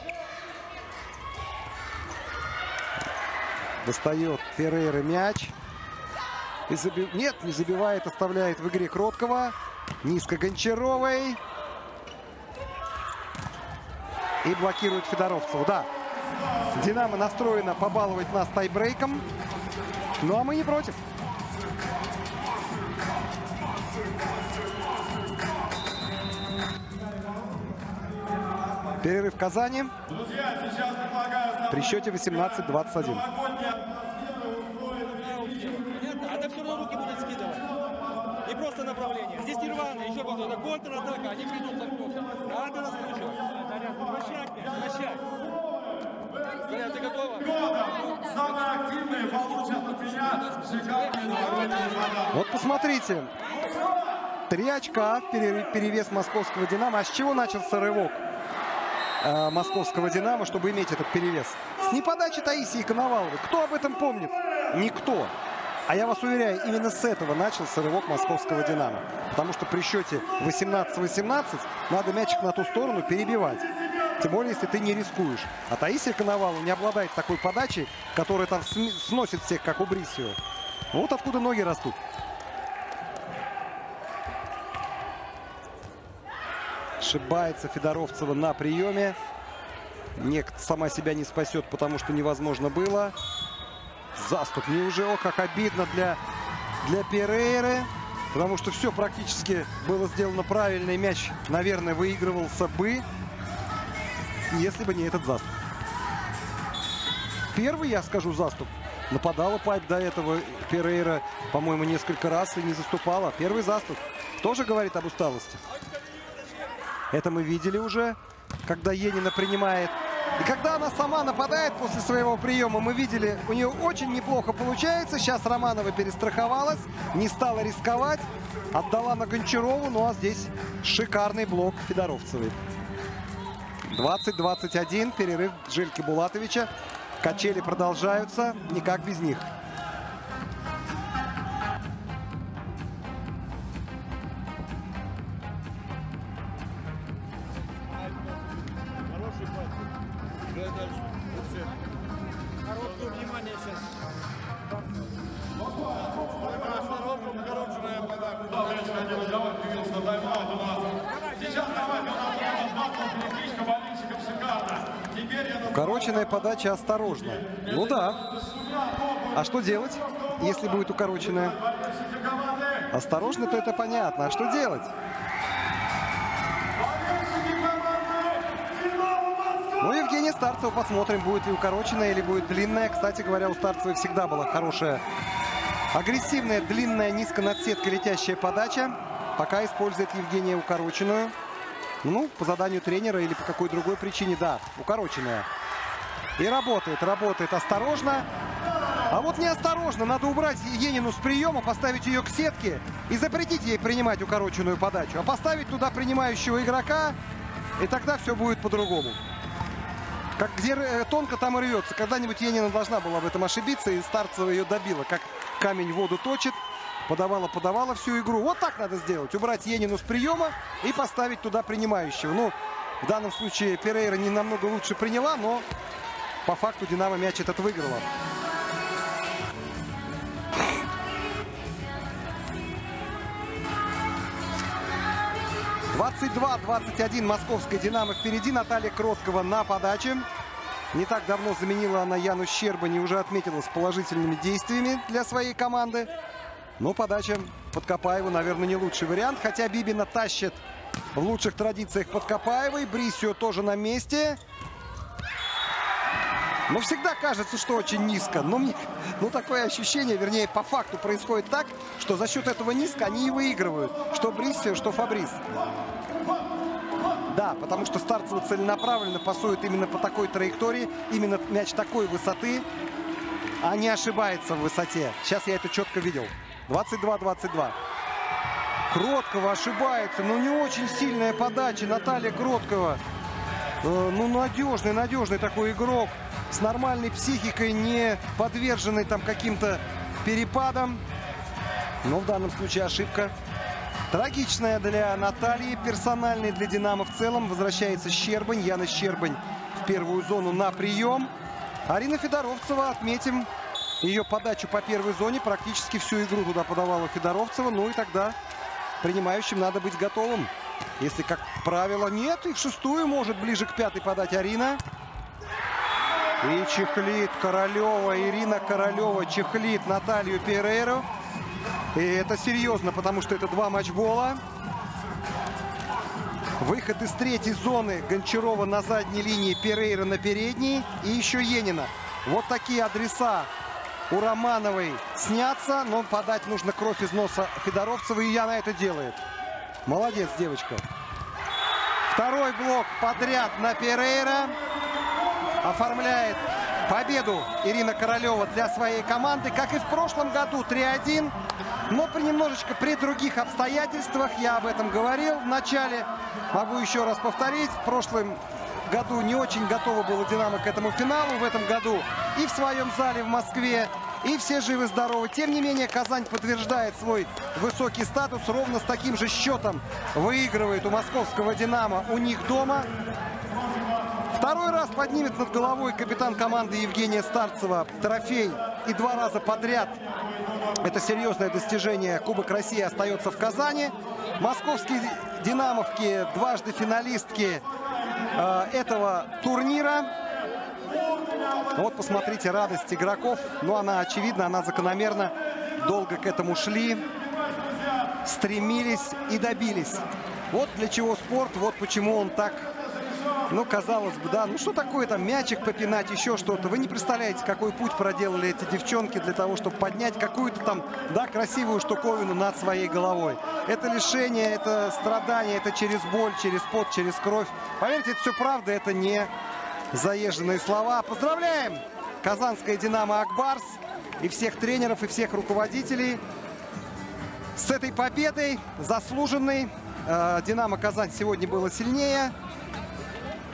Достает Перейра мяч. И заби... Нет, не забивает, оставляет в игре Кроткова. Низко Гончаровой. И блокирует Федоровцеву. Да, Динамо настроено побаловать нас тайбрейком. Ну а мы не против. Перерыв в Казани. Друзья, сейчас предлагаю... При счете восемнадцать двадцать один. Это все равно руки будут скидывать. Не просто направление. Здесь не рваные. Еще раз, это контратака. Они придут за кровью. Надо раскручивать. Вращать, вращать. Заряд, ты готова? Самые активные получат от меня шикарные награды. Вот посмотрите. Три очка. Перевес московского «Динамо». А с чего начался рывок э, московского «Динамо», чтобы иметь этот перевес? С неподачи Таисии Коноваловой. Кто об этом помнит? Никто. А я вас уверяю, именно с этого начался рывок московского «Динамо». Потому что при счете восемнадцать восемнадцать надо мячик на ту сторону перебивать. Тем более, если ты не рискуешь. А Таисия Коновалова не обладает такой подачей, которая там сносит всех, как у Брисио. Вот откуда ноги растут. Ошибается Федоровцева на приеме. Некто сама себя не спасет, потому что невозможно было. Заступ не уже. О, как обидно для, для Перейры. Потому что все практически было сделано правильно. И мяч, наверное, выигрывался бы, если бы не этот заступ. Первый, я скажу, заступ. Нападала Пайп до этого Перейра, по-моему, несколько раз и не заступала. Первый заступ тоже говорит об усталости. Это мы видели уже, когда Енина принимает. И когда она сама нападает после своего приема, мы видели, у нее очень неплохо получается. Сейчас Романова перестраховалась, не стала рисковать, отдала на Гончарову. Ну а здесь шикарный блок Федоровцевой. двадцать двадцать один. Перерыв Жельки Булатовича. Качели продолжаются. Никак без них. Короткое внимание сейчас. Укороченная подача осторожно. Ну да. А что делать, если будет укороченная? Осторожно-то это понятно. А что делать? Ну, Евгения Старцева, посмотрим, будет ли укороченная или будет длинная. Кстати говоря, у Старцевой всегда была хорошая, агрессивная, длинная, низко над сеткой летящая подача. Пока использует Евгения укороченную. Ну, по заданию тренера или по какой другой причине, да, укороченная. И работает, работает осторожно. А вот неосторожно, надо убрать Енину с приема, поставить ее к сетке и запретить ей принимать укороченную подачу. А поставить туда принимающего игрока, и тогда все будет по-другому. Как где тонко, там и рвется. Когда-нибудь Енина должна была в этом ошибиться, и Старцева ее добила. Как камень воду точит. Подавала, подавала всю игру. Вот так надо сделать. Убрать Енину с приема и поставить туда принимающего. Ну, в данном случае Перейра не намного лучше приняла, но по факту Динамо мяч этот выиграла. двадцать два двадцать один московская Динамо впереди. Наталья Кроткова на подаче. Не так давно заменила она Яну Щербань и уже отметилась положительными действиями для своей команды. Но подача Подкопаеву, наверное, не лучший вариант. Хотя Бибина тащит в лучших традициях Подкопаевой. Брисио тоже на месте. Но всегда кажется, что очень низко. Но мне, ну, такое ощущение, вернее, по факту происходит так, что за счет этого низко они и выигрывают. Что Брисио, что Фабрис. Да, потому что Старцева целенаправленно пасует именно по такой траектории. Именно мяч такой высоты, а не ошибается в высоте. Сейчас я это четко видел. двадцать два двадцать два. Кроткова ошибается, но не очень сильная подача. Наталья Кроткова. Э, ну, надежный, надежный такой игрок. С нормальной психикой, не подверженной там каким-то перепадам. Но в данном случае ошибка. Трагичная для Натальи, персональная для Динамо в целом. Возвращается Щербань. Яна Щербань в первую зону на прием. Арина Федоровцева, отметим ее подачу по первой зоне. Практически всю игру туда подавала Федоровцева. Ну и тогда принимающим надо быть готовым. Если, как правило, нет, и в шестую может ближе к пятой подать Арина. И чехлит Королева, Ирина Королева чехлит Наталью Перейру. И это серьезно, потому что это два матчбола. Выход из третьей зоны. Гончарова на задней линии, Перейра на передней. И еще Енина. Вот такие адреса у Романовой снятся. Но подать нужно кровь из носа Федоровцевой. И Яна это делает. Молодец, девочка. Второй блок подряд на Перейра. Оформляет победу Ирина Королева для своей команды. Как и в прошлом году, три один. Но при немножечко при других обстоятельствах. Я об этом говорил в начале. Могу еще раз повторить. В прошлом году не очень готова была Динамо к этому финалу. В этом году и в своем зале в Москве, и все живы-здоровы. Тем не менее, Казань подтверждает свой высокий статус. Ровно с таким же счетом выигрывает у московского Динамо у них дома. Второй раз поднимет над головой капитан команды Евгения Старцева трофей. И два раза подряд. Это серьезное достижение. Кубок России остается в Казани. Московские динамовки, дважды финалистки э, этого турнира. Вот посмотрите радость игроков. Ну, она очевидна, она закономерна. Долго к этому шли, стремились и добились. Вот для чего спорт, вот почему он так... Ну, казалось бы, да, ну что такое там мячик попинать, еще что-то. Вы не представляете, какой путь проделали эти девчонки для того, чтобы поднять какую-то там, да, красивую штуковину над своей головой. Это лишение, это страдание, это через боль, через пот, через кровь. Поверьте, это все правда, это не заезженные слова. Поздравляем казанское Динамо Ак-Барс и всех тренеров, и всех руководителей с этой победой, заслуженной. Динамо Казань сегодня было сильнее.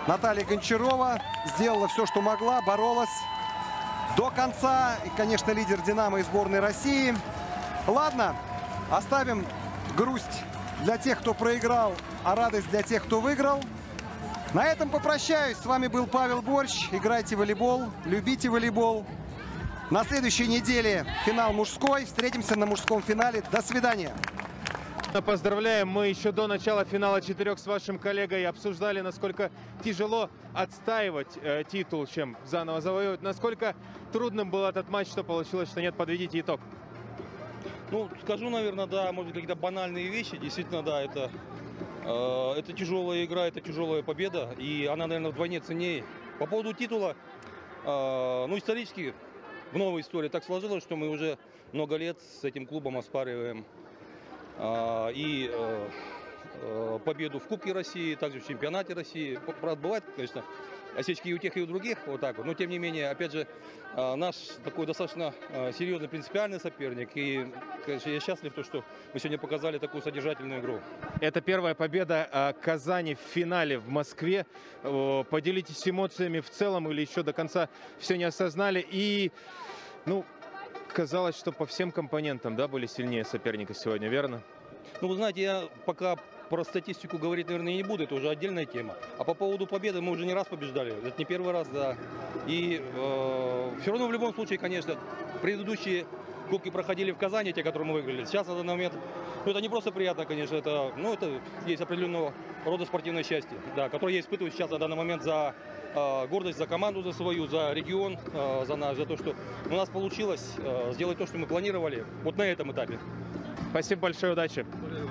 Наталья Гончарова сделала все, что могла, боролась до конца. И, конечно, лидер «Динамо» и сборной России. Ладно, оставим грусть для тех, кто проиграл, а радость для тех, кто выиграл. На этом попрощаюсь. С вами был Павел Борщ. Играйте в волейбол, любите волейбол. На следующей неделе финал мужской. Встретимся на мужском финале. До свидания. Поздравляем. Мы еще до начала финала четырех с вашим коллегой обсуждали, насколько тяжело отстаивать э, титул, чем заново завоевывать. Насколько трудным был этот матч, что получилось, что нет, подведите итог. Ну, скажу, наверное, да, может быть, какие-то банальные вещи. Действительно, да, это, э, это тяжелая игра, это тяжелая победа. И она, наверное, вдвойне ценнее. По поводу титула, э, ну, исторически, в новой истории так сложилось, что мы уже много лет с этим клубом оспариваем э, и э, э, победу в Кубке России, также в чемпионате России. Правда, бывает, конечно, осечки и у тех, и у других, вот так вот. Но, тем не менее, опять же, э, наш такой достаточно э, серьезный принципиальный соперник. И, конечно, я счастлив, то, что мы сегодня показали такую содержательную игру. Это первая победа э, Казани в финале в Москве. Э, поделитесь эмоциями в целом или еще до конца все не осознали. И, ну, казалось, что по всем компонентам, да, были сильнее соперника сегодня, верно? Ну, вы знаете, я пока про статистику говорить, наверное, не буду, это уже отдельная тема. А по поводу победы мы уже не раз побеждали, это не первый раз, да. И э, все равно в любом случае, конечно, предыдущие кубки проходили в Казани, те, которые мы выиграли. Сейчас на данный момент, ну, это не просто приятно, конечно, это, ну, это есть определенного рода спортивное счастье, да, которое я испытываю сейчас на данный момент за э, гордость, за команду, за свою, за регион, э, за наш, за то, что у нас получилось э, сделать то, что мы планировали вот на этом этапе. Спасибо большое, удачи.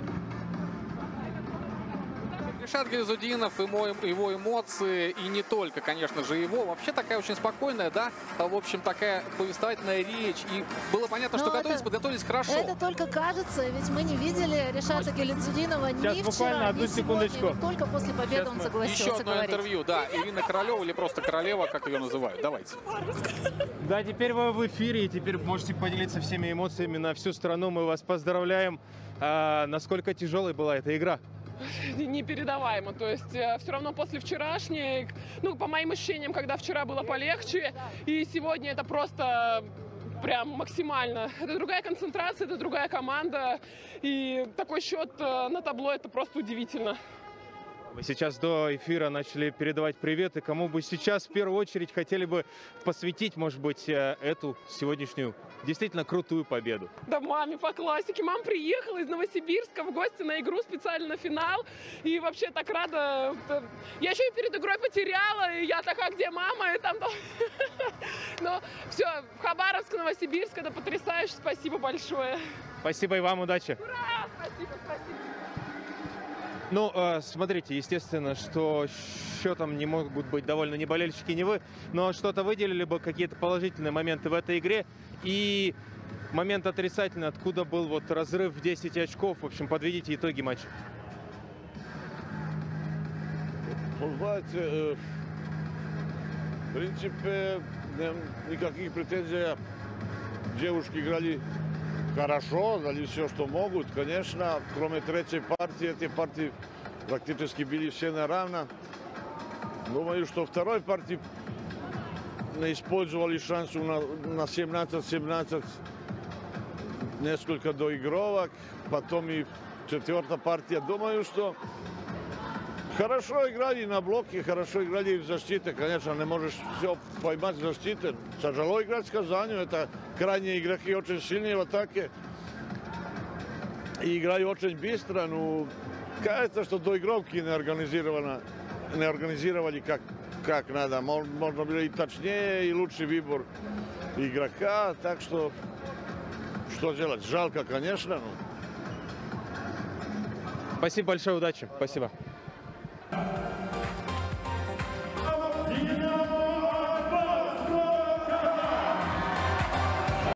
Ришат Гильзудинов, ему, его эмоции, и не только, конечно же, его. Вообще такая очень спокойная, да, в общем, такая повествовательная речь. И было понятно, Но что готовились, это, подготовились хорошо. Это только кажется, ведь мы не видели Ришата Гильзудинова ни вчера, ни сегодня, не только после победы Сейчас он мы... согласился Еще одно говорить. интервью, да, Ирина Королева, или просто Королева, как ее называют. Давайте. Да, теперь вы в эфире, и теперь можете поделиться всеми эмоциями на всю страну. Мы вас поздравляем. А, насколько тяжелой была эта игра? Непередаваемо. То есть э, все равно после вчерашней, ну, по моим ощущениям, когда вчера было полегче, и сегодня это просто прям максимально. Это другая концентрация, это другая команда, и такой счет э, на табло — это просто удивительно. Мы сейчас до эфира начали передавать приветы. Кому бы сейчас в первую очередь хотели бы посвятить, может быть, эту сегодняшнюю действительно крутую победу? Да, маме по классике. Мама приехала из Новосибирска в гости на игру, специально на финал. И вообще так рада. Я еще и перед игрой потеряла. И я такая, где мама? И там... Но все, Хабаровск, Новосибирск, это потрясающе. Спасибо большое. Спасибо и вам, удачи. Ура! Спасибо, спасибо. Ну, смотрите, естественно, что счетом не могут быть довольны ни болельщики, ни вы, но что-то выделили бы, какие-то положительные моменты в этой игре. И момент отрицательный, откуда был вот разрыв в десять очков. В общем, подведите итоги матча. Знаете, в принципе, никаких претензий. Девушки играли хорошо, дали все, что могут. Конечно, кроме третьей партии, эти партии практически были все наравно. Думаю, что второй партии не использовали шанс на семнадцать семнадцать, несколько доигровок. Потом и четвертая партия. Думаю, что хорошо играли на блоке, хорошо играли и в защите. Конечно, не можешь все поймать в защите. Тяжело играть с Казанью. Это крайние игроки очень сильные в атаке. И играют очень быстро. Но кажется, что доигровки не организировано, не организировали как, как надо. Можно было и точнее, и лучший выбор игрока. Так что, что делать? Жалко, конечно. Но... Спасибо большое, удачи. Спасибо.